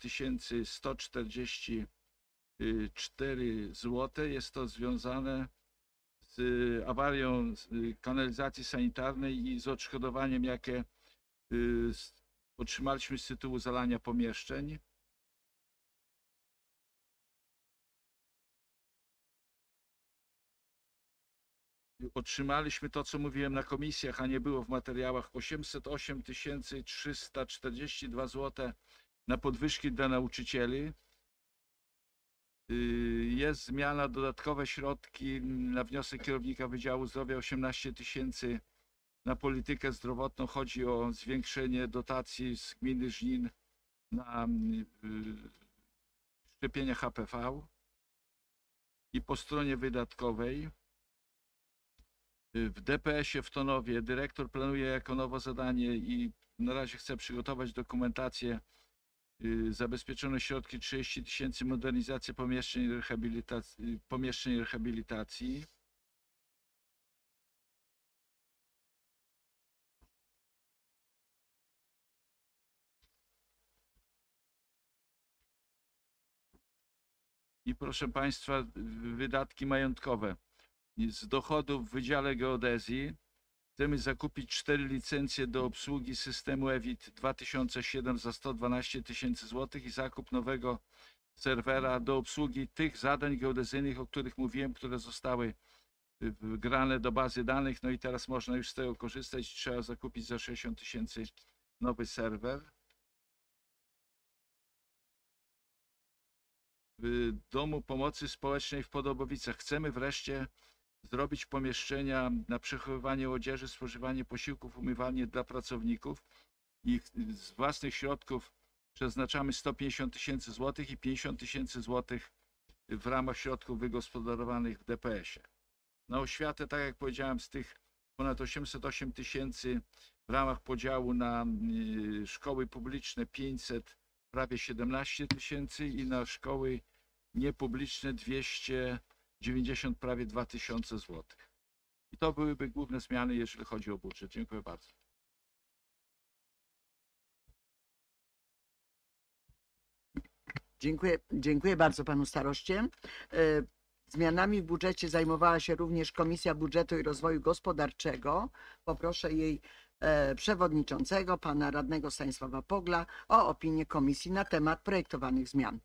144 zł. Jest to związane z awarią kanalizacji sanitarnej i z odszkodowaniem, jakie otrzymaliśmy z tytułu zalania pomieszczeń. Otrzymaliśmy to, co mówiłem na komisjach, a nie było w materiałach, 808 342 zł na podwyżki dla nauczycieli. Jest zmiana, dodatkowe środki na wniosek kierownika Wydziału Zdrowia 18 000 na politykę zdrowotną. Chodzi o zwiększenie dotacji z gminy Żnin na szczepienia HPV. I po stronie wydatkowej w DPS-ie w Tonowie dyrektor planuje jako nowe zadanie i na razie chce przygotować dokumentację. Zabezpieczono środki 30 000 modernizacji pomieszczeń rehabilitacji. I proszę Państwa, wydatki majątkowe. Z dochodów w Wydziale Geodezji chcemy zakupić 4 licencje do obsługi systemu EWIT 2007 za 112 000 zł i zakup nowego serwera do obsługi tych zadań geodezyjnych, o których mówiłem, które zostały wgrane do bazy danych. No i teraz można już z tego korzystać. Trzeba zakupić za 60 000 nowy serwer. W Domu Pomocy Społecznej w Podobowicach chcemy wreszcie zrobić pomieszczenia na przechowywanie odzieży, spożywanie posiłków, umywanie dla pracowników i z własnych środków przeznaczamy 150 000 zł i 50 000 zł w ramach środków wygospodarowanych w DPS-ie. Na oświatę, tak jak powiedziałem, z tych ponad 808 tysięcy w ramach podziału na szkoły publiczne 500, prawie 17 tysięcy i na szkoły niepubliczne 290, prawie 2000 złotych. I to byłyby główne zmiany, jeżeli chodzi o budżet. Dziękuję bardzo. Dziękuję bardzo panu staroście. Zmianami w budżecie zajmowała się również Komisja Budżetu i Rozwoju Gospodarczego. Poproszę jej przewodniczącego, pana radnego Stanisława Pogla, o opinię komisji na temat projektowanych zmian.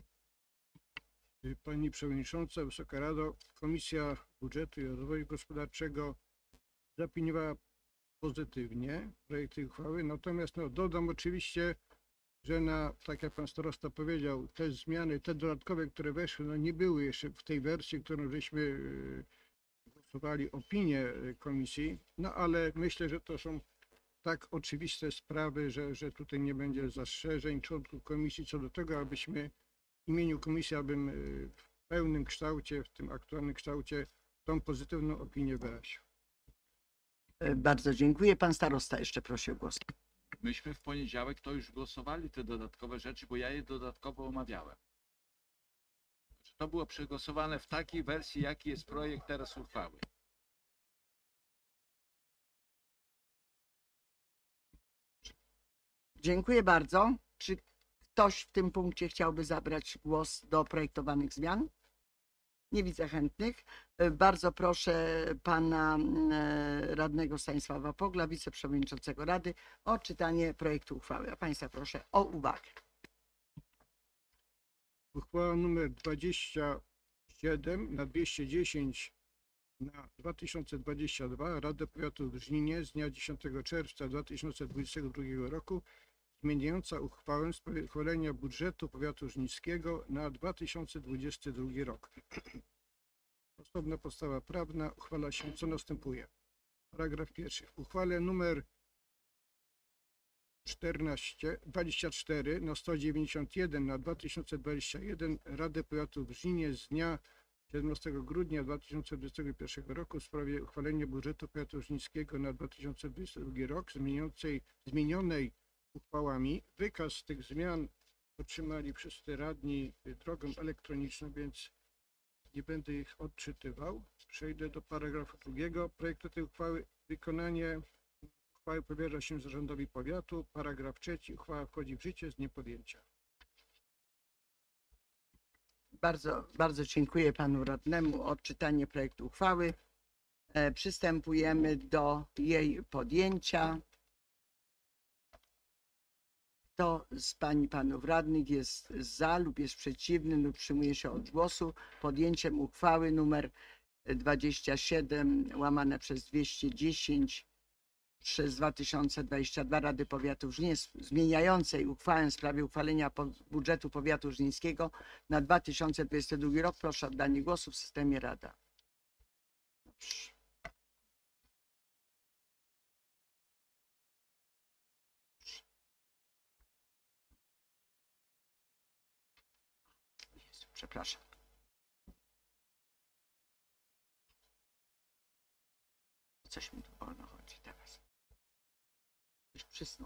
Pani Przewodnicząca, Wysoka Rado, Komisja Budżetu i Rozwoju Gospodarczego zaopiniowała pozytywnie projekt tej uchwały, natomiast dodam oczywiście, że tak jak pan starosta powiedział, te zmiany, te dodatkowe, które weszły, nie były jeszcze w tej wersji, którą żeśmy głosowali, opinię komisji, ale myślę, że to są tak oczywiste sprawy, że tutaj nie będzie zastrzeżeń członków komisji co do tego, abyśmy w imieniu komisji, abym w pełnym kształcie, w tym aktualnym kształcie, tą pozytywną opinię wyraził. Bardzo dziękuję. Pan starosta jeszcze prosi o głos. Myśmy w poniedziałek to już głosowali te dodatkowe rzeczy, bo ja je dodatkowo omawiałem. To było przegłosowane w takiej wersji, jaki jest projekt teraz uchwały. Dziękuję bardzo. Czy ktoś w tym punkcie chciałby zabrać głos do projektowanych zmian? Nie widzę chętnych. Bardzo proszę pana radnego Stanisława Pogla, wiceprzewodniczącego Rady, o czytanie projektu uchwały. A państwa proszę o uwagę. Uchwała nr 27 na 210 na 2022 Rady Powiatu w Żninie z dnia 10 czerwca 2022 roku zmieniająca uchwałę w sprawie uchwalenia budżetu Powiatu Żnińskiego na 2022 rok. Osobna podstawa prawna uchwala się, co następuje. Paragraf pierwszy. W uchwale nr 24 na 191 na 2021 Rady Powiatu w Żninie z dnia 17 grudnia 2021 roku w sprawie uchwalenia budżetu Powiatu Żnińskiego na 2022 rok zmienionej uchwałami. Wykaz tych zmian otrzymali wszyscy radni drogą elektroniczną, więc nie będę ich odczytywał. Przejdę do paragrafu drugiego. Projektu tej uchwały wykonanie uchwały powierza się zarządowi powiatu. Paragraf trzeci. Uchwała wchodzi w życie z dniem podjęcia. Bardzo dziękuję panu radnemu o odczytanie projektu uchwały. Przystępujemy do jej podjęcia. Kto z pań i panów radnych jest za lub jest przeciwny lub wstrzymuje się od głosu podjęciem uchwały nr 27/210 przez 2022 Rady Powiatu Żnin zmieniającej uchwałę w sprawie uchwalenia budżetu Powiatu Żnińskiego na 2022 rok. Proszę o oddanie głosu w systemie Rada. Dobrze. Jezu, przepraszam. Coś mi tu wolno chodzi teraz. Już przysnął.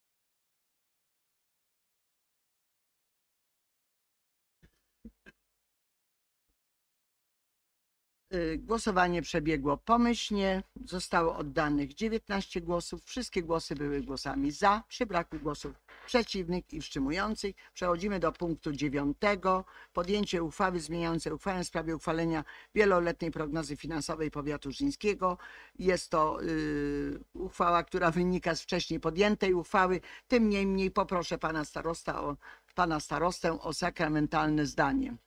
Głosowanie przebiegło pomyślnie. Zostało oddanych 19 głosów. Wszystkie głosy były głosami za, przy braku głosów przeciwnych i wstrzymujących. Przechodzimy do punktu 9. Podjęcie uchwały zmieniającej uchwałę w sprawie uchwalenia wieloletniej prognozy finansowej Powiatu Żnińskiego. Jest to uchwała, która wynika z wcześniej podjętej uchwały. Tym niemniej poproszę pana starostę o sakramentalne zdanie.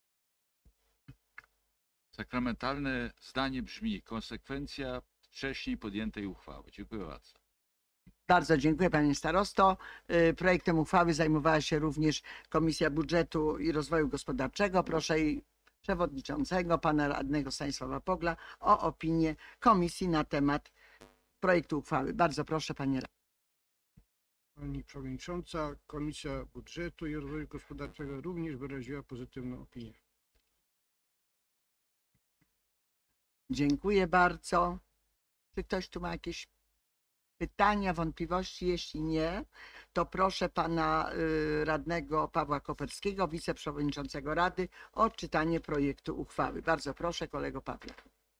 Sakramentalne zdanie brzmi: konsekwencja wcześniej podjętej uchwały. Dziękuję bardzo. Bardzo dziękuję panie starosto. Projektem uchwały zajmowała się również Komisja Budżetu i Rozwoju Gospodarczego. Proszę jej przewodniczącego, pana radnego Stanisława Pogla, o opinię komisji na temat projektu uchwały. Bardzo proszę panie radny. Pani Przewodnicząca, Komisja Budżetu i Rozwoju Gospodarczego również wyraziła pozytywną opinię. Dziękuję bardzo. Czy ktoś tu ma jakieś pytania, wątpliwości? Jeśli nie, to proszę pana radnego Pawła Koperskiego, wiceprzewodniczącego Rady, o odczytanie projektu uchwały. Bardzo proszę, kolego Pawle.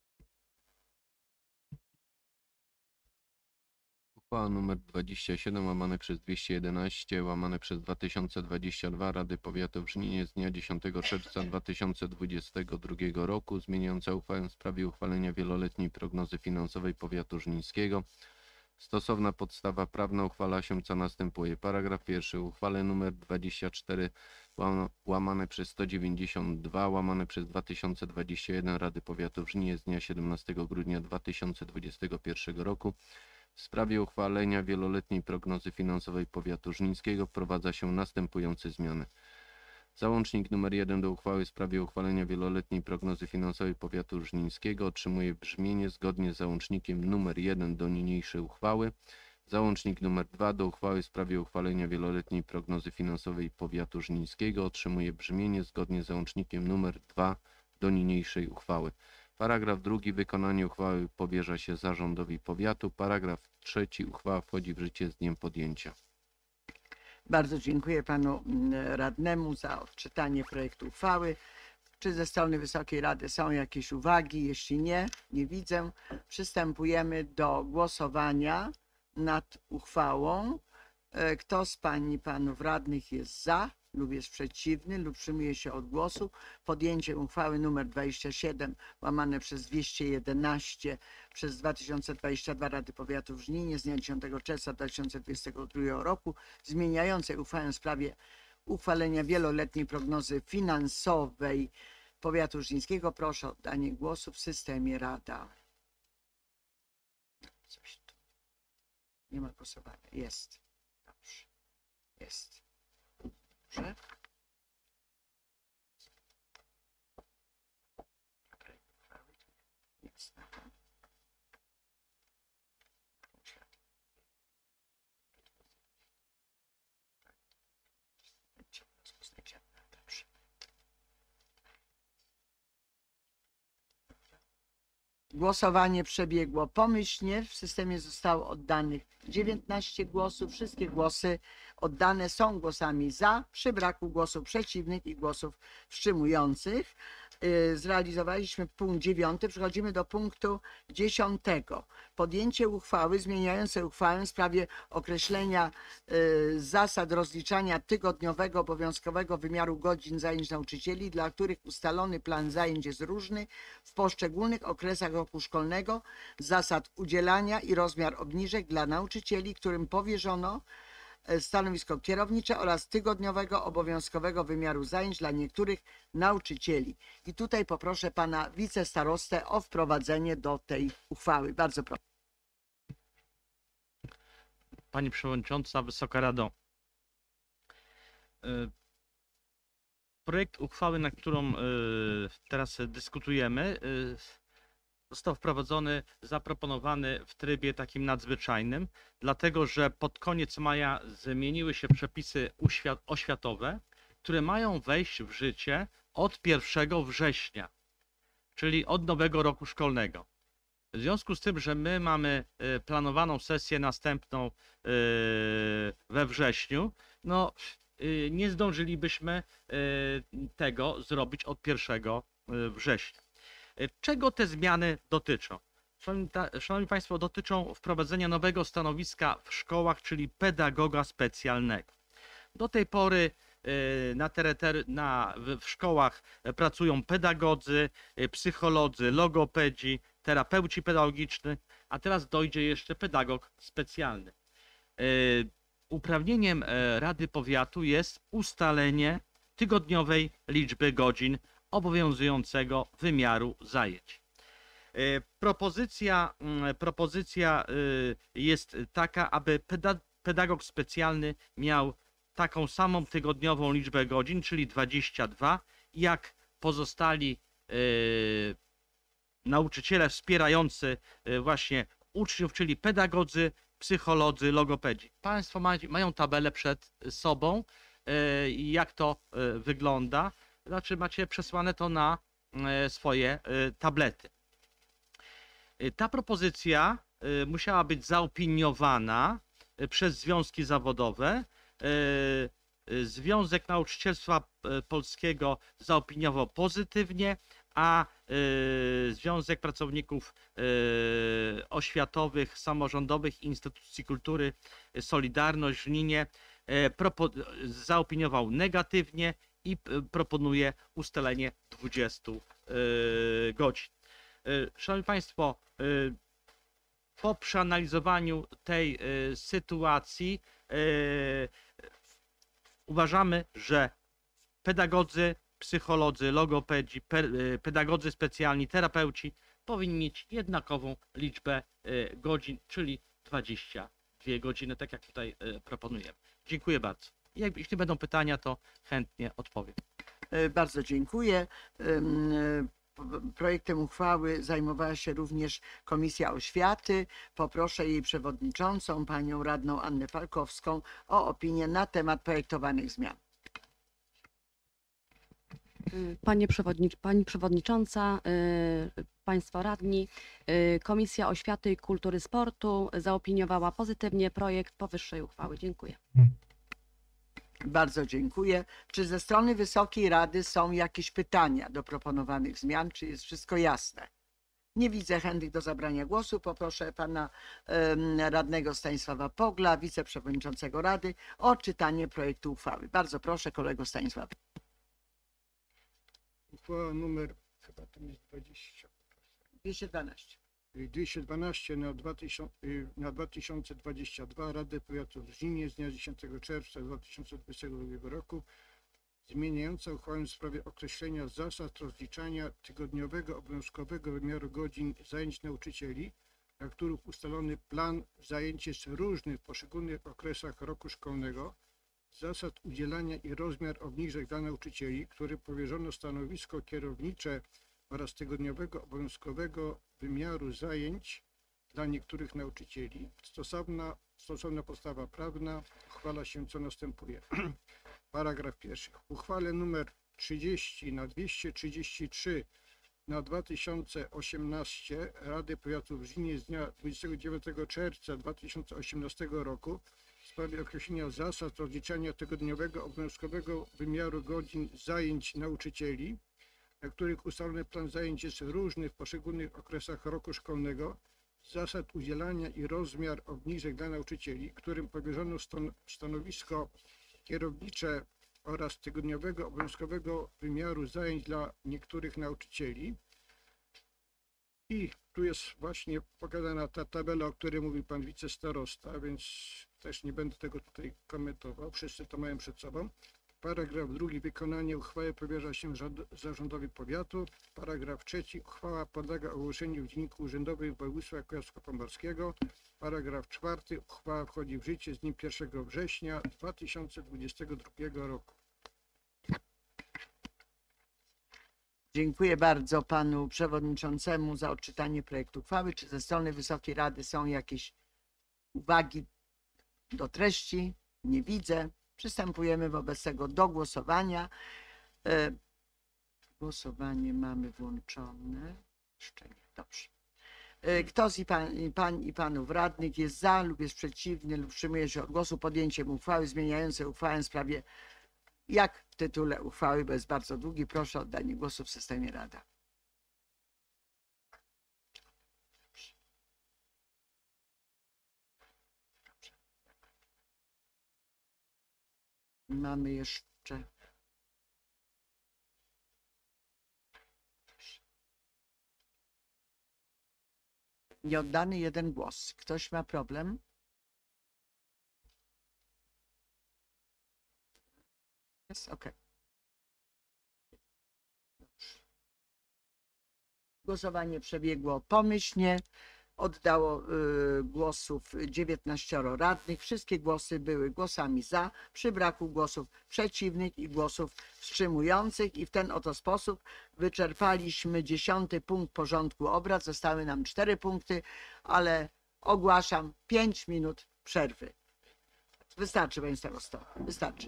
Uchwała nr 27 łamane przez 211 łamane przez 2022 Rady Powiatu w Żninie z dnia 10 czerwca 2022 roku zmieniająca uchwałę w sprawie uchwalenia wieloletniej prognozy finansowej Powiatu Żnińskiego. Stosowna podstawa prawna uchwala się, co następuje. Paragraf pierwszy. Uchwale nr 24 łamane przez 192 łamane przez 2021 Rady Powiatu w Żninie z dnia 17 grudnia 2021 roku w sprawie uchwalenia wieloletniej prognozy finansowej Powiatu Żnińskiego wprowadza się następujące zmiany. Załącznik nr 1 do uchwały w sprawie uchwalenia wieloletniej prognozy finansowej Powiatu Żnińskiego otrzymuje brzmienie zgodnie z załącznikiem nr 1 do niniejszej uchwały. Załącznik nr 2 do uchwały w sprawie uchwalenia wieloletniej prognozy finansowej Powiatu Żnińskiego otrzymuje brzmienie zgodnie z załącznikiem nr 2 do niniejszej uchwały. Paragraf drugi. Wykonanie uchwały powierza się zarządowi powiatu. Paragraf trzeci. Uchwała wchodzi w życie z dniem podjęcia. Bardzo dziękuję panu radnemu za odczytanie projektu uchwały. Czy ze strony Wysokiej Rady są jakieś uwagi? Jeśli nie, nie widzę. Przystępujemy do głosowania nad uchwałą. Kto z pań i panów radnych jest za lub jest przeciwny lub wstrzymuje się od głosu podjęciem uchwały nr 27 łamane przez 211 przez 2022 Rady Powiatu w Żninie z dnia 10 czerwca 2022 roku zmieniającej uchwałę w sprawie uchwalenia wieloletniej prognozy finansowej Powiatu Żnińskiego. Proszę o oddanie głosu w systemie Rada. Coś tu. Nie ma głosowania. Jest. Dobrze. Jest. Dobrze. Jest. Dobrze. Głosowanie przebiegło pomyślnie. W systemie zostało oddanych 19 głosów. Wszystkie głosy oddane są głosami za, przy braku głosów przeciwnych i głosów wstrzymujących. Zrealizowaliśmy punkt 9. Przechodzimy do punktu 10. Podjęcie uchwały zmieniającej uchwałę w sprawie określenia zasad rozliczania tygodniowego obowiązkowego wymiaru godzin zajęć nauczycieli, dla których ustalony plan zajęć jest różny w poszczególnych okresach roku szkolnego, zasad udzielania i rozmiar obniżek dla nauczycieli, którym powierzono stanowisko kierownicze oraz tygodniowego obowiązkowego wymiaru zajęć dla niektórych nauczycieli. I tutaj poproszę pana wicestarostę o wprowadzenie do tej uchwały. Bardzo proszę. Pani Przewodnicząca, Wysoka Rado. Projekt uchwały, nad którą teraz dyskutujemy, został wprowadzony, zaproponowany w trybie takim nadzwyczajnym, dlatego że pod koniec maja zmieniły się przepisy oświatowe, które mają wejść w życie od 1 września, czyli od nowego roku szkolnego. W związku z tym, że my mamy planowaną sesję następną we wrześniu, no nie zdążylibyśmy tego zrobić od 1 września. Czego te zmiany dotyczą? Szanowni Państwo, dotyczą wprowadzenia nowego stanowiska w szkołach, czyli pedagoga specjalnego. Do tej pory w szkołach pracują pedagodzy, psycholodzy, logopedzi, terapeuci pedagogiczni, a teraz dojdzie jeszcze pedagog specjalny. Uprawnieniem Rady Powiatu jest ustalenie tygodniowej liczby godzin obowiązującego wymiaru zajęć. Propozycja jest taka, aby pedagog specjalny miał taką samą tygodniową liczbę godzin, czyli 22, jak pozostali nauczyciele wspierający właśnie uczniów, czyli pedagodzy, psycholodzy, logopedzi. Państwo mają tabelę przed sobą, jak to wygląda. Znaczy macie przesłane to na swoje tablety. Ta propozycja musiała być zaopiniowana przez związki zawodowe. Związek Nauczycielstwa Polskiego zaopiniował pozytywnie, a Związek Pracowników Oświatowych, Samorządowych i Instytucji Kultury Solidarność w Żninie zaopiniował negatywnie i proponuje ustalenie 20 godzin. Szanowni Państwo, po przeanalizowaniu tej sytuacji uważamy, że pedagodzy, psycholodzy, logopedzi, pedagodzy specjalni, terapeuci powinni mieć jednakową liczbę godzin, czyli 22 godziny, tak jak tutaj proponujemy. Dziękuję bardzo. Jeśli będą pytania, to chętnie odpowiem. Bardzo dziękuję. Projektem uchwały zajmowała się również Komisja Oświaty. Poproszę jej przewodniczącą, panią radną Annę Falkowską, o opinię na temat projektowanych zmian. Pani Przewodnicząca, Państwo Radni, Komisja Oświaty i Kultury Sportu zaopiniowała pozytywnie projekt powyższej uchwały. Dziękuję. Bardzo dziękuję. Czy ze strony Wysokiej Rady są jakieś pytania do proponowanych zmian? Czy jest wszystko jasne? Nie widzę chętnych do zabrania głosu. Poproszę pana radnego Stanisława Pogla, wiceprzewodniczącego Rady, o odczytanie projektu uchwały. Bardzo proszę, kolego Stanisław. Uchwała numer, chyba to jest 212. 212 na 2022 Rady Powiatu w Żninie z dnia 10 czerwca 2022 roku zmieniająca uchwałę w sprawie określenia zasad rozliczania tygodniowego obowiązkowego wymiaru godzin zajęć nauczycieli, dla których ustalony plan zajęć jest różny w poszczególnych okresach roku szkolnego, zasad udzielania i rozmiar obniżek dla nauczycieli, którym powierzono stanowisko kierownicze oraz tygodniowego obowiązkowego wymiaru zajęć dla niektórych nauczycieli. Stosowna podstawa prawna uchwala się, co następuje. Paragraf pierwszy. W uchwale nr 30 na 233 na 2018 Rady Powiatu w Żninie z dnia 29 czerwca 2018 roku w sprawie określenia zasad rozliczania tygodniowego obowiązkowego wymiaru godzin zajęć nauczycieli, dla których ustalony plan zajęć jest różny w poszczególnych okresach roku szkolnego, zasad udzielania i rozmiar obniżek dla nauczycieli, którym powierzono stanowisko kierownicze oraz tygodniowego obowiązkowego wymiaru zajęć dla niektórych nauczycieli. I tu jest właśnie pokazana ta tabela, o której mówił pan wicestarosta, więc też nie będę tego tutaj komentował, wszyscy to mają przed sobą. Paragraf drugi. Wykonanie uchwały powierza się zarządowi powiatu. Paragraf trzeci. Uchwała podlega ogłoszeniu w Dzienniku Urzędowym Województwa Kujawsko-Pomorskiego. Paragraf czwarty. Uchwała wchodzi w życie z dniem 1 września 2022 roku. Dziękuję bardzo panu przewodniczącemu za odczytanie projektu uchwały. Czy ze strony Wysokiej Rady są jakieś uwagi do treści? Nie widzę. Przystępujemy wobec tego do głosowania. Głosowanie mamy włączone. Jeszcze nie. Dobrze. Kto z pań i panów radnych jest za lub jest przeciwny lub wstrzymuje się od głosu podjęciem uchwały zmieniającej uchwałę w sprawie, jak w tytule uchwały, bo jest bardzo długi, proszę o oddanie głosu w systemie Rada. Mamy jeszcze nieoddany jeden głos. Ktoś ma problem? Jest ok. Głosowanie przebiegło pomyślnie. Oddało głosów 19 radnych. Wszystkie głosy były głosami za, przy braku głosów przeciwnych i głosów wstrzymujących. I w ten oto sposób wyczerpaliśmy 10. punkt porządku obrad. Zostały nam 4 punkty, ale ogłaszam 5 minut przerwy. Wystarczy, panie starosto. Wystarczy.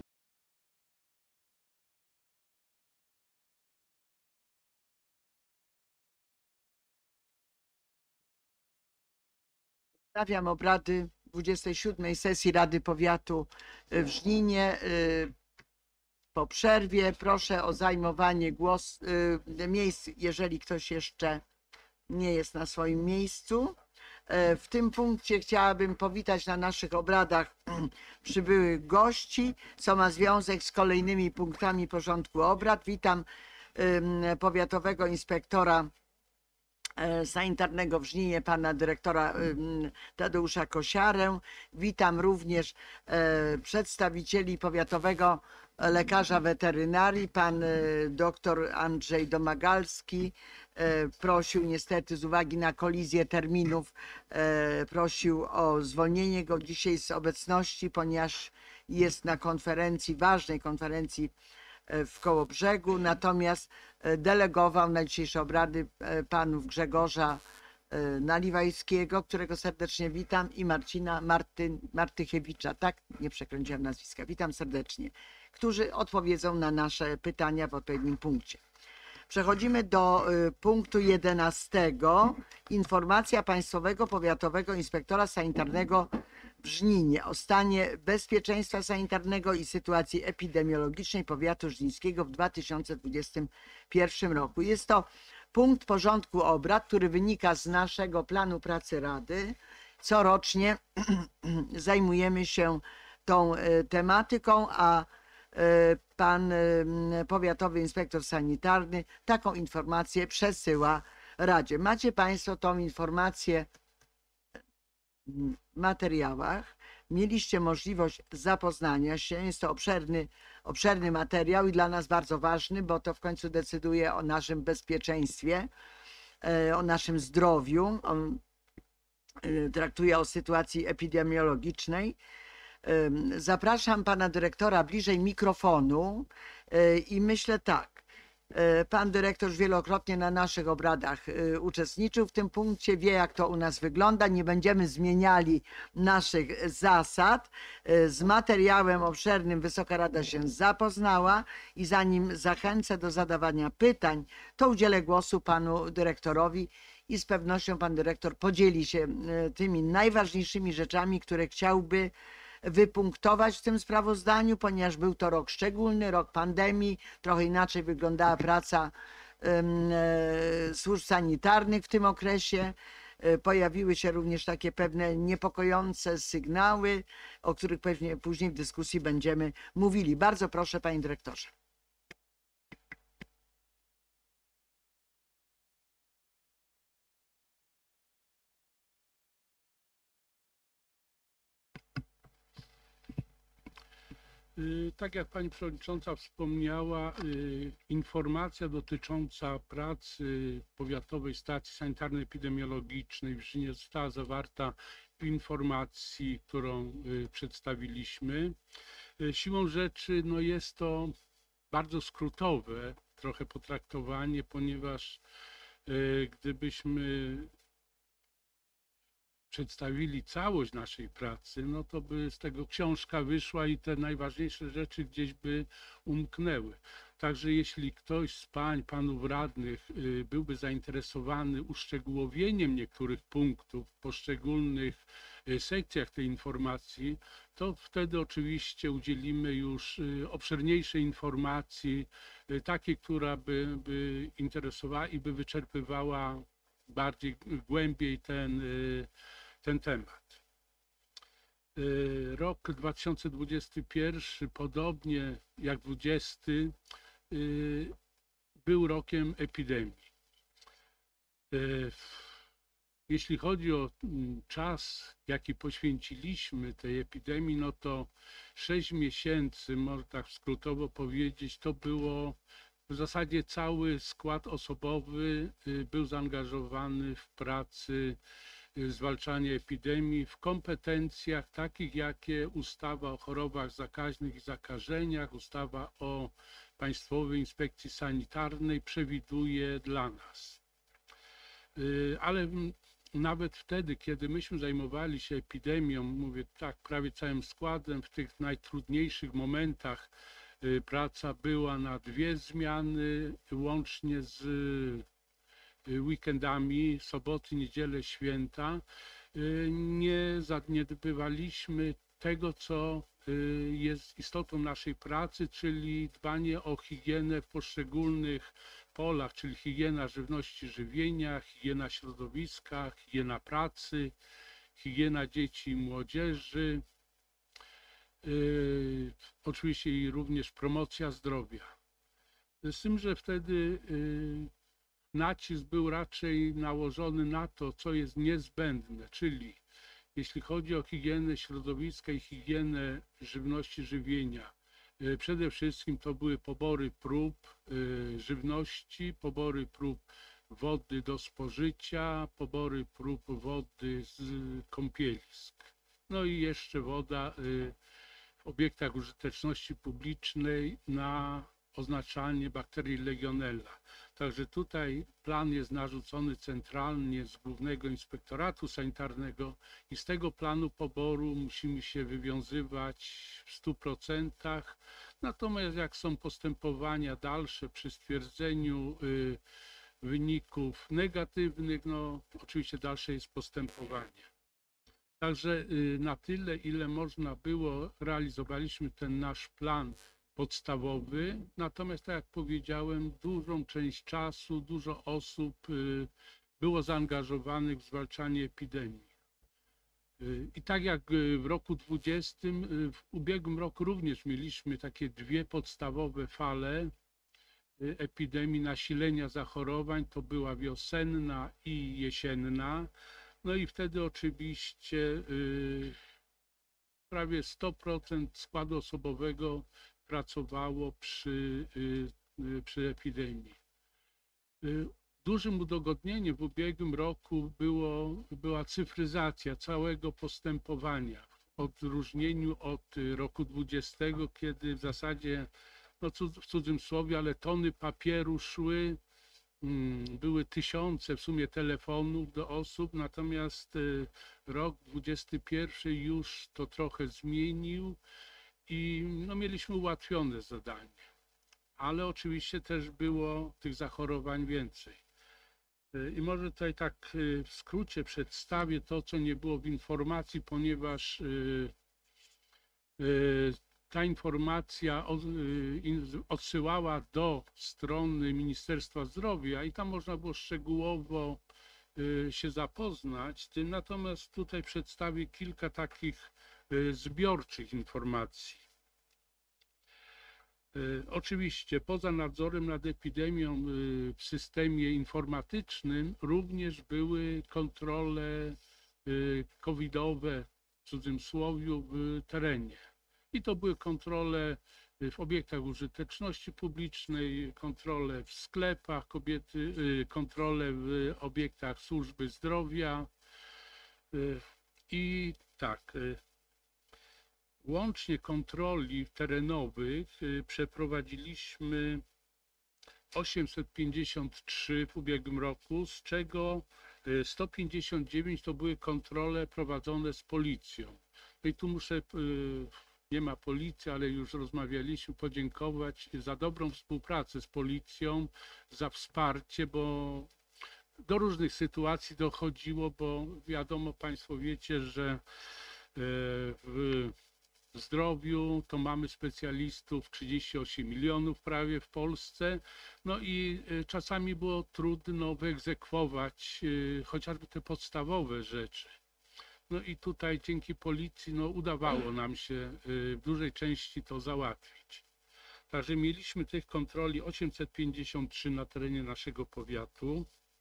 Wznawiam obrady 27. sesji Rady Powiatu w Żninie. Po przerwie proszę o zajmowanie miejsc, jeżeli ktoś jeszcze nie jest na swoim miejscu. W tym punkcie chciałabym powitać na naszych obradach przybyłych gości, co ma związek z kolejnymi punktami porządku obrad. Witam powiatowego inspektora sanitarnego w Żninie, pana dyrektora Tadeusza Kosiarę. Witam również przedstawicieli powiatowego lekarza weterynarii, pan dr Andrzej Domagalski. Prosił niestety z uwagi na kolizję terminów, prosił o zwolnienie go dzisiaj z obecności, ponieważ jest na konferencji, ważnej konferencji w Kołobrzegu, natomiast delegował na dzisiejsze obrady panów Grzegorza Naliwajskiego, którego serdecznie witam, i Marcina Martychiewicza, tak? Nie przekręciłem nazwiska. Witam serdecznie, którzy odpowiedzą na nasze pytania w odpowiednim punkcie. Przechodzimy do punktu 11. Informacja Państwowego Powiatowego Inspektora Sanitarnego w Żninie o stanie bezpieczeństwa sanitarnego i sytuacji epidemiologicznej powiatu żnińskiego w 2021 roku. Jest to punkt porządku obrad, który wynika z naszego planu pracy Rady. Corocznie zajmujemy się tą tematyką, a pan powiatowy inspektor sanitarny taką informację przesyła Radzie. Macie Państwo tą informację w materiałach. Mieliście możliwość zapoznania się. Jest to obszerny materiał i dla nas bardzo ważny, bo to w końcu decyduje o naszym bezpieczeństwie, o naszym zdrowiu. On traktuje o sytuacji epidemiologicznej. Zapraszam pana dyrektora bliżej mikrofonu i myślę tak. Pan dyrektor już wielokrotnie na naszych obradach uczestniczył w tym punkcie, wie jak to u nas wygląda. Nie będziemy zmieniali naszych zasad. Z materiałem obszernym Wysoka Rada się zapoznała i zanim zachęcę do zadawania pytań, to udzielę głosu panu dyrektorowi i z pewnością pan dyrektor podzieli się tymi najważniejszymi rzeczami, które chciałby wypunktować w tym sprawozdaniu, ponieważ był to rok szczególny, rok pandemii, trochę inaczej wyglądała praca służb sanitarnych w tym okresie. Pojawiły się również takie pewne niepokojące sygnały, o których pewnie później w dyskusji będziemy mówili. Bardzo proszę, panie dyrektorze. Tak jak pani przewodnicząca wspomniała, informacja dotycząca pracy Powiatowej Stacji Sanitarno-Epidemiologicznej w Żninie została zawarta w informacji, którą przedstawiliśmy. Siłą rzeczy jest to bardzo skrótowe trochę potraktowanie, ponieważ gdybyśmy przedstawili całość naszej pracy, no to by z tego książka wyszła i te najważniejsze rzeczy gdzieś by umknęły. Także jeśli ktoś z pań, panów radnych byłby zainteresowany uszczegółowieniem niektórych punktów w poszczególnych sekcjach tej informacji, to wtedy oczywiście udzielimy już obszerniejszej informacji, takiej, która by interesowała i by wyczerpywała bardziej głębiej ten temat. Rok 2021, podobnie jak 2020, był rokiem epidemii. Jeśli chodzi o czas, jaki poświęciliśmy tej epidemii, no to 6 miesięcy, można tak skrótowo powiedzieć, to było w zasadzie cały skład osobowy był zaangażowany w pracy zwalczania epidemii w kompetencjach takich, jakie ustawa o chorobach zakaźnych i zakażeniach, ustawa o Państwowej Inspekcji Sanitarnej przewiduje dla nas. Ale nawet wtedy, kiedy myśmy zajmowali się epidemią, mówię tak, prawie całym składem, w tych najtrudniejszych momentach praca była na 2 zmiany, łącznie z weekendami, soboty, niedziele, święta. nie zaniedbywaliśmy tego, co jest istotą naszej pracy, czyli dbanie o higienę w poszczególnych polach, czyli higiena żywności, żywienia, higiena środowiska, higiena pracy, higiena dzieci i młodzieży, oczywiście i również promocja zdrowia. Z tym, że wtedy nacisk był raczej nałożony na to, co jest niezbędne, czyli jeśli chodzi o higienę środowiska i higienę żywności, żywienia, przede wszystkim to były pobory prób żywności, pobory prób wody do spożycia, pobory prób wody z kąpielisk. No i jeszcze woda w obiektach użyteczności publicznej na oznaczanie bakterii Legionella. Także tutaj plan jest narzucony centralnie z Głównego Inspektoratu Sanitarnego i z tego planu poboru musimy się wywiązywać w 100%. Natomiast jak są postępowania dalsze przy stwierdzeniu wyników negatywnych, no oczywiście dalsze jest postępowanie. Także na tyle, ile można było, realizowaliśmy ten nasz plan podstawowy, natomiast tak jak powiedziałem, dużą część czasu, dużo osób było zaangażowanych w zwalczanie epidemii. I tak jak w roku 2020, w ubiegłym roku również mieliśmy takie dwie podstawowe fale epidemii, nasilenia zachorowań, to była wiosenna i jesienna. No i wtedy oczywiście prawie 100% składu osobowego pracowało przy epidemii. Dużym udogodnieniem w ubiegłym roku była cyfryzacja całego postępowania, w odróżnieniu od roku 2020, kiedy w zasadzie, no w cudzym słowie, ale tony papieru szły, były tysiące w sumie telefonów do osób, natomiast rok 2021 już to trochę zmienił i no, mieliśmy ułatwione zadanie, ale oczywiście też było tych zachorowań więcej. I może tutaj tak w skrócie przedstawię to, co nie było w informacji, ponieważ ta informacja odsyłała do strony Ministerstwa Zdrowia i tam można było szczegółowo się zapoznać z tym, natomiast tutaj przedstawię kilka takich zbiorczych informacji. Oczywiście poza nadzorem nad epidemią w systemie informatycznym również były kontrole covidowe, w cudzysłowie, w terenie. I to były kontrole w obiektach użyteczności publicznej, kontrole w sklepach, kontrole w obiektach służby zdrowia. I tak, łącznie kontroli terenowych przeprowadziliśmy 853 w ubiegłym roku, z czego 159 to były kontrole prowadzone z policją. No i tu muszę, nie ma policji, ale już rozmawialiśmy, podziękować za dobrą współpracę z policją, za wsparcie, bo do różnych sytuacji dochodziło, bo wiadomo, Państwo wiecie, że w zdrowiu to mamy specjalistów 38 milionów prawie w Polsce, no i czasami było trudno wyegzekwować chociażby te podstawowe rzeczy. No i tutaj dzięki policji no, udawało nam się w dużej części to załatwić. Także mieliśmy tych kontroli 853 na terenie naszego powiatu.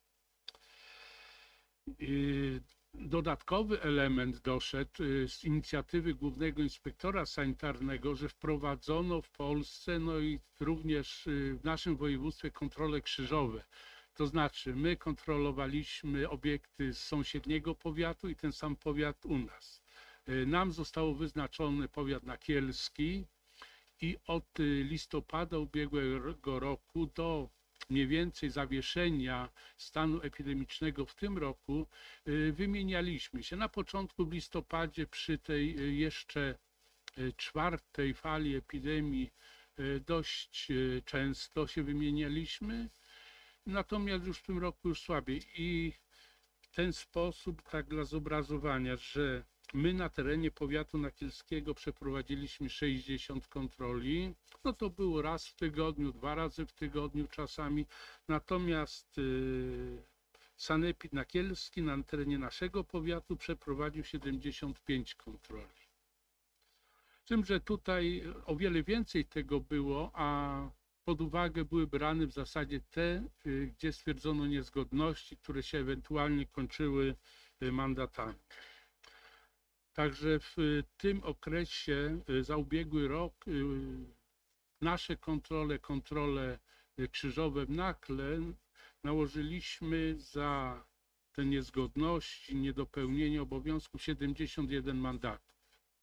Dodatkowy element doszedł z inicjatywy Głównego Inspektora Sanitarnego, że wprowadzono w Polsce, no i również w naszym województwie kontrole krzyżowe. To znaczy my kontrolowaliśmy obiekty z sąsiedniego powiatu i ten sam powiat u nas. Nam został wyznaczony powiat nakielski i od listopada ubiegłego roku do mniej więcej zawieszenia stanu epidemicznego w tym roku wymienialiśmy się. Na początku w listopadzie przy tej jeszcze czwartej fali epidemii dość często się wymienialiśmy, natomiast już w tym roku już słabiej. I ten sposób, tak dla zobrazowania, że my na terenie powiatu nakielskiego przeprowadziliśmy 60 kontroli. No to było raz w tygodniu, 2 razy w tygodniu czasami. Natomiast sanepid nakielski na terenie naszego powiatu przeprowadził 75 kontroli. Z tym, że tutaj o wiele więcej tego było, a pod uwagę były brane w zasadzie te, gdzie stwierdzono niezgodności, które się ewentualnie kończyły mandatami. Także w tym okresie za ubiegły rok nasze kontrole krzyżowe w Nakle nałożyliśmy za te niezgodności, niedopełnienie obowiązków 71 mandatów.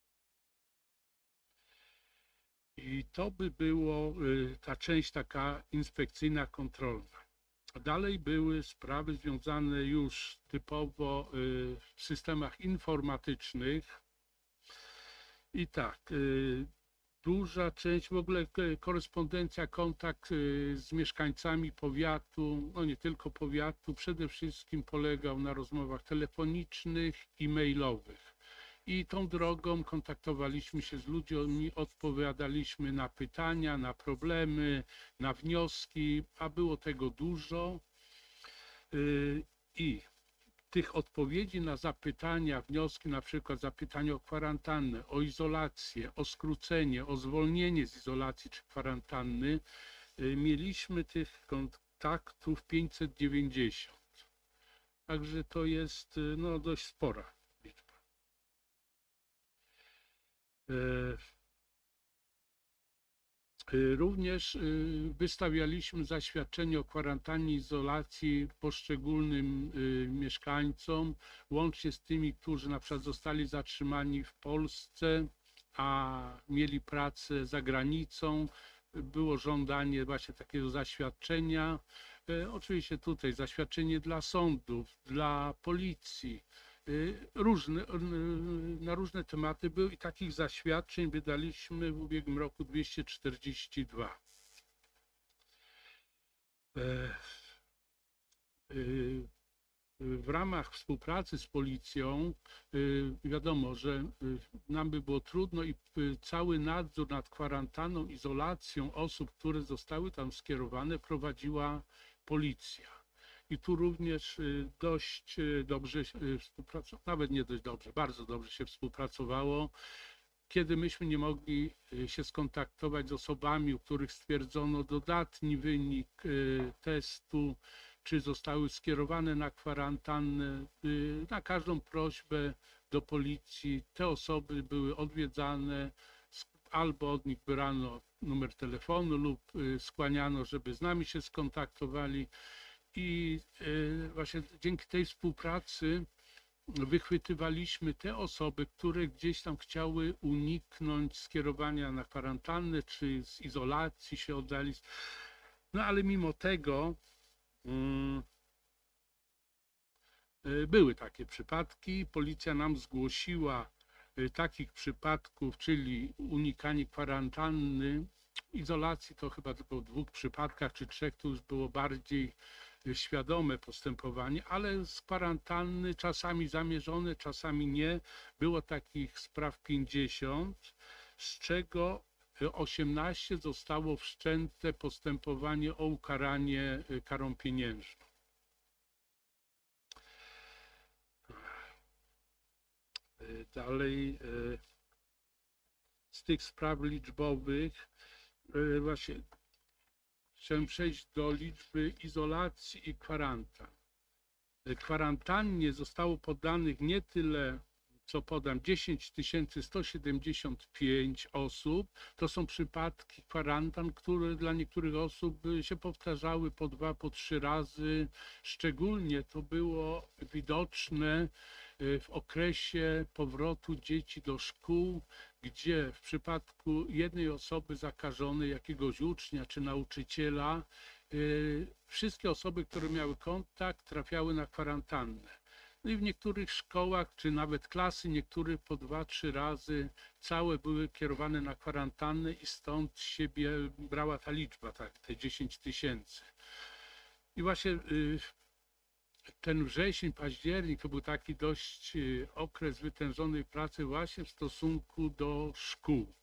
I to by było ta część taka inspekcyjna, kontrolna. Dalej były sprawy związane już typowo w systemach informatycznych. I tak, duża część, w ogóle korespondencja, kontakt z mieszkańcami powiatu, no nie tylko powiatu, przede wszystkim polegał na rozmowach telefonicznych i mailowych. I tą drogą kontaktowaliśmy się z ludźmi, odpowiadaliśmy na pytania, na problemy, na wnioski, a było tego dużo. I tych odpowiedzi na zapytania, wnioski, na przykład zapytanie o kwarantannę, o izolację, o skrócenie, o zwolnienie z izolacji czy kwarantanny, mieliśmy tych kontaktów 590. Także to jest no, dość spora liczba. Również wystawialiśmy zaświadczenie o kwarantannie i izolacji poszczególnym mieszkańcom, łącznie z tymi, którzy na przykład zostali zatrzymani w Polsce, a mieli pracę za granicą. Było żądanie właśnie takiego zaświadczenia. Oczywiście tutaj zaświadczenie dla sądów, dla policji. Na różne tematy były i takich zaświadczeń wydaliśmy w ubiegłym roku 242. W ramach współpracy z policją wiadomo, że nam by było trudno i cały nadzór nad kwarantanną, izolacją osób, które zostały tam skierowane, prowadziła policja. I tu również dość dobrze współpracowało, nawet nie dość dobrze, bardzo dobrze się współpracowało. Kiedy myśmy nie mogli się skontaktować z osobami, u których stwierdzono dodatni wynik testu, czy zostały skierowane na kwarantannę, na każdą prośbę do policji te osoby były odwiedzane, albo od nich brano numer telefonu lub skłaniano, żeby z nami się skontaktowali. I właśnie dzięki tej współpracy wychwytywaliśmy te osoby, które gdzieś tam chciały uniknąć skierowania na kwarantannę, czy z izolacji się oddali. No ale mimo tego były takie przypadki. Policja nam zgłosiła takich przypadków, czyli unikanie kwarantanny, izolacji to chyba tylko w 2 przypadkach czy 3 to już było bardziej świadome postępowanie, ale z kwarantanny czasami zamierzone, czasami nie. Było takich spraw 50, z czego 18 zostało wszczęte postępowanie o ukaranie karą pieniężną. Dalej z tych spraw liczbowych właśnie chciałem przejść do liczby izolacji i kwarantan. Kwarantannie zostało podanych nie tyle, co podam, 10 175 osób. To są przypadki kwarantan, które dla niektórych osób się powtarzały po 2, po 3 razy. Szczególnie to było widoczne w okresie powrotu dzieci do szkół, gdzie w przypadku jednej osoby zakażonej, jakiegoś ucznia czy nauczyciela, wszystkie osoby, które miały kontakt, trafiały na kwarantannę. No i w niektórych szkołach, czy nawet klasy, niektóre po 2-3 razy całe były kierowane na kwarantannę i stąd siebie brała ta liczba, tak, te 10 000. I właśnie ten wrzesień, październik to był taki dość okres wytężonej pracy właśnie w stosunku do szkół.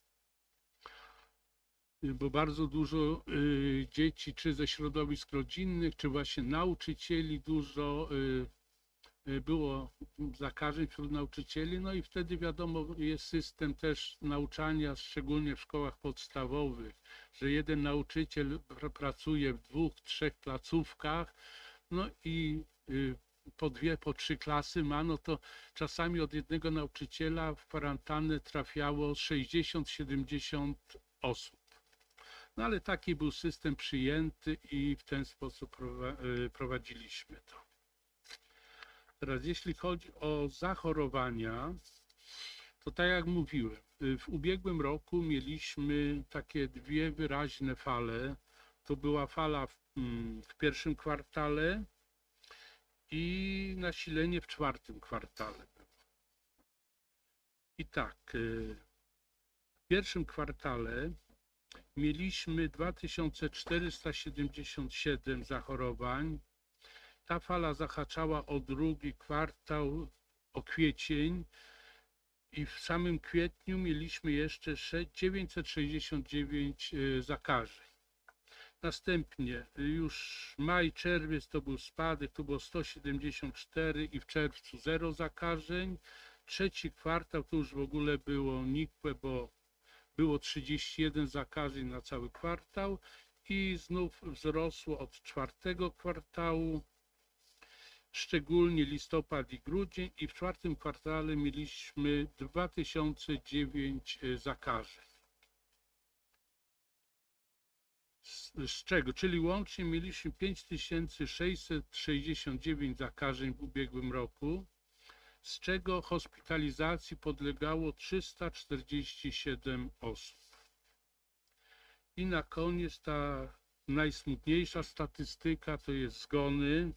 Bo bardzo dużo dzieci, czy ze środowisk rodzinnych, czy właśnie nauczycieli, dużo było zakażeń wśród nauczycieli, no i wtedy wiadomo jest system też nauczania, szczególnie w szkołach podstawowych, że jeden nauczyciel pracuje w 2, 3 placówkach, no i po 2, po 3 klasy ma, no to czasami od jednego nauczyciela w kwarantannę trafiało 60-70 osób. No ale taki był system przyjęty i w ten sposób prowadziliśmy to. Teraz jeśli chodzi o zachorowania, to tak jak mówiłem, w ubiegłym roku mieliśmy takie 2 wyraźne fale. To była fala w pierwszym kwartale i nasilenie w 4. kwartale. I tak, w pierwszym kwartale mieliśmy 2477 zachorowań. Ta fala zahaczała o 2. kwartał, o kwiecień i w samym kwietniu mieliśmy jeszcze 969 zakażeń. Następnie już maj, czerwiec to był spadek, to było 174 i w czerwcu 0 zakażeń. 3. kwartał to już w ogóle było nikłe, bo było 31 zakażeń na cały kwartał i znów wzrosło od 4. kwartału, szczególnie listopad i grudzień, i w 4. kwartale mieliśmy 2009 zakażeń. Z czego? Czyli łącznie mieliśmy 5669 zakażeń w ubiegłym roku, z czego hospitalizacji podlegało 347 osób. I na koniec ta najsmutniejsza statystyka to jest zgony.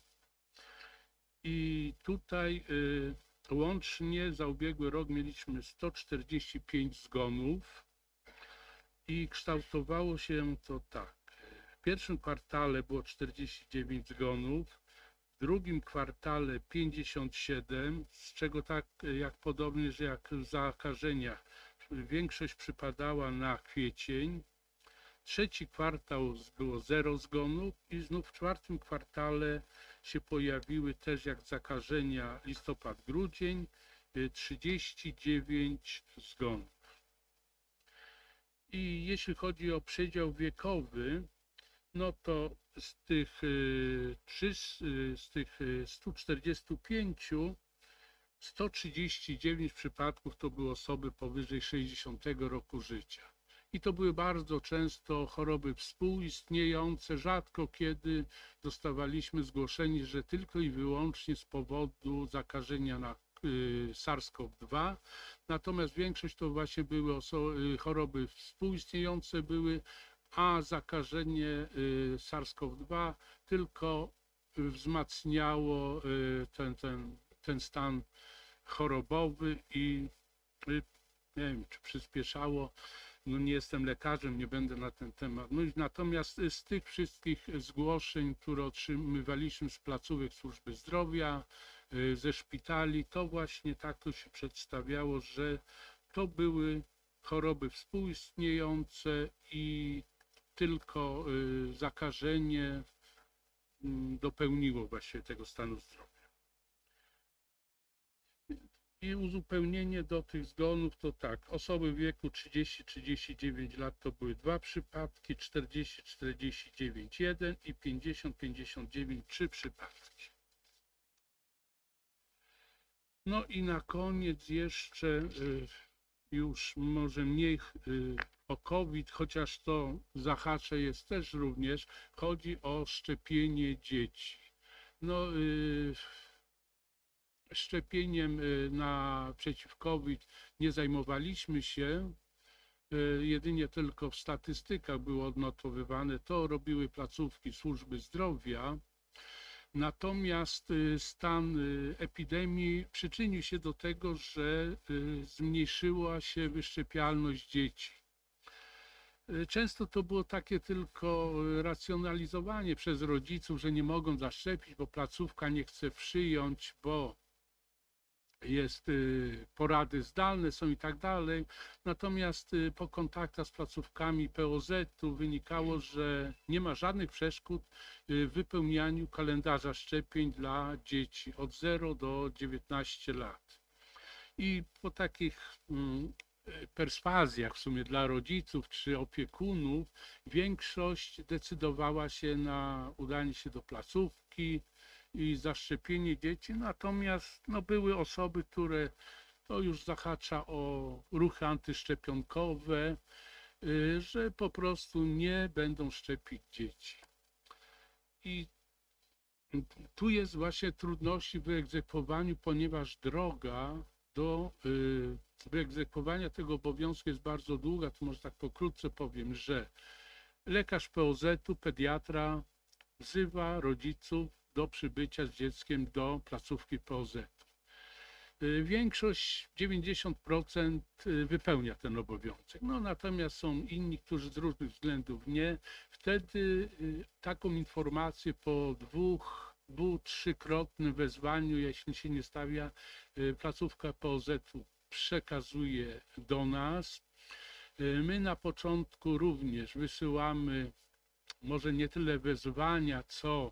I tutaj łącznie za ubiegły rok mieliśmy 145 zgonów i kształtowało się to tak. W pierwszym kwartale było 49 zgonów, w drugim kwartale 57, z czego tak jak podobnie, że jak w zakażeniach większość przypadała na kwiecień. 3. kwartał było 0 zgonów i znów w 4. kwartale się pojawiły też jak zakażenia listopad, grudzień, 39 zgonów. I jeśli chodzi o przedział wiekowy, no to z tych 145 139 przypadków to były osoby powyżej 60 roku życia. I to były bardzo często choroby współistniejące. Rzadko kiedy dostawaliśmy zgłoszenie, że tylko i wyłącznie z powodu zakażenia na SARS-CoV-2. Natomiast większość to właśnie były choroby współistniejące były, a zakażenie SARS-CoV-2 tylko wzmacniało ten stan chorobowy i nie wiem, czy przyspieszało. No nie jestem lekarzem, nie będę na ten temat mówić. Natomiast z tych wszystkich zgłoszeń, które otrzymywaliśmy z placówek służby zdrowia, ze szpitali, to właśnie tak to się przedstawiało, że to były choroby współistniejące i tylko zakażenie dopełniło właśnie tego stanu zdrowia. I uzupełnienie do tych zgonów to tak, osoby w wieku 30-39 lat to były 2 przypadki, 40-49 1 i 50-59 3 przypadki. No i na koniec jeszcze już może mniej o COVID, chociaż to zahacze jest też również, chodzi o szczepienie dzieci. No, szczepieniem przeciw COVID nie zajmowaliśmy się, jedynie tylko w statystykach było odnotowywane, to robiły placówki służby zdrowia. Natomiast stan epidemii przyczynił się do tego, że zmniejszyła się wyszczepialność dzieci. Często to było takie tylko racjonalizowanie przez rodziców, że nie mogą zaszczepić, bo placówka nie chce przyjąć, bo jest porady zdalne są i tak dalej. Natomiast po kontaktach z placówkami POZ-u wynikało, że nie ma żadnych przeszkód w wypełnianiu kalendarza szczepień dla dzieci od 0 do 19 lat. I po takich perswazjach w sumie dla rodziców czy opiekunów większość decydowała się na udanie się do placówki i zaszczepienie dzieci, natomiast no, były osoby, które to już zahacza o ruchy antyszczepionkowe, że po prostu nie będą szczepić dzieci. I tu jest właśnie trudności w wyegzekwowaniu, ponieważ droga do wyegzekwowania tego obowiązku jest bardzo długa. To może tak pokrótce powiem, że lekarz POZ-u, pediatra wzywa rodziców do przybycia z dzieckiem do placówki POZ-u. Większość, 90% wypełnia ten obowiązek. No, natomiast są inni, którzy z różnych względów nie. Wtedy taką informację po trzykrotnym wezwaniu, jeśli się nie stawia, placówka POZ-u przekazuje do nas. My na początku również wysyłamy może nie tyle wezwania, co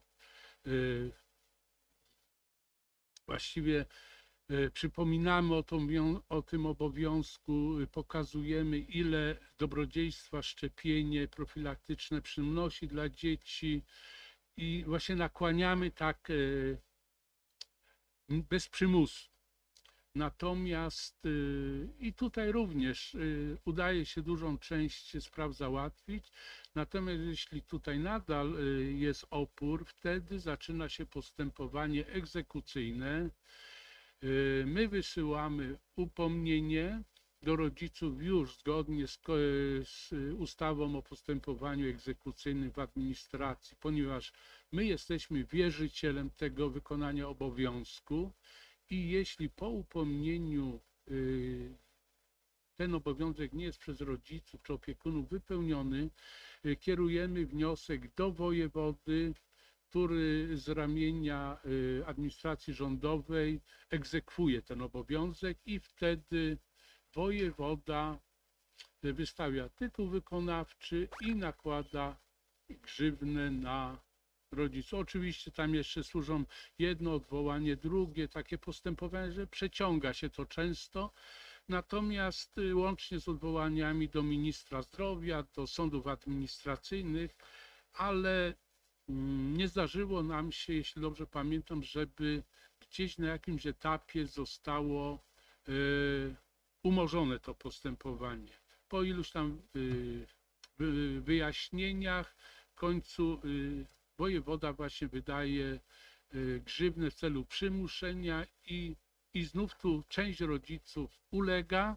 właściwie przypominamy o tym obowiązku, pokazujemy, ile dobrodziejstwa szczepienie profilaktyczne przynosi dla dzieci i właśnie nakłaniamy tak bez przymusu. Natomiast i tutaj również udaje się dużą część spraw załatwić. Natomiast jeśli tutaj nadal jest opór, wtedy zaczyna się postępowanie egzekucyjne. My wysyłamy upomnienie do rodziców już zgodnie z ustawą o postępowaniu egzekucyjnym w administracji, ponieważ my jesteśmy wierzycielem tego wykonania obowiązku i jeśli po upomnieniu ten obowiązek nie jest przez rodziców czy opiekunów wypełniony, kierujemy wniosek do wojewody, który z ramienia administracji rządowej egzekwuje ten obowiązek i wtedy wojewoda wystawia tytuł wykonawczy i nakłada grzywnę na rodziców. Oczywiście tam jeszcze służą jedno odwołanie, drugie, takie postępowanie, że przeciąga się to często. Natomiast łącznie z odwołaniami do ministra zdrowia, do sądów administracyjnych, ale nie zdarzyło nam się, jeśli dobrze pamiętam, żeby gdzieś na jakimś etapie zostało umorzone to postępowanie. Po iluś tam wyjaśnieniach w końcu wojewoda właśnie wydaje grzywnę w celu przymuszenia i znów tu część rodziców ulega,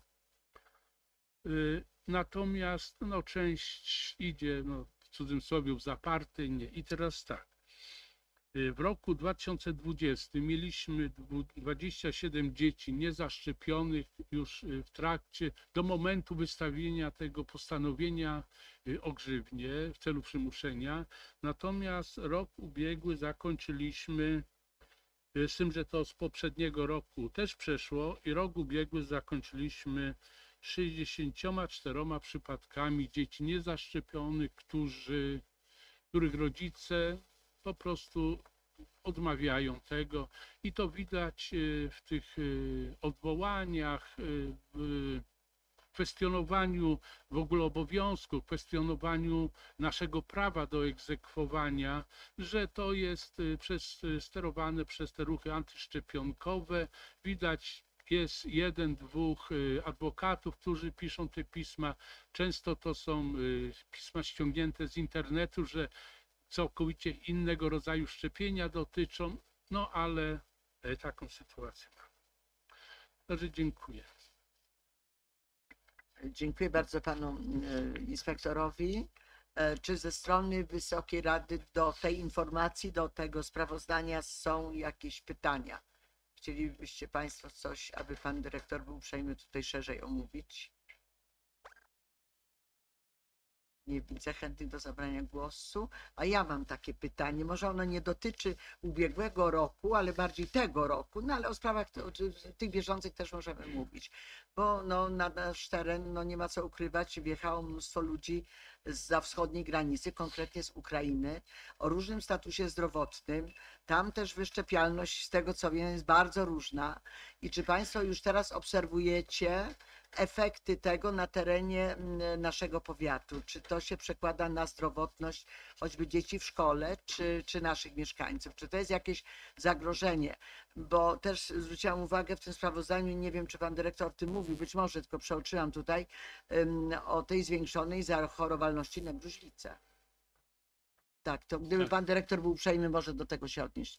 natomiast no, część idzie w cudzysłowie w zaparte nie. I teraz tak, w roku 2020 mieliśmy 27 dzieci niezaszczepionych już w trakcie, do momentu wystawienia tego postanowienia o grzywnie w celu przymuszenia. Natomiast rok ubiegły zakończyliśmy, z tym, że to z poprzedniego roku też przeszło, i rok ubiegły zakończyliśmy 64 przypadkami dzieci niezaszczepionych, których rodzice po prostu odmawiają tego i to widać w tych odwołaniach, w kwestionowaniu w ogóle obowiązków, kwestionowaniu naszego prawa do egzekwowania, że to jest sterowane przez te ruchy antyszczepionkowe. Widać, jest jeden, dwóch adwokatów, którzy piszą te pisma. Często to są pisma ściągnięte z internetu, że całkowicie innego rodzaju szczepienia dotyczą, no ale taką sytuację mam. Także dziękuję. Dziękuję bardzo panu inspektorowi. Czy ze strony Wysokiej Rady do tej informacji, do tego sprawozdania są jakieś pytania? Chcielibyście państwo coś, aby pan dyrektor był uprzejmy tutaj szerzej omówić? Nie widzę chętnych do zabrania głosu. A ja mam takie pytanie. Może ono nie dotyczy ubiegłego roku, ale bardziej tego roku. No ale o sprawach tych bieżących też możemy mówić. Bo no, na nasz teren, no nie ma co ukrywać, wjechało mnóstwo ludzi zza wschodniej granicy, konkretnie z Ukrainy, o różnym statusie zdrowotnym. Tam też wyszczepialność, z tego co wiem, jest bardzo różna. I czy Państwo już teraz obserwujecie efekty tego na terenie naszego powiatu? Czy to się przekłada na zdrowotność choćby dzieci w szkole, czy naszych mieszkańców? Czy to jest jakieś zagrożenie? Bo też zwróciłam uwagę w tym sprawozdaniu, nie wiem, czy pan dyrektor o tym mówił, być może, tylko przeoczyłam tutaj, o tej zwiększonej zachorowalności na gruźlicę. Tak, to gdyby Tak. pan dyrektor był uprzejmy, może do tego się odnieść.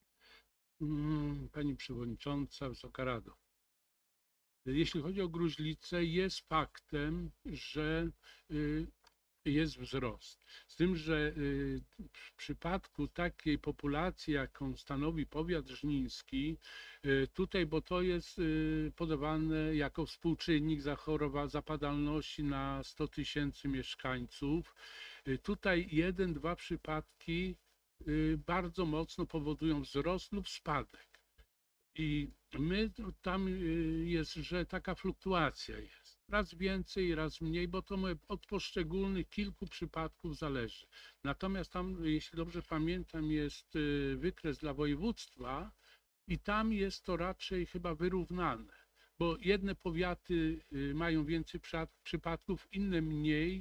Pani Przewodnicząca, Wysoka Rado. Jeśli chodzi o gruźlicę, jest faktem, że jest wzrost. Z tym, że w przypadku takiej populacji, jaką stanowi powiat żniński, tutaj, bo to jest podawane jako współczynnik zapadalności na 100 000 mieszkańców, tutaj 1-2 przypadki bardzo mocno powodują wzrost lub spadek. I tam jest, że taka fluktuacja jest. Raz więcej, raz mniej, bo to od poszczególnych kilku przypadków zależy. Natomiast tam, jeśli dobrze pamiętam, jest wykres dla województwa i tam jest to raczej chyba wyrównane, bo jedne powiaty mają więcej przypadków, inne mniej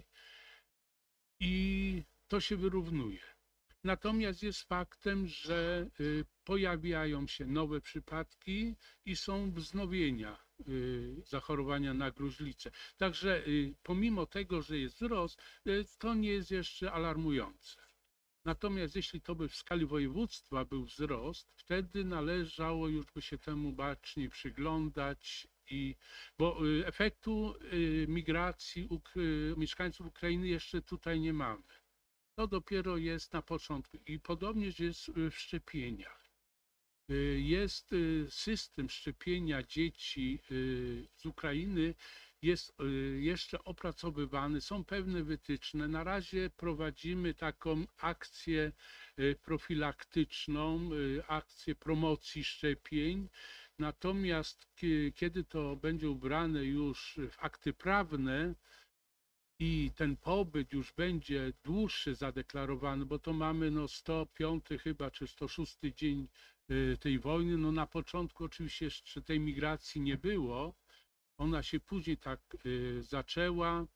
i to się wyrównuje. Natomiast jest faktem, że pojawiają się nowe przypadki i są wznowienia zachorowania na gruźlicę. Także pomimo tego, że jest wzrost, to nie jest jeszcze alarmujące. Natomiast jeśli to by w skali województwa był wzrost, wtedy należało już by się temu baczniej przyglądać, bo efektu migracji mieszkańców Ukrainy jeszcze tutaj nie mamy. To dopiero jest na początku i podobnież jest w szczepieniach. Jest system szczepienia dzieci z Ukrainy, jest jeszcze opracowywany, są pewne wytyczne. Na razie prowadzimy taką akcję profilaktyczną, akcję promocji szczepień. Natomiast kiedy to będzie ubrane już w akty prawne, i ten pobyt już będzie dłuższy zadeklarowany, bo to mamy 105 chyba, czy 106 dzień tej wojny. No na początku oczywiście jeszcze tej migracji nie było. Ona się później tak zaczęła.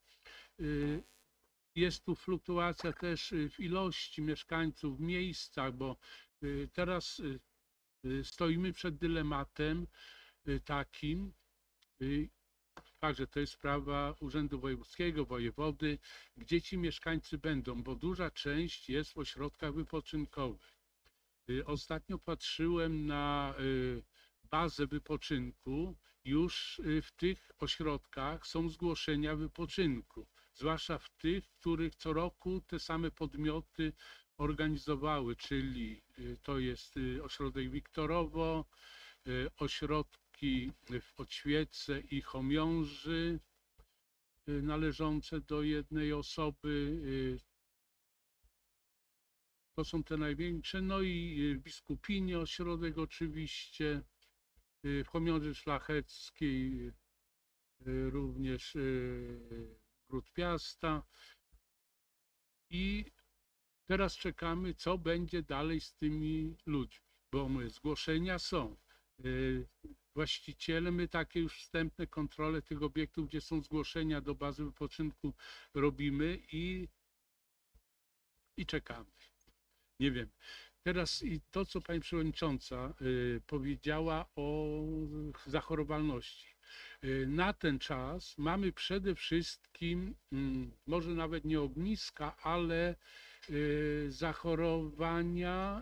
Jest tu fluktuacja też w ilości mieszkańców w miejscach, bo teraz stoimy przed dylematem takim, także to jest sprawa Urzędu Wojewódzkiego, wojewody, gdzie ci mieszkańcy będą, bo duża część jest w ośrodkach wypoczynkowych. Ostatnio patrzyłem na bazę wypoczynku. Już w tych ośrodkach są zgłoszenia wypoczynku, zwłaszcza w tych, których co roku te same podmioty organizowały, czyli to jest ośrodek Wiktorowo, ośrodki w Oćwiece i Chomiąży należące do jednej osoby. To są te największe. No i w Biskupinie ośrodek oczywiście, w Chomiąży Szlacheckiej również Gród Piasta. I teraz czekamy, co będzie dalej z tymi ludźmi, bo zgłoszenia są. Właściciele, my takie już wstępne kontrole tych obiektów, gdzie są zgłoszenia do bazy wypoczynku, robimy i czekamy. Nie wiem. Teraz i to, co pani przewodnicząca powiedziała o zachorowalności. Na ten czas mamy przede wszystkim, może nawet nie ogniska, ale zachorowania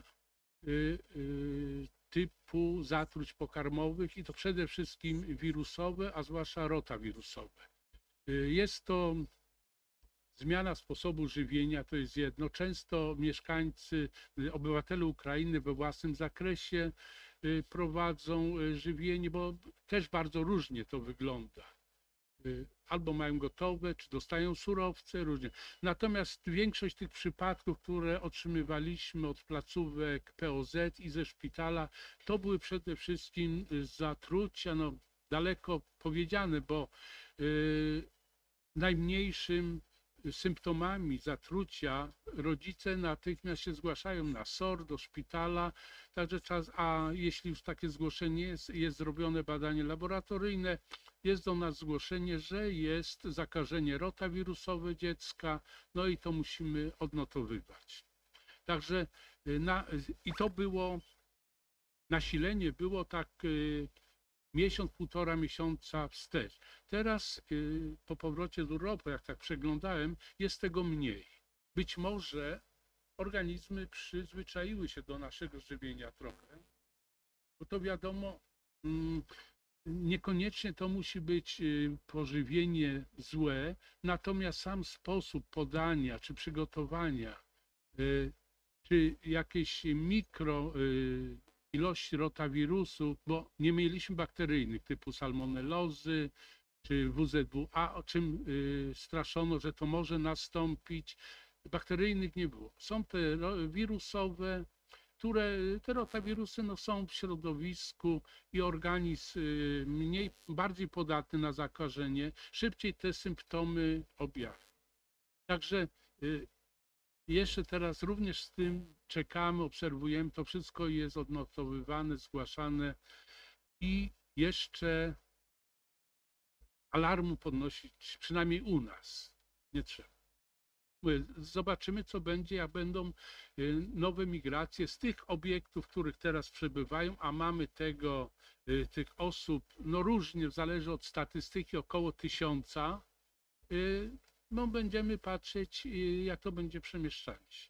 typu zatruć pokarmowych i to przede wszystkim wirusowe, a zwłaszcza rotawirusowe. Jest to zmiana sposobu żywienia, to jest jedno. Często mieszkańcy, obywatele Ukrainy we własnym zakresie prowadzą żywienie, bo też bardzo różnie to wygląda. albo mają gotowe, czy dostają surowce, różnie. Natomiast większość tych przypadków, które otrzymywaliśmy od placówek POZ i ze szpitala, to były przede wszystkim zatrucia, no daleko powiedziane, bo najmniejszym symptomami zatrucia rodzice natychmiast się zgłaszają na SOR, do szpitala, także a jeśli już takie zgłoszenie jest zrobione badanie laboratoryjne, jest do nas zgłoszenie, że jest zakażenie rotawirusowe dziecka, no i to musimy odnotowywać. Także i to było, nasilenie było tak miesiąc, półtora miesiąca wstecz. Teraz po powrocie z urlopu, jak tak przeglądałem, jest tego mniej. Być może organizmy przyzwyczaiły się do naszego żywienia trochę, bo to wiadomo, niekoniecznie to musi być pożywienie złe, natomiast sam sposób podania czy przygotowania, czy jakieś mikro ilości rotawirusów, bo nie mieliśmy bakteryjnych typu salmonellozy czy WZWA, o czym straszono, że to może nastąpić. Bakteryjnych nie było. Są te wirusowe, które te rotawirusy no, są w środowisku i organizm bardziej podatny na zakażenie, szybciej te symptomy objawia. Także jeszcze teraz również z tym czekamy, obserwujemy, to wszystko jest odnotowywane, zgłaszane i jeszcze alarmu podnosić, przynajmniej u nas, nie trzeba. Zobaczymy, co będzie, jak będą nowe migracje z tych obiektów, w których teraz przebywają, a mamy tych osób, no różnie, zależy od statystyki, około 1000. No będziemy patrzeć, jak to będzie przemieszczanie się.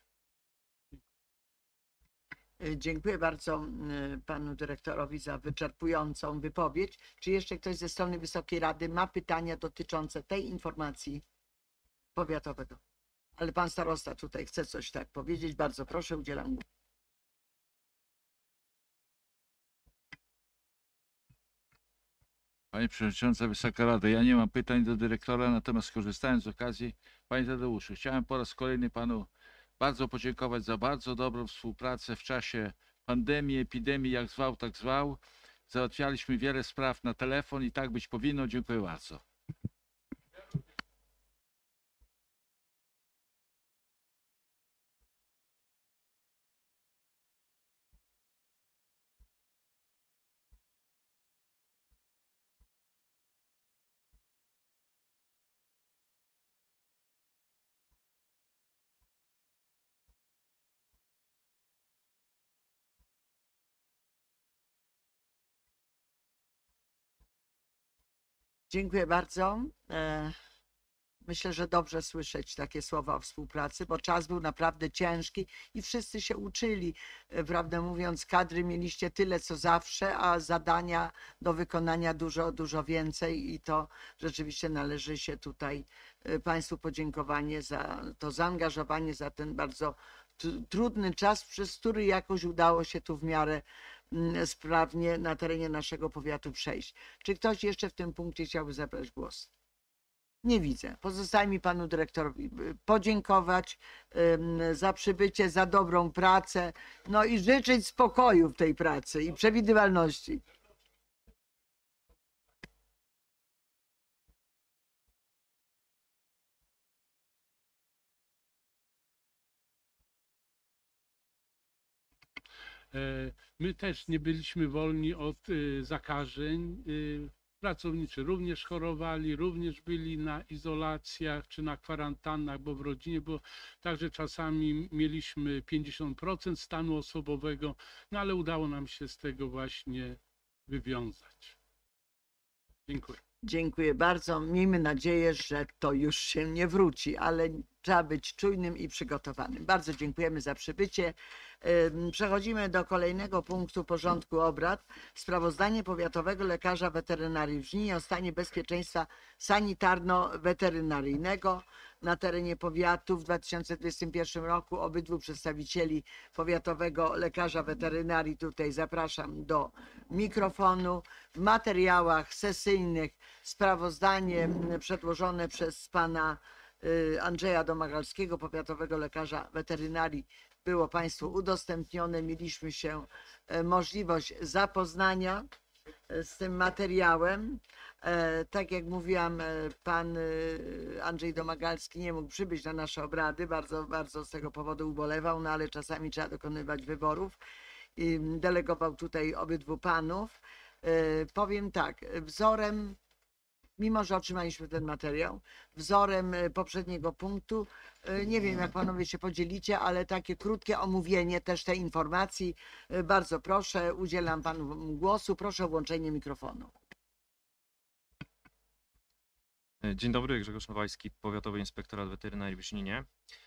Dziękuję bardzo panu dyrektorowi za wyczerpującą wypowiedź. Czy jeszcze ktoś ze strony Wysokiej Rady ma pytania dotyczące tej informacji powiatowego? Ale pan starosta tutaj chce coś tak powiedzieć. Bardzo proszę, udzielam mu. Pani Przewodnicząca, Wysoka Rado, ja nie mam pytań do dyrektora, natomiast korzystając z okazji, Panie Tadeuszu, chciałem po raz kolejny Panu bardzo podziękować za bardzo dobrą współpracę w czasie pandemii, epidemii, jak zwał, tak zwał. Załatwialiśmy wiele spraw na telefon i tak być powinno. Dziękuję bardzo. Dziękuję bardzo. Myślę, że dobrze słyszeć takie słowa o współpracy, bo czas był naprawdę ciężki i wszyscy się uczyli. Prawdę mówiąc, kadry mieliście tyle co zawsze, a zadania do wykonania dużo więcej i to rzeczywiście należy się tutaj Państwu podziękowanie za to zaangażowanie, za ten bardzo trudny czas, przez który jakoś udało się tu w miarę sprawnie na terenie naszego powiatu przejść. Czy ktoś jeszcze w tym punkcie chciałby zabrać głos? Nie widzę. Pozostaje mi panu dyrektorowi podziękować za przybycie, za dobrą pracę, no i życzyć spokoju w tej pracy i przewidywalności. My też nie byliśmy wolni od zakażeń. Pracownicy również chorowali, również byli na izolacjach czy na kwarantannach, bo w rodzinie było także czasami mieliśmy 50% stanu osobowego, no ale udało nam się z tego właśnie wywiązać. Dziękuję. Dziękuję bardzo. Miejmy nadzieję, że to już się nie wróci, ale trzeba być czujnym i przygotowanym. Bardzo dziękujemy za przybycie. Przechodzimy do kolejnego punktu porządku obrad. Sprawozdanie powiatowego lekarza weterynarii w Żninie o stanie bezpieczeństwa sanitarno-weterynaryjnego na terenie powiatu w 2021 roku. Obydwu przedstawicieli powiatowego lekarza weterynarii tutaj zapraszam do mikrofonu. W materiałach sesyjnych sprawozdanie przedłożone przez pana Andrzeja Domagalskiego, powiatowego lekarza weterynarii, było Państwu udostępnione. Mieliśmy się możliwość zapoznania z tym materiałem. Tak jak mówiłam, pan Andrzej Domagalski nie mógł przybyć na nasze obrady, bardzo z tego powodu ubolewał, no ale czasami trzeba dokonywać wyborów i delegował tutaj obydwu panów. Powiem tak, wzorem, mimo że otrzymaliśmy ten materiał, wzorem poprzedniego punktu, nie wiem jak panowie się podzielicie, ale takie krótkie omówienie też tej informacji. Bardzo proszę, udzielam panu głosu, proszę o włączenie mikrofonu. Dzień dobry, Grzegorz Nowajski, Powiatowy Inspektorat Weterynarii w Żninie.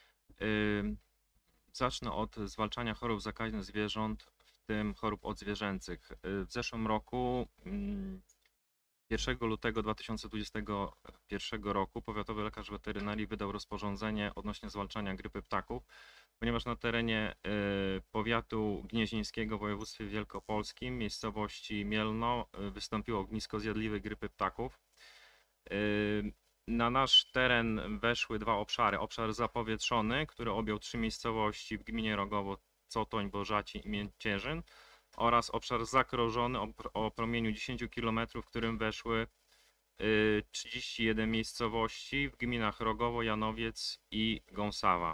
Zacznę od zwalczania chorób zakaźnych zwierząt, w tym chorób odzwierzęcych. W zeszłym roku, 1 lutego 2021 roku, Powiatowy Lekarz Weterynarii wydał rozporządzenie odnośnie zwalczania grypy ptaków, ponieważ na terenie powiatu gnieźnieńskiego w województwie wielkopolskim, miejscowości Mielno, wystąpiło ognisko zjadliwej grypy ptaków. Na nasz teren weszły dwa obszary. Obszar zapowietrzony, który objął 3 miejscowości w gminie Rogowo, Cotoń, Bożaci i Mięcierzyn, oraz obszar zagrożony o promieniu 10 km, w którym weszły 31 miejscowości w gminach Rogowo, Janowiec i Gąsawa.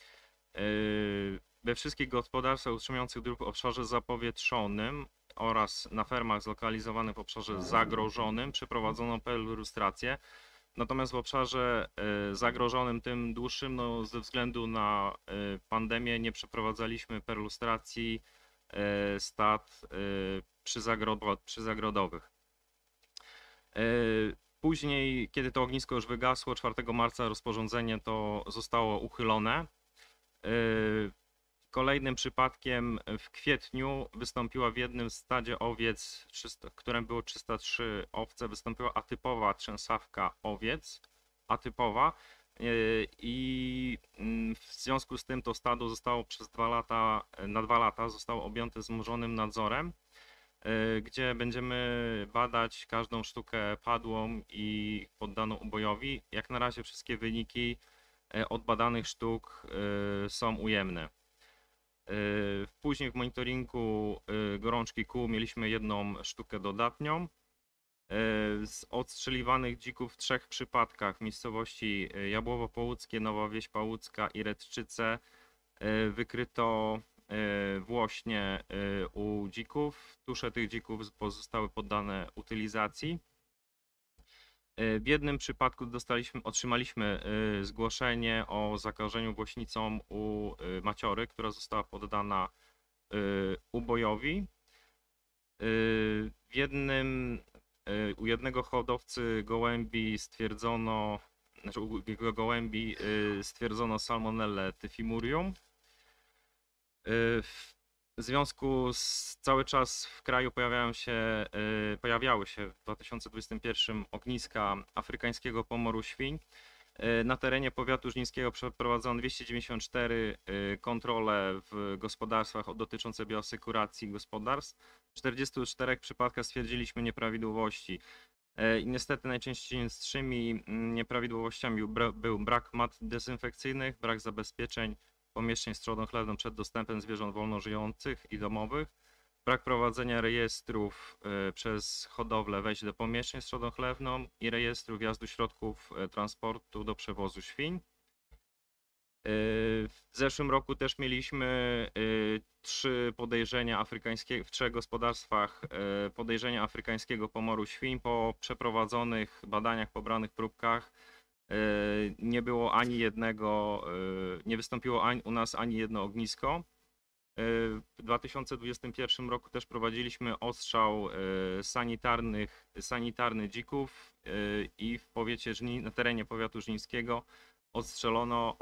We wszystkich gospodarstwach utrzymujących drób w obszarze zapowietrzonym oraz na fermach zlokalizowanych w obszarze zagrożonym przeprowadzono perlustrację. Natomiast w obszarze zagrożonym, tym dłuższym, no, ze względu na pandemię nie perlustracji stad przyzagrodowych. Później, kiedy to ognisko już wygasło, 4 marca rozporządzenie to zostało uchylone. Kolejnym przypadkiem w kwietniu wystąpiła w jednym stadzie owiec, w którym było 303 owce, wystąpiła atypowa trzęsawka owiec, atypowa, i w związku z tym to stado zostało przez 2 lata, na 2 lata zostało objęte wzmożonym nadzorem, gdzie będziemy badać każdą sztukę padłą i poddaną ubojowi. Jak na razie wszystkie wyniki od badanych sztuk są ujemne. Później w monitoringu gorączki kół mieliśmy 1 sztukę dodatnią. Z odstrzeliwanych dzików w 3 przypadkach w miejscowości Jabłowo Połuckie, Nowa Wieś Pałucka i Redczyce wykryto włośnie u dzików. Tusze tych dzików zostały poddane utylizacji. W jednym przypadku otrzymaliśmy zgłoszenie o zakażeniu włośnicą u maciory, która została poddana ubojowi. U jednego hodowcy gołębi stwierdzono, stwierdzono Salmonellę typhimurium. W związku z cały czas w kraju pojawiały się w 2021 ogniska afrykańskiego pomoru świń. Na terenie powiatu żnińskiego przeprowadzono 294 kontrole w gospodarstwach dotyczące bioasekuracji gospodarstw. W 44 przypadkach stwierdziliśmy nieprawidłowości. I niestety najczęstszymi nieprawidłowościami był brak mat dezynfekcyjnych, brak zabezpieczeń pomieszczeń z trzodą chlewną przed dostępem zwierząt wolnożyjących i domowych, brak prowadzenia rejestrów przez hodowlę wejść do pomieszczeń z trzodą chlewną i rejestru wjazdu środków transportu do przewozu świń. W zeszłym roku też mieliśmy 3 podejrzenia w 3 gospodarstwach podejrzenia afrykańskiego pomoru świń. Po przeprowadzonych badaniach, pobranych próbkach nie było ani jednego, nie wystąpiło u nas ani jedno ognisko. W 2021 roku też prowadziliśmy ostrzał sanitarny dzików i w powiecie na terenie powiatu żnińskiego odstrzelono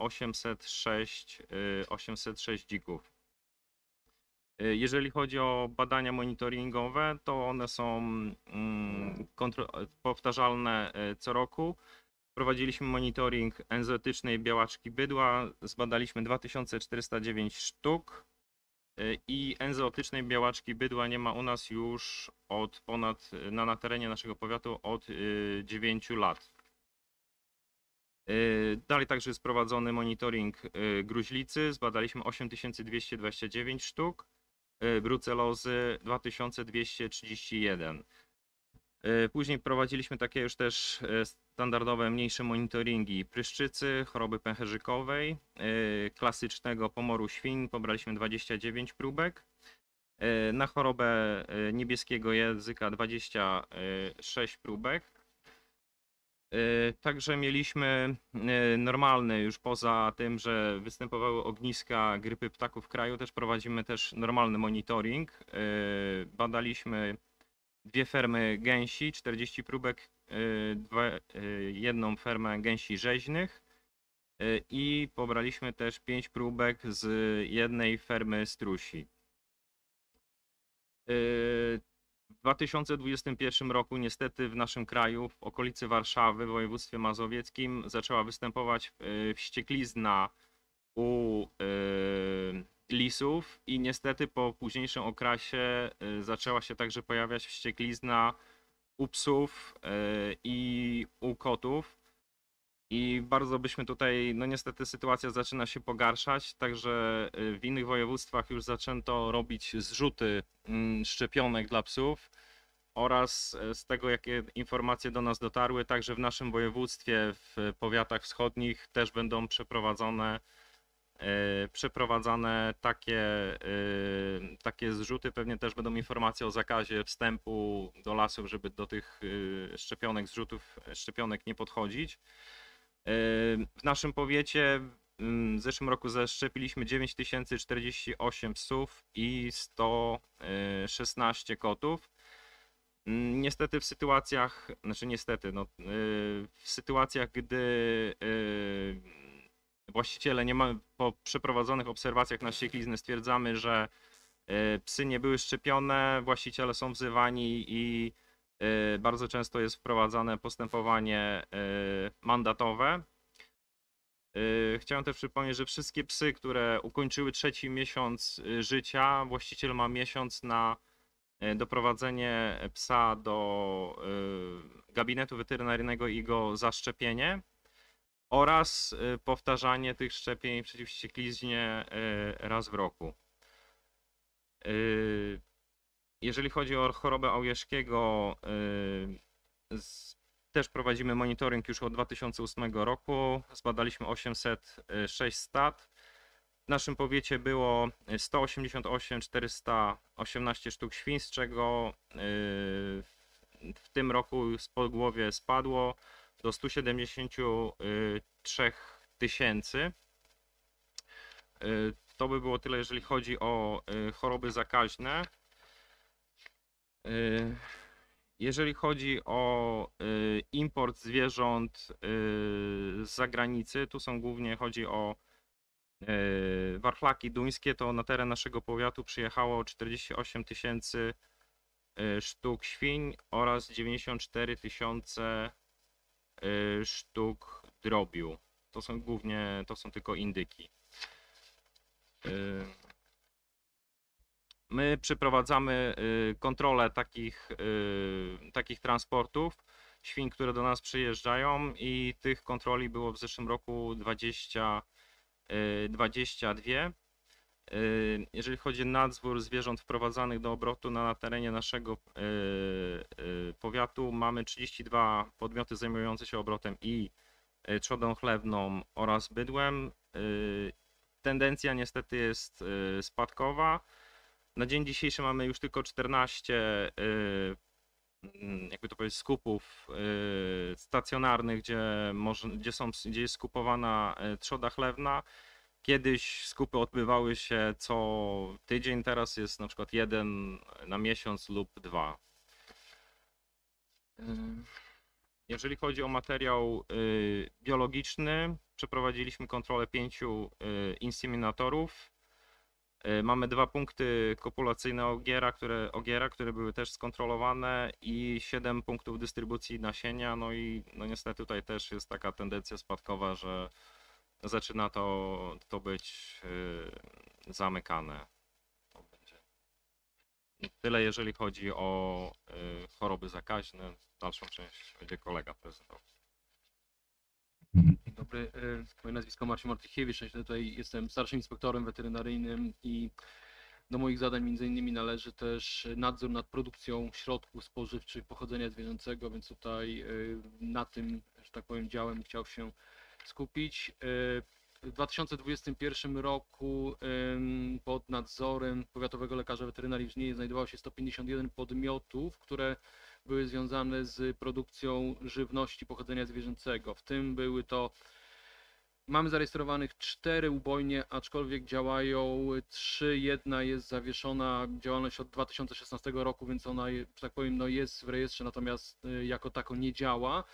806 dzików. Jeżeli chodzi o badania monitoringowe, to one są powtarzalne co roku. Prowadziliśmy monitoring enzoetycznej białaczki bydła, zbadaliśmy 2409 sztuk i enzootycznej białaczki bydła nie ma u nas już od na terenie naszego powiatu od 9 lat. Dalej także jest prowadzony monitoring gruźlicy, zbadaliśmy 8229 sztuk, brucelozy 2231. Później prowadziliśmy takie już też standardowe, mniejsze monitoringi pryszczycy, choroby pęcherzykowej, klasycznego pomoru świń pobraliśmy 29 próbek, na chorobę niebieskiego języka 26 próbek. Także mieliśmy normalny, już poza tym, że występowały ogniska grypy ptaków w kraju, też prowadzimy też normalny monitoring. Badaliśmy 2 fermy gęsi, 40 próbek, jedną fermę gęsi rzeźnych i pobraliśmy też 5 próbek z jednej fermy strusi. W 2021 roku niestety w naszym kraju, w okolicy Warszawy, w województwie mazowieckim zaczęła występować wścieklizna u lisów i niestety po późniejszym okresie zaczęła się także pojawiać wścieklizna u psów i u kotów. I bardzo byśmy tutaj, no niestety sytuacja zaczyna się pogarszać, także w innych województwach już zaczęto robić zrzuty szczepionek dla psów oraz z tego, jakie informacje do nas dotarły, także w naszym województwie, w powiatach wschodnich też będą przeprowadzane takie zrzuty. Pewnie też będą informacje o zakazie wstępu do lasów, żeby do tych szczepionek, zrzutów szczepionek nie podchodzić. W naszym powiecie w zeszłym roku zaszczepiliśmy 9048 psów i 116 kotów. Niestety w sytuacjach, w sytuacjach, gdy właściciele po przeprowadzonych obserwacjach na wścieklizny stwierdzamy, że psy nie były szczepione, właściciele są wzywani i bardzo często jest wprowadzane postępowanie mandatowe. Chciałem też przypomnieć, że wszystkie psy, które ukończyły 3. miesiąc życia, właściciel ma miesiąc na doprowadzenie psa do gabinetu weterynaryjnego i go zaszczepienie oraz powtarzanie tych szczepień przeciw wściekliźnie raz w roku. Jeżeli chodzi o chorobę Aujeszkiego, też prowadzimy monitoring już od 2008 roku. Zbadaliśmy 806 stad. W naszym powiecie było 188 418 sztuk świń, z czego w tym roku po głowie spadło do 173 000. To by było tyle, jeżeli chodzi o choroby zakaźne. Jeżeli chodzi o import zwierząt z zagranicy, tu są głównie chodzi o warchlaki duńskie, to na teren naszego powiatu przyjechało 48 000 sztuk świń oraz 94 000 sztuk drobiu. To są głównie, to są tylko indyki. My przeprowadzamy kontrolę takich transportów świń, które do nas przyjeżdżają i tych kontroli było w zeszłym roku 22. Jeżeli chodzi o nadzór zwierząt wprowadzanych do obrotu na terenie naszego powiatu, mamy 32 podmioty zajmujące się obrotem i trzodą chlewną oraz bydłem. Tendencja niestety jest spadkowa. Na dzień dzisiejszy mamy już tylko 14 jakby to powiedzieć, skupów stacjonarnych, gdzie jest skupowana trzoda chlewna. Kiedyś skupy odbywały się co tydzień, teraz jest na przykład 1 na miesiąc lub 2. Jeżeli chodzi o materiał biologiczny, przeprowadziliśmy kontrolę 5 inseminatorów. Mamy 2 punkty kopulacyjne ogiera, które były też skontrolowane i 7 punktów dystrybucji nasienia. No i no niestety tutaj też jest taka tendencja spadkowa, że zaczyna to być zamykane. To będzie tyle, jeżeli chodzi o choroby zakaźne. Dalszą część będzie kolega prezentował. Dzień dobry, moje nazwisko Marcin Martychiewicz, ja tutaj jestem starszym inspektorem weterynaryjnym i do moich zadań między innymi należy też nadzór nad produkcją środków spożywczych pochodzenia zwierzęcego, więc tutaj na tym, że tak powiem, działem chciał się skupić. W 2021 roku pod nadzorem powiatowego lekarza weterynarii w Żninie znajdowało się 151 podmiotów, które były związane z produkcją żywności pochodzenia zwierzęcego. W tym mamy zarejestrowanych 4 ubojnie, aczkolwiek działają 3. Jedna jest zawieszona, działalność od 2016 roku, więc ona, że tak powiem, no jest w rejestrze, natomiast jako tako nie działa.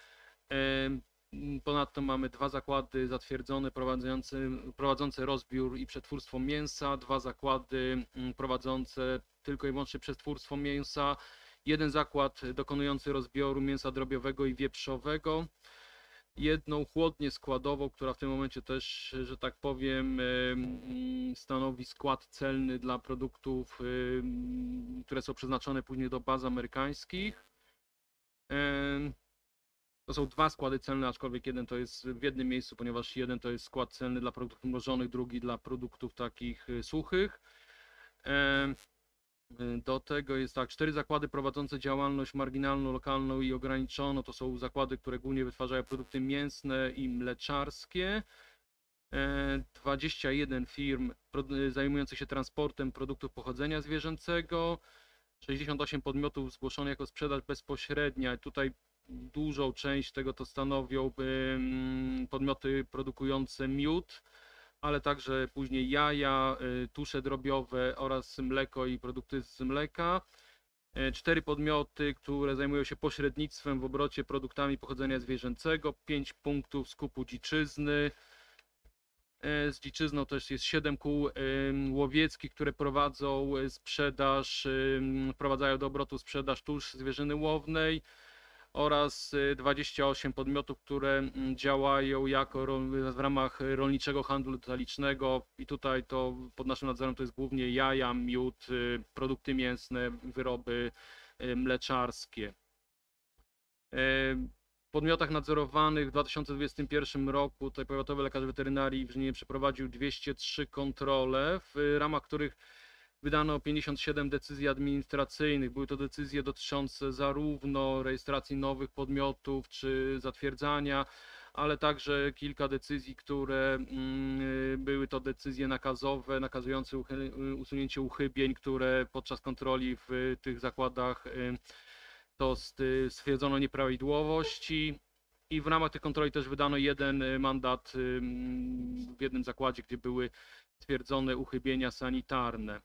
Ponadto mamy 2 zakłady zatwierdzone prowadzące rozbiór i przetwórstwo mięsa, 2 zakłady prowadzące tylko i wyłącznie przetwórstwo mięsa, 1 zakład dokonujący rozbioru mięsa drobiowego i wieprzowego, 1 chłodnię składową, która w tym momencie też, że tak powiem, stanowi skład celny dla produktów, które są przeznaczone później do baz amerykańskich. To są 2 składy celne, aczkolwiek jeden to jest w jednym miejscu, ponieważ jeden to jest skład celny dla produktów mrożonych, drugi dla produktów takich suchych. Do tego jest tak, 4 zakłady prowadzące działalność marginalną, lokalną i ograniczoną. To są zakłady, które głównie wytwarzają produkty mięsne i mleczarskie. 21 firm zajmujących się transportem produktów pochodzenia zwierzęcego. 68 podmiotów zgłoszonych jako sprzedaż bezpośrednia. Tutaj dużą część tego to stanowią podmioty produkujące miód, ale także później jaja, tusze drobiowe oraz mleko i produkty z mleka. 4 podmioty, które zajmują się pośrednictwem w obrocie produktami pochodzenia zwierzęcego, 5 punktów skupu dziczyzny. Z dziczyzną też jest 7 kół łowieckich, które prowadzą sprzedaż, wprowadzają do obrotu sprzedaż tusz zwierzyny łownej, oraz 28 podmiotów, które działają w ramach rolniczego handlu detalicznego i tutaj to pod naszym nadzorem to jest głównie jaja, miód, produkty mięsne, wyroby mleczarskie. W podmiotach nadzorowanych w 2021 roku tutaj powiatowy lekarz weterynarii w Żninie przeprowadził 203 kontrole, w ramach których wydano 57 decyzji administracyjnych. Były to decyzje dotyczące zarówno rejestracji nowych podmiotów czy zatwierdzania, ale także kilka decyzji, które były to decyzje nakazowe, nakazujące usunięcie uchybień, które podczas kontroli w tych zakładach to stwierdzono nieprawidłowości. I w ramach tych kontroli też wydano 1 mandat w jednym zakładzie, gdzie były stwierdzone uchybienia sanitarne.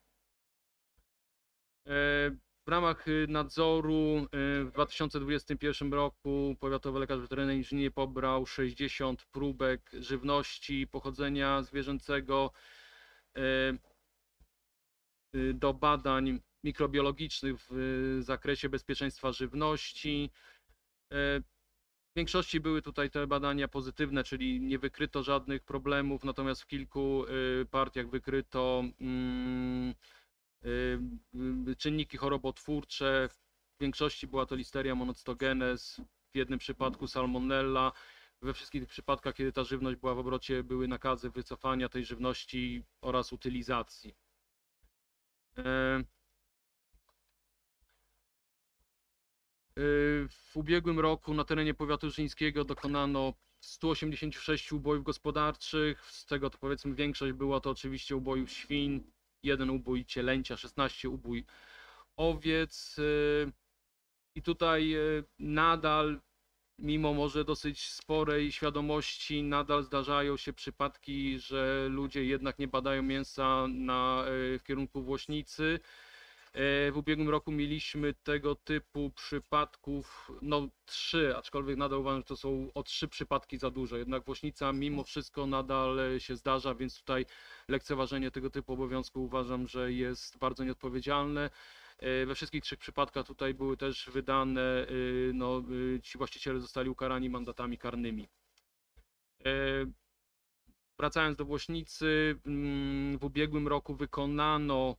W ramach nadzoru w 2021 roku powiatowy lekarz weterynarii w Żninie pobrał 60 próbek żywności pochodzenia zwierzęcego do badań mikrobiologicznych w zakresie bezpieczeństwa żywności. W większości były tutaj te badania pozytywne, czyli nie wykryto żadnych problemów, natomiast w kilku partiach wykryto czynniki chorobotwórcze. W większości była to Listeria monocytogenes, w jednym przypadku salmonella. We wszystkich tych przypadkach, kiedy ta żywność była w obrocie, były nakazy wycofania tej żywności oraz utylizacji. W ubiegłym roku na terenie powiatu żnińskiego dokonano 186 ubojów gospodarczych, z tego to powiedzmy większość była to oczywiście ubojów świń, 1 ubój cielęcia, 16 ubój owiec. I tutaj nadal, mimo może dosyć sporej świadomości, nadal zdarzają się przypadki, że ludzie jednak nie badają mięsa w kierunku Włośnicy. W ubiegłym roku mieliśmy tego typu przypadków, no 3, aczkolwiek nadal uważam, że to są o 3 przypadki za dużo. Jednak Wośnica mimo wszystko nadal się zdarza, więc tutaj lekceważenie tego typu obowiązku uważam, że jest bardzo nieodpowiedzialne. We wszystkich 3 przypadkach tutaj były też wydane, no, ci właściciele zostali ukarani mandatami karnymi. Wracając do Wośnicy, w ubiegłym roku wykonano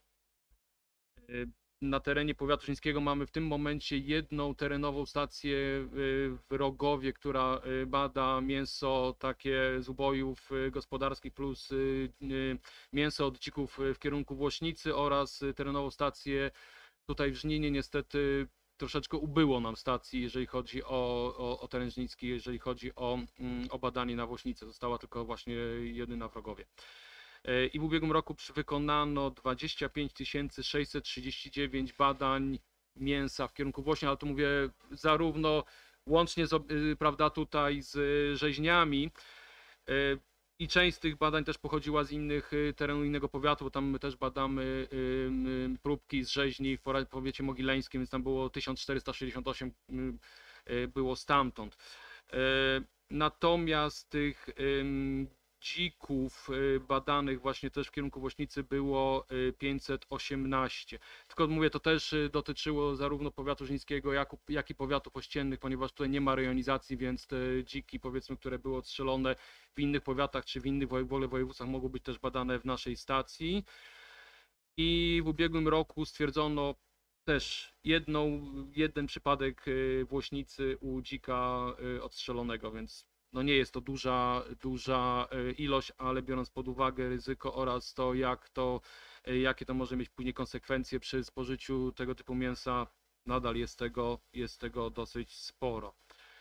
na terenie powiatu żnińskiego, mamy w tym momencie jedną terenową stację w Rogowie, która bada mięso takie z ubojów gospodarskich plus mięso od dzików w kierunku Wośnicy oraz terenową stację tutaj w Żninie. Niestety troszeczkę ubyło nam stacji, jeżeli chodzi o teren żniński, jeżeli chodzi o badanie na Wośnicę. Została tylko właśnie jedyna w Rogowie. I w ubiegłym roku wykonano 25 639 badań mięsa w kierunku Wośni, ale tu mówię zarówno łącznie z, prawda, tutaj z rzeźniami, i część z tych badań też pochodziła z innych terenów innego powiatu, bo tam my też badamy próbki z rzeźni w powiecie mogileńskim, więc tam było 1468 było stamtąd. Natomiast tych dzików badanych właśnie też w kierunku Wośnicy było 518. Tylko mówię, to też dotyczyło zarówno powiatu żnińskiego, jak i powiatów ościennych, ponieważ tutaj nie ma rejonizacji, więc te dziki, powiedzmy, które były odstrzelone w innych powiatach czy w innych województwach, mogą być też badane w naszej stacji. I w ubiegłym roku stwierdzono też jeden przypadek w Wośnicy u dzika odstrzelonego, więc no nie jest to duża ilość, ale biorąc pod uwagę ryzyko oraz to, jakie to może mieć później konsekwencje przy spożyciu tego typu mięsa, nadal jest tego dosyć sporo.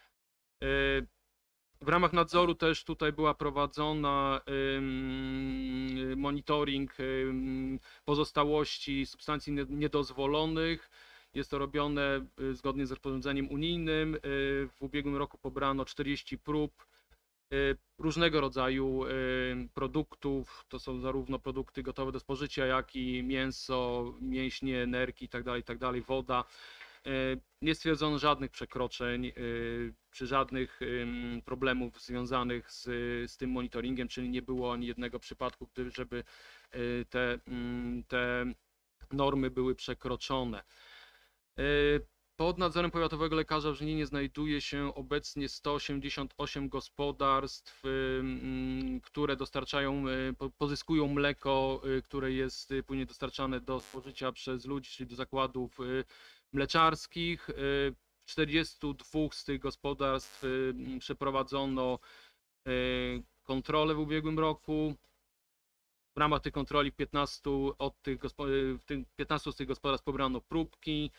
W ramach nadzoru też tutaj była prowadzona monitoring pozostałości substancji niedozwolonych. Jest to robione zgodnie z rozporządzeniem unijnym. W ubiegłym roku pobrano 40 prób różnego rodzaju produktów. To są zarówno produkty gotowe do spożycia, jak i mięso, mięśnie, nerki itd., woda. Nie stwierdzono żadnych przekroczeń czy żadnych problemów związanych z tym monitoringiem, czyli nie było ani jednego przypadku, żeby te normy były przekroczone. Pod nadzorem powiatowego lekarza w Żninie znajduje się obecnie 188 gospodarstw, które dostarczają, pozyskują mleko, które jest później dostarczane do spożycia przez ludzi, czyli do zakładów mleczarskich. W 42 z tych gospodarstw przeprowadzono kontrolę w ubiegłym roku. W ramach tych kontroli 15 z tych gospodarstw pobrano próbki.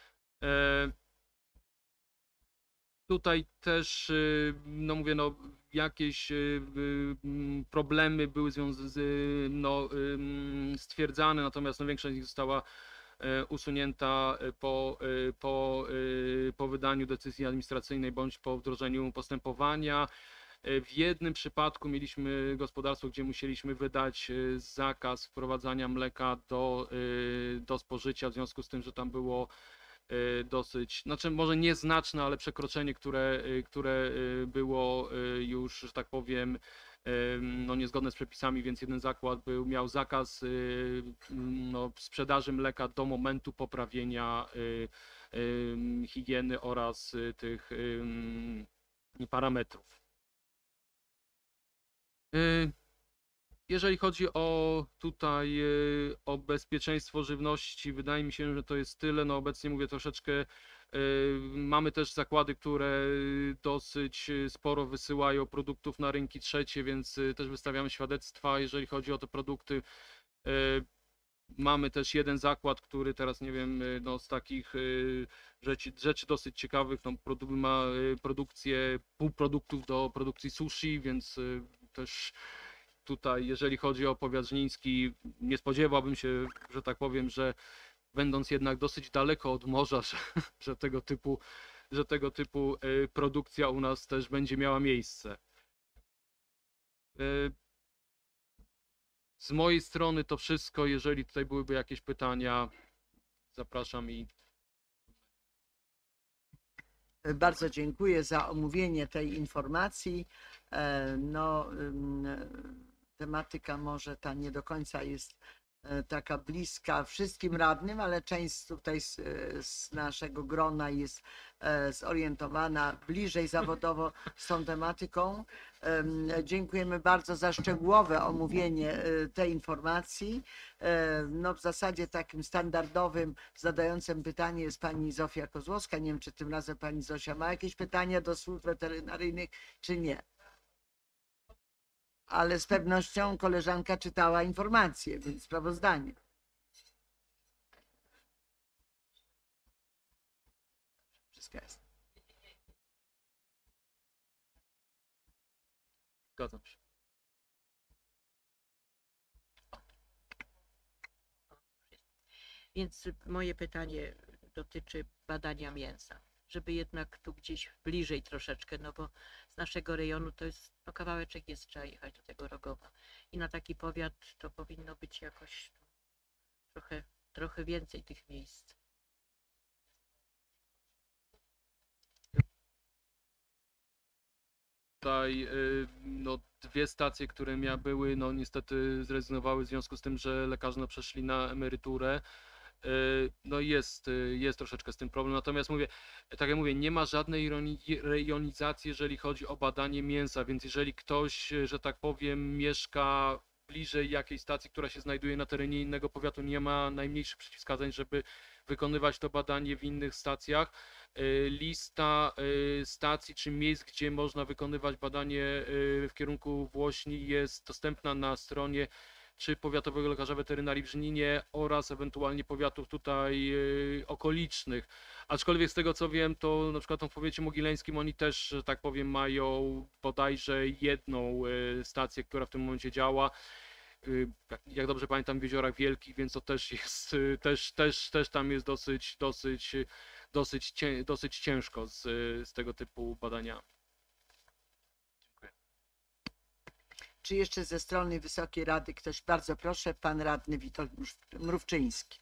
Tutaj też, no mówię, no jakieś problemy były stwierdzane, natomiast no większość z nich została usunięta po wydaniu decyzji administracyjnej bądź po wdrożeniu postępowania. W jednym przypadku mieliśmy gospodarstwo, gdzie musieliśmy wydać zakaz wprowadzania mleka do spożycia, w związku z tym, że tam było dosyć, znaczy może nieznaczne, ale przekroczenie, które było już, że tak powiem, no niezgodne z przepisami, więc jeden zakład miał zakaz sprzedaży mleka do momentu poprawienia higieny oraz tych parametrów. Jeżeli chodzi o bezpieczeństwo żywności, wydaje mi się, że to jest tyle. No obecnie mówię troszeczkę, mamy też zakłady, które dosyć sporo wysyłają produktów na rynki trzecie, więc też wystawiamy świadectwa, jeżeli chodzi o te produkty. Mamy też jeden zakład, który teraz, nie wiem, no z takich rzeczy dosyć ciekawych, no, ma produkcję półproduktów do produkcji sushi, więc też tutaj, jeżeli chodzi o powiat żniński, nie spodziewałbym się, że tak powiem, że będąc jednak dosyć daleko od morza, że tego typu produkcja u nas też będzie miała miejsce. Z mojej strony to wszystko. Jeżeli tutaj byłyby jakieś pytania, zapraszam i Bardzo dziękuję za omówienie tej informacji. No, tematyka może ta nie do końca jest taka bliska wszystkim radnym, ale część tutaj z naszego grona jest zorientowana bliżej zawodowo z tą tematyką. Dziękujemy bardzo za szczegółowe omówienie tej informacji. No w zasadzie takim standardowym, zadającym pytanie jest pani Zofia Kozłowska. Nie wiem, czy tym razem pani Zosia ma jakieś pytania do służb weterynaryjnych, czy nie. Ale z pewnością koleżanka czytała informacje, więc sprawozdanie. Wszystko jest. zgadzam się. Więc moje pytanie dotyczy badania mięsa, żeby jednak tu gdzieś bliżej troszeczkę, no bo z naszego rejonu to jest, no kawałeczek jest, trzeba jechać do tego Rogowa. I na taki powiat to powinno być jakoś trochę więcej tych miejsc. Tutaj no, dwie stacje, które były, no niestety zrezygnowały w związku z tym, że lekarze no, przeszli na emeryturę. No jest troszeczkę z tym problem, natomiast mówię, tak jak mówię, nie ma żadnej rejonizacji, jeżeli chodzi o badanie mięsa, więc jeżeli ktoś, że tak powiem, mieszka bliżej jakiejś stacji, która się znajduje na terenie innego powiatu, nie ma najmniejszych przeciwwskazań, żeby wykonywać to badanie w innych stacjach. Lista stacji czy miejsc, gdzie można wykonywać badanie w kierunku Włośni jest dostępna na stronie czy powiatowego lekarza weterynarii w Żninie oraz ewentualnie powiatów tutaj okolicznych. Aczkolwiek z tego co wiem, to na przykład w powiecie mogileńskim oni też, że tak powiem, mają bodajże jedną stację, która w tym momencie działa. Jak dobrze pamiętam, w Jeziorach Wielkich, więc to też jest, też tam jest dosyć ciężko z tego typu badaniami. Czy jeszcze ze strony Wysokiej Rady ktoś? Bardzo proszę, pan radny Witold Mrówczyński.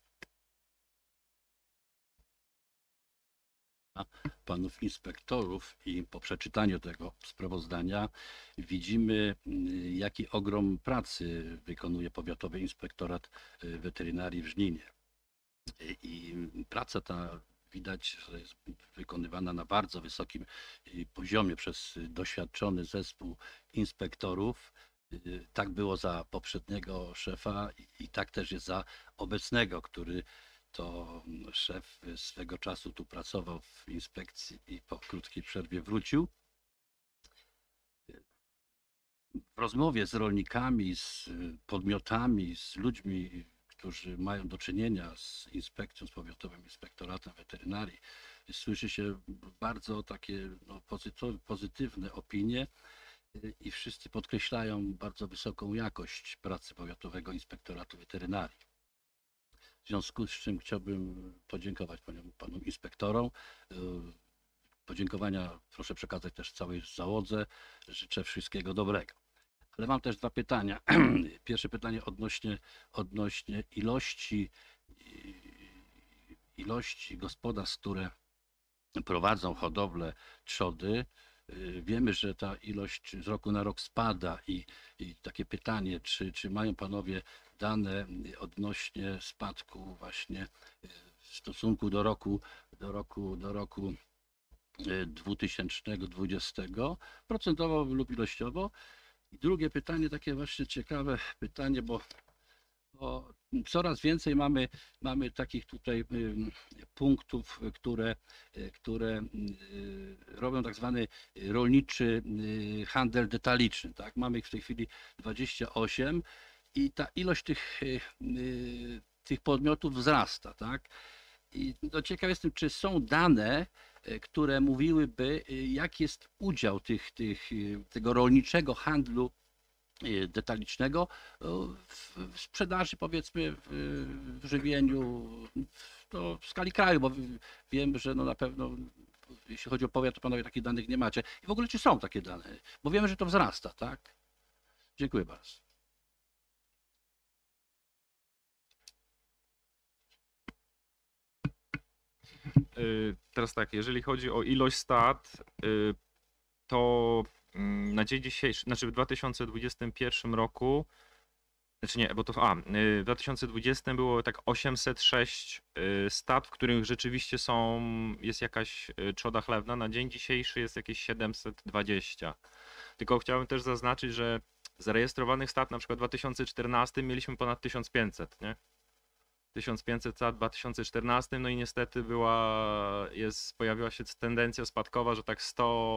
Panów inspektorów i po przeczytaniu tego sprawozdania widzimy, jaki ogrom pracy wykonuje Powiatowy Inspektorat Weterynarii w Żninie. I praca ta widać, że jest wykonywana na bardzo wysokim poziomie przez doświadczony zespół inspektorów. Tak było za poprzedniego szefa i tak też jest za obecnego, który to szef swego czasu tu pracował w inspekcji i po krótkiej przerwie wrócił. W rozmowie z rolnikami, z podmiotami, z ludźmi, którzy mają do czynienia z inspekcją, z Powiatowym Inspektoratem Weterynarii, słyszy się bardzo takie no, pozytywne opinie i wszyscy podkreślają bardzo wysoką jakość pracy Powiatowego Inspektoratu Weterynarii. W związku z czym chciałbym podziękować panom inspektorom. Podziękowania proszę przekazać też całej załodze. Życzę wszystkiego dobrego. Ale mam też dwa pytania. Pierwsze pytanie odnośnie ilości gospodarstw, które prowadzą hodowlę trzody. Wiemy, że ta ilość z roku na rok spada i takie pytanie, czy mają panowie dane odnośnie spadku właśnie w stosunku do roku 2020, procentowo lub ilościowo? I drugie pytanie, takie właśnie ciekawe pytanie, bo coraz więcej mamy takich tutaj punktów, które robią tak zwany rolniczy handel detaliczny. Tak? Mamy ich w tej chwili 28 i ta ilość tych podmiotów wzrasta. Tak? I no ciekaw jestem, czy są dane, które mówiłyby, jaki jest udział tego rolniczego handlu detalicznego w sprzedaży, powiedzmy, w żywieniu w skali kraju, bo wiem, że no na pewno jeśli chodzi o powiat, to panowie takich danych nie macie. I w ogóle czy są takie dane? Bo wiemy, że to wzrasta, tak? Dziękuję bardzo. Teraz tak, jeżeli chodzi o ilość stad, to na dzień dzisiejszy, znaczy w 2021 roku, znaczy nie, bo to, w 2020 było tak 806 stad, w których rzeczywiście jest jakaś trzoda chlewna, na dzień dzisiejszy jest jakieś 720. Tylko chciałbym też zaznaczyć, że zarejestrowanych stad na przykład w 2014 mieliśmy ponad 1500, nie? 1500 stad w 2014, no i niestety pojawiła się tendencja spadkowa, że tak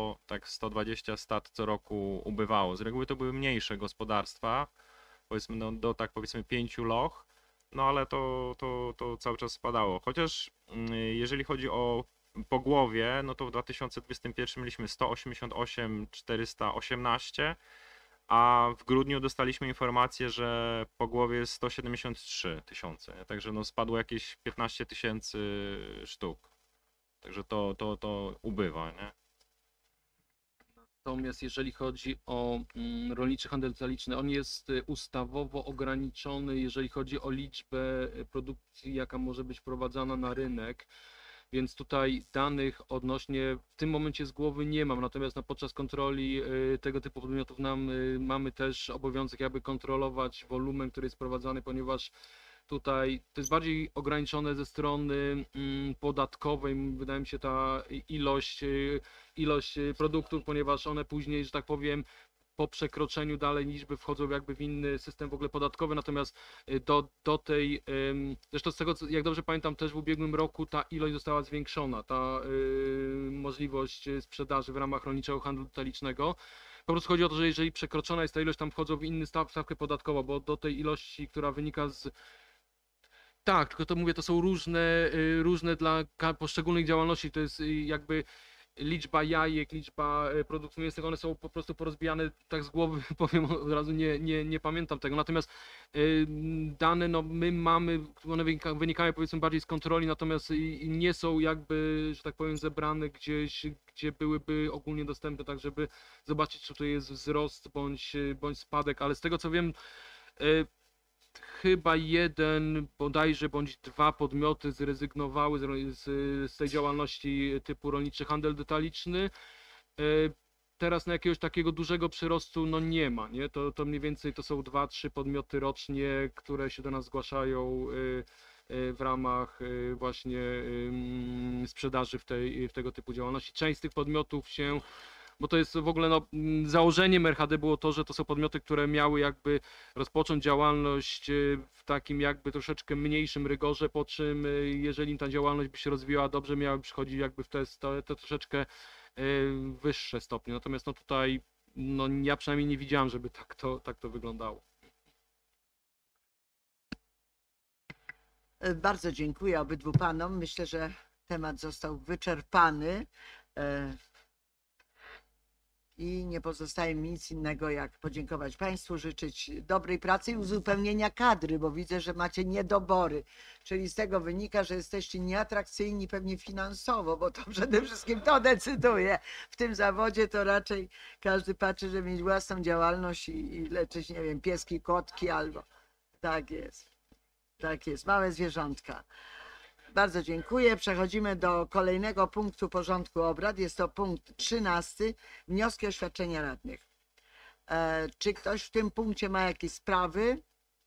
120 stad co roku ubywało. Z reguły to były mniejsze gospodarstwa, powiedzmy do tak powiedzmy 5 loch, no ale to cały czas spadało. Chociaż jeżeli chodzi o pogłowie, no to w 2021 mieliśmy 188 418, a w grudniu dostaliśmy informację, że pogłowie jest 173 tysiące, także no spadło jakieś 15 tysięcy sztuk. Także to ubywa, nie? Natomiast jeżeli chodzi o rolniczy handel detaliczny, on jest ustawowo ograniczony, jeżeli chodzi o liczbę produkcji, jaka może być wprowadzana na rynek. Więc tutaj danych odnośnie w tym momencie z głowy nie mam, natomiast podczas kontroli tego typu podmiotów mamy też obowiązek jakby kontrolować wolumen, który jest wprowadzany, ponieważ tutaj to jest bardziej ograniczone ze strony podatkowej, wydaje mi się, ta ilość produktów, ponieważ one później, że tak powiem, po przekroczeniu dalej liczby wchodzą jakby w inny system w ogóle podatkowy, natomiast do tej, zresztą z tego, jak dobrze pamiętam, też w ubiegłym roku ta ilość została zwiększona, ta możliwość sprzedaży w ramach rolniczego handlu detalicznego. Po prostu chodzi o to, że jeżeli przekroczona jest ta ilość, tam wchodzą w inny stawkę podatkową, bo do tej ilości, która wynika z... Tak, tylko to mówię, to są różne dla poszczególnych działalności, to jest jakby liczba jajek, liczba produktów mięsnych, one są po prostu porozbijane tak z głowy, powiem od razu, nie pamiętam tego. Natomiast dane, no my mamy, one wynikają powiedzmy bardziej z kontroli, natomiast nie są jakby, że tak powiem, zebrane gdzieś, gdzie byłyby ogólnie dostępne, tak żeby zobaczyć, czy to jest wzrost bądź spadek, ale z tego co wiem, chyba jeden bodajże bądź dwa podmioty zrezygnowały z tej działalności typu rolniczy handel detaliczny. Teraz na jakiegoś takiego dużego przyrostu no nie ma, nie? To mniej więcej to są 2-3 podmioty rocznie, które się do nas zgłaszają w ramach właśnie sprzedaży w tego typu działalności. Część z tych podmiotów się, bo to jest w ogóle no, założeniem RHD było to, że to są podmioty, które miały jakby rozpocząć działalność w takim jakby troszeczkę mniejszym rygorze, po czym jeżeli ta działalność by się rozwijała dobrze, miały przychodzić jakby w te troszeczkę wyższe stopnie. Natomiast no tutaj no, ja przynajmniej nie widziałem, żeby tak to wyglądało. Bardzo dziękuję obydwu panom. Myślę, że temat został wyczerpany. I nie pozostaje mi nic innego, jak podziękować Państwu, życzyć dobrej pracy i uzupełnienia kadry, bo widzę, że macie niedobory. Czyli z tego wynika, że jesteście nieatrakcyjni pewnie finansowo, bo to przede wszystkim to decyduje. W tym zawodzie to raczej każdy patrzy, żeby mieć własną działalność i leczyć, nie wiem, pieski, kotki albo... Tak jest. Tak jest. Małe zwierzątka. Bardzo dziękuję. Przechodzimy do kolejnego punktu porządku obrad. Jest to punkt 13. Wnioski o oświadczenia radnych. Czy ktoś w tym punkcie ma jakieś sprawy?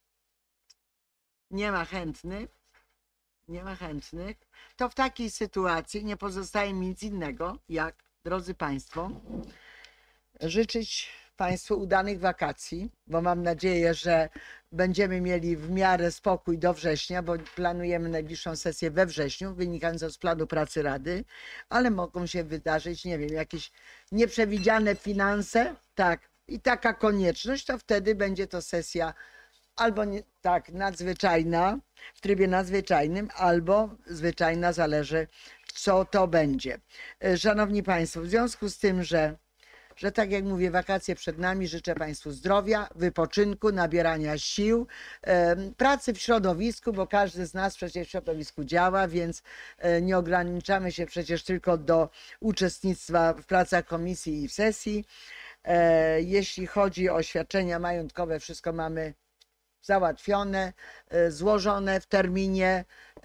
Nie ma chętnych. Nie ma chętnych. To w takiej sytuacji nie pozostaje mi nic innego, jak, drodzy Państwo, życzyć Państwu udanych wakacji, bo mam nadzieję, że będziemy mieli w miarę spokój do września, bo planujemy najbliższą sesję we wrześniu, wynikającą z planu pracy Rady, ale mogą się wydarzyć, nie wiem, jakieś nieprzewidziane finanse, tak, i taka konieczność, to wtedy będzie to sesja albo tak nadzwyczajna, w trybie nadzwyczajnym, albo zwyczajna, zależy co to będzie. Szanowni Państwo, w związku z tym, że tak jak mówię, wakacje przed nami, życzę Państwu zdrowia, wypoczynku, nabierania sił, pracy w środowisku, bo każdy z nas przecież w środowisku działa, więc nie ograniczamy się przecież tylko do uczestnictwa w pracach komisji i w sesji. Jeśli chodzi o oświadczenia majątkowe, wszystko mamy załatwione, złożone w terminie.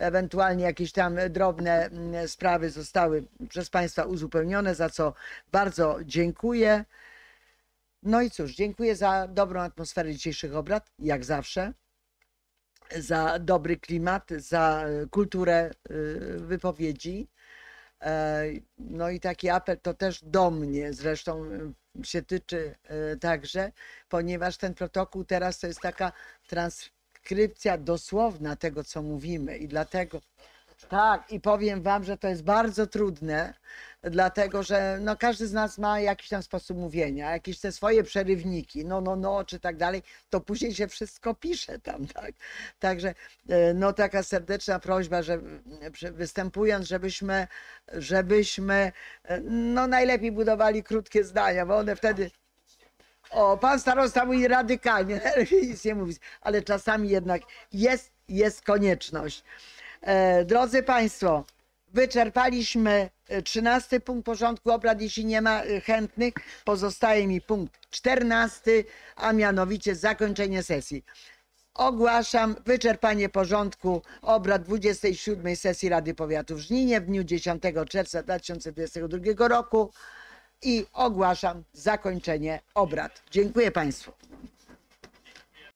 ewentualnie jakieś tam drobne sprawy zostały przez Państwa uzupełnione, za co bardzo dziękuję. No i cóż, dziękuję za dobrą atmosferę dzisiejszych obrad, jak zawsze, za dobry klimat, za kulturę wypowiedzi. No i taki apel to też do mnie zresztą się tyczy także, ponieważ ten protokół teraz to jest taka transkrypcja dosłowna tego, co mówimy i dlatego tak, i powiem wam, że to jest bardzo trudne, dlatego że no, każdy z nas ma jakiś tam sposób mówienia, jakieś te swoje przerywniki, no, czy tak dalej, to później się wszystko pisze tam, tak. Także no taka serdeczna prośba, że występując, żebyśmy no najlepiej budowali krótkie zdania, bo one wtedy... O, pan starosta mówi radykalnie, nic nie mówi, ale czasami jednak jest konieczność. Drodzy Państwo, wyczerpaliśmy 13 punkt porządku obrad. Jeśli nie ma chętnych, pozostaje mi punkt 14, a mianowicie zakończenie sesji. Ogłaszam wyczerpanie porządku obrad 27. sesji Rady Powiatu w Żninie w dniu 10 czerwca 2022 roku i ogłaszam zakończenie obrad. Dziękuję Państwu.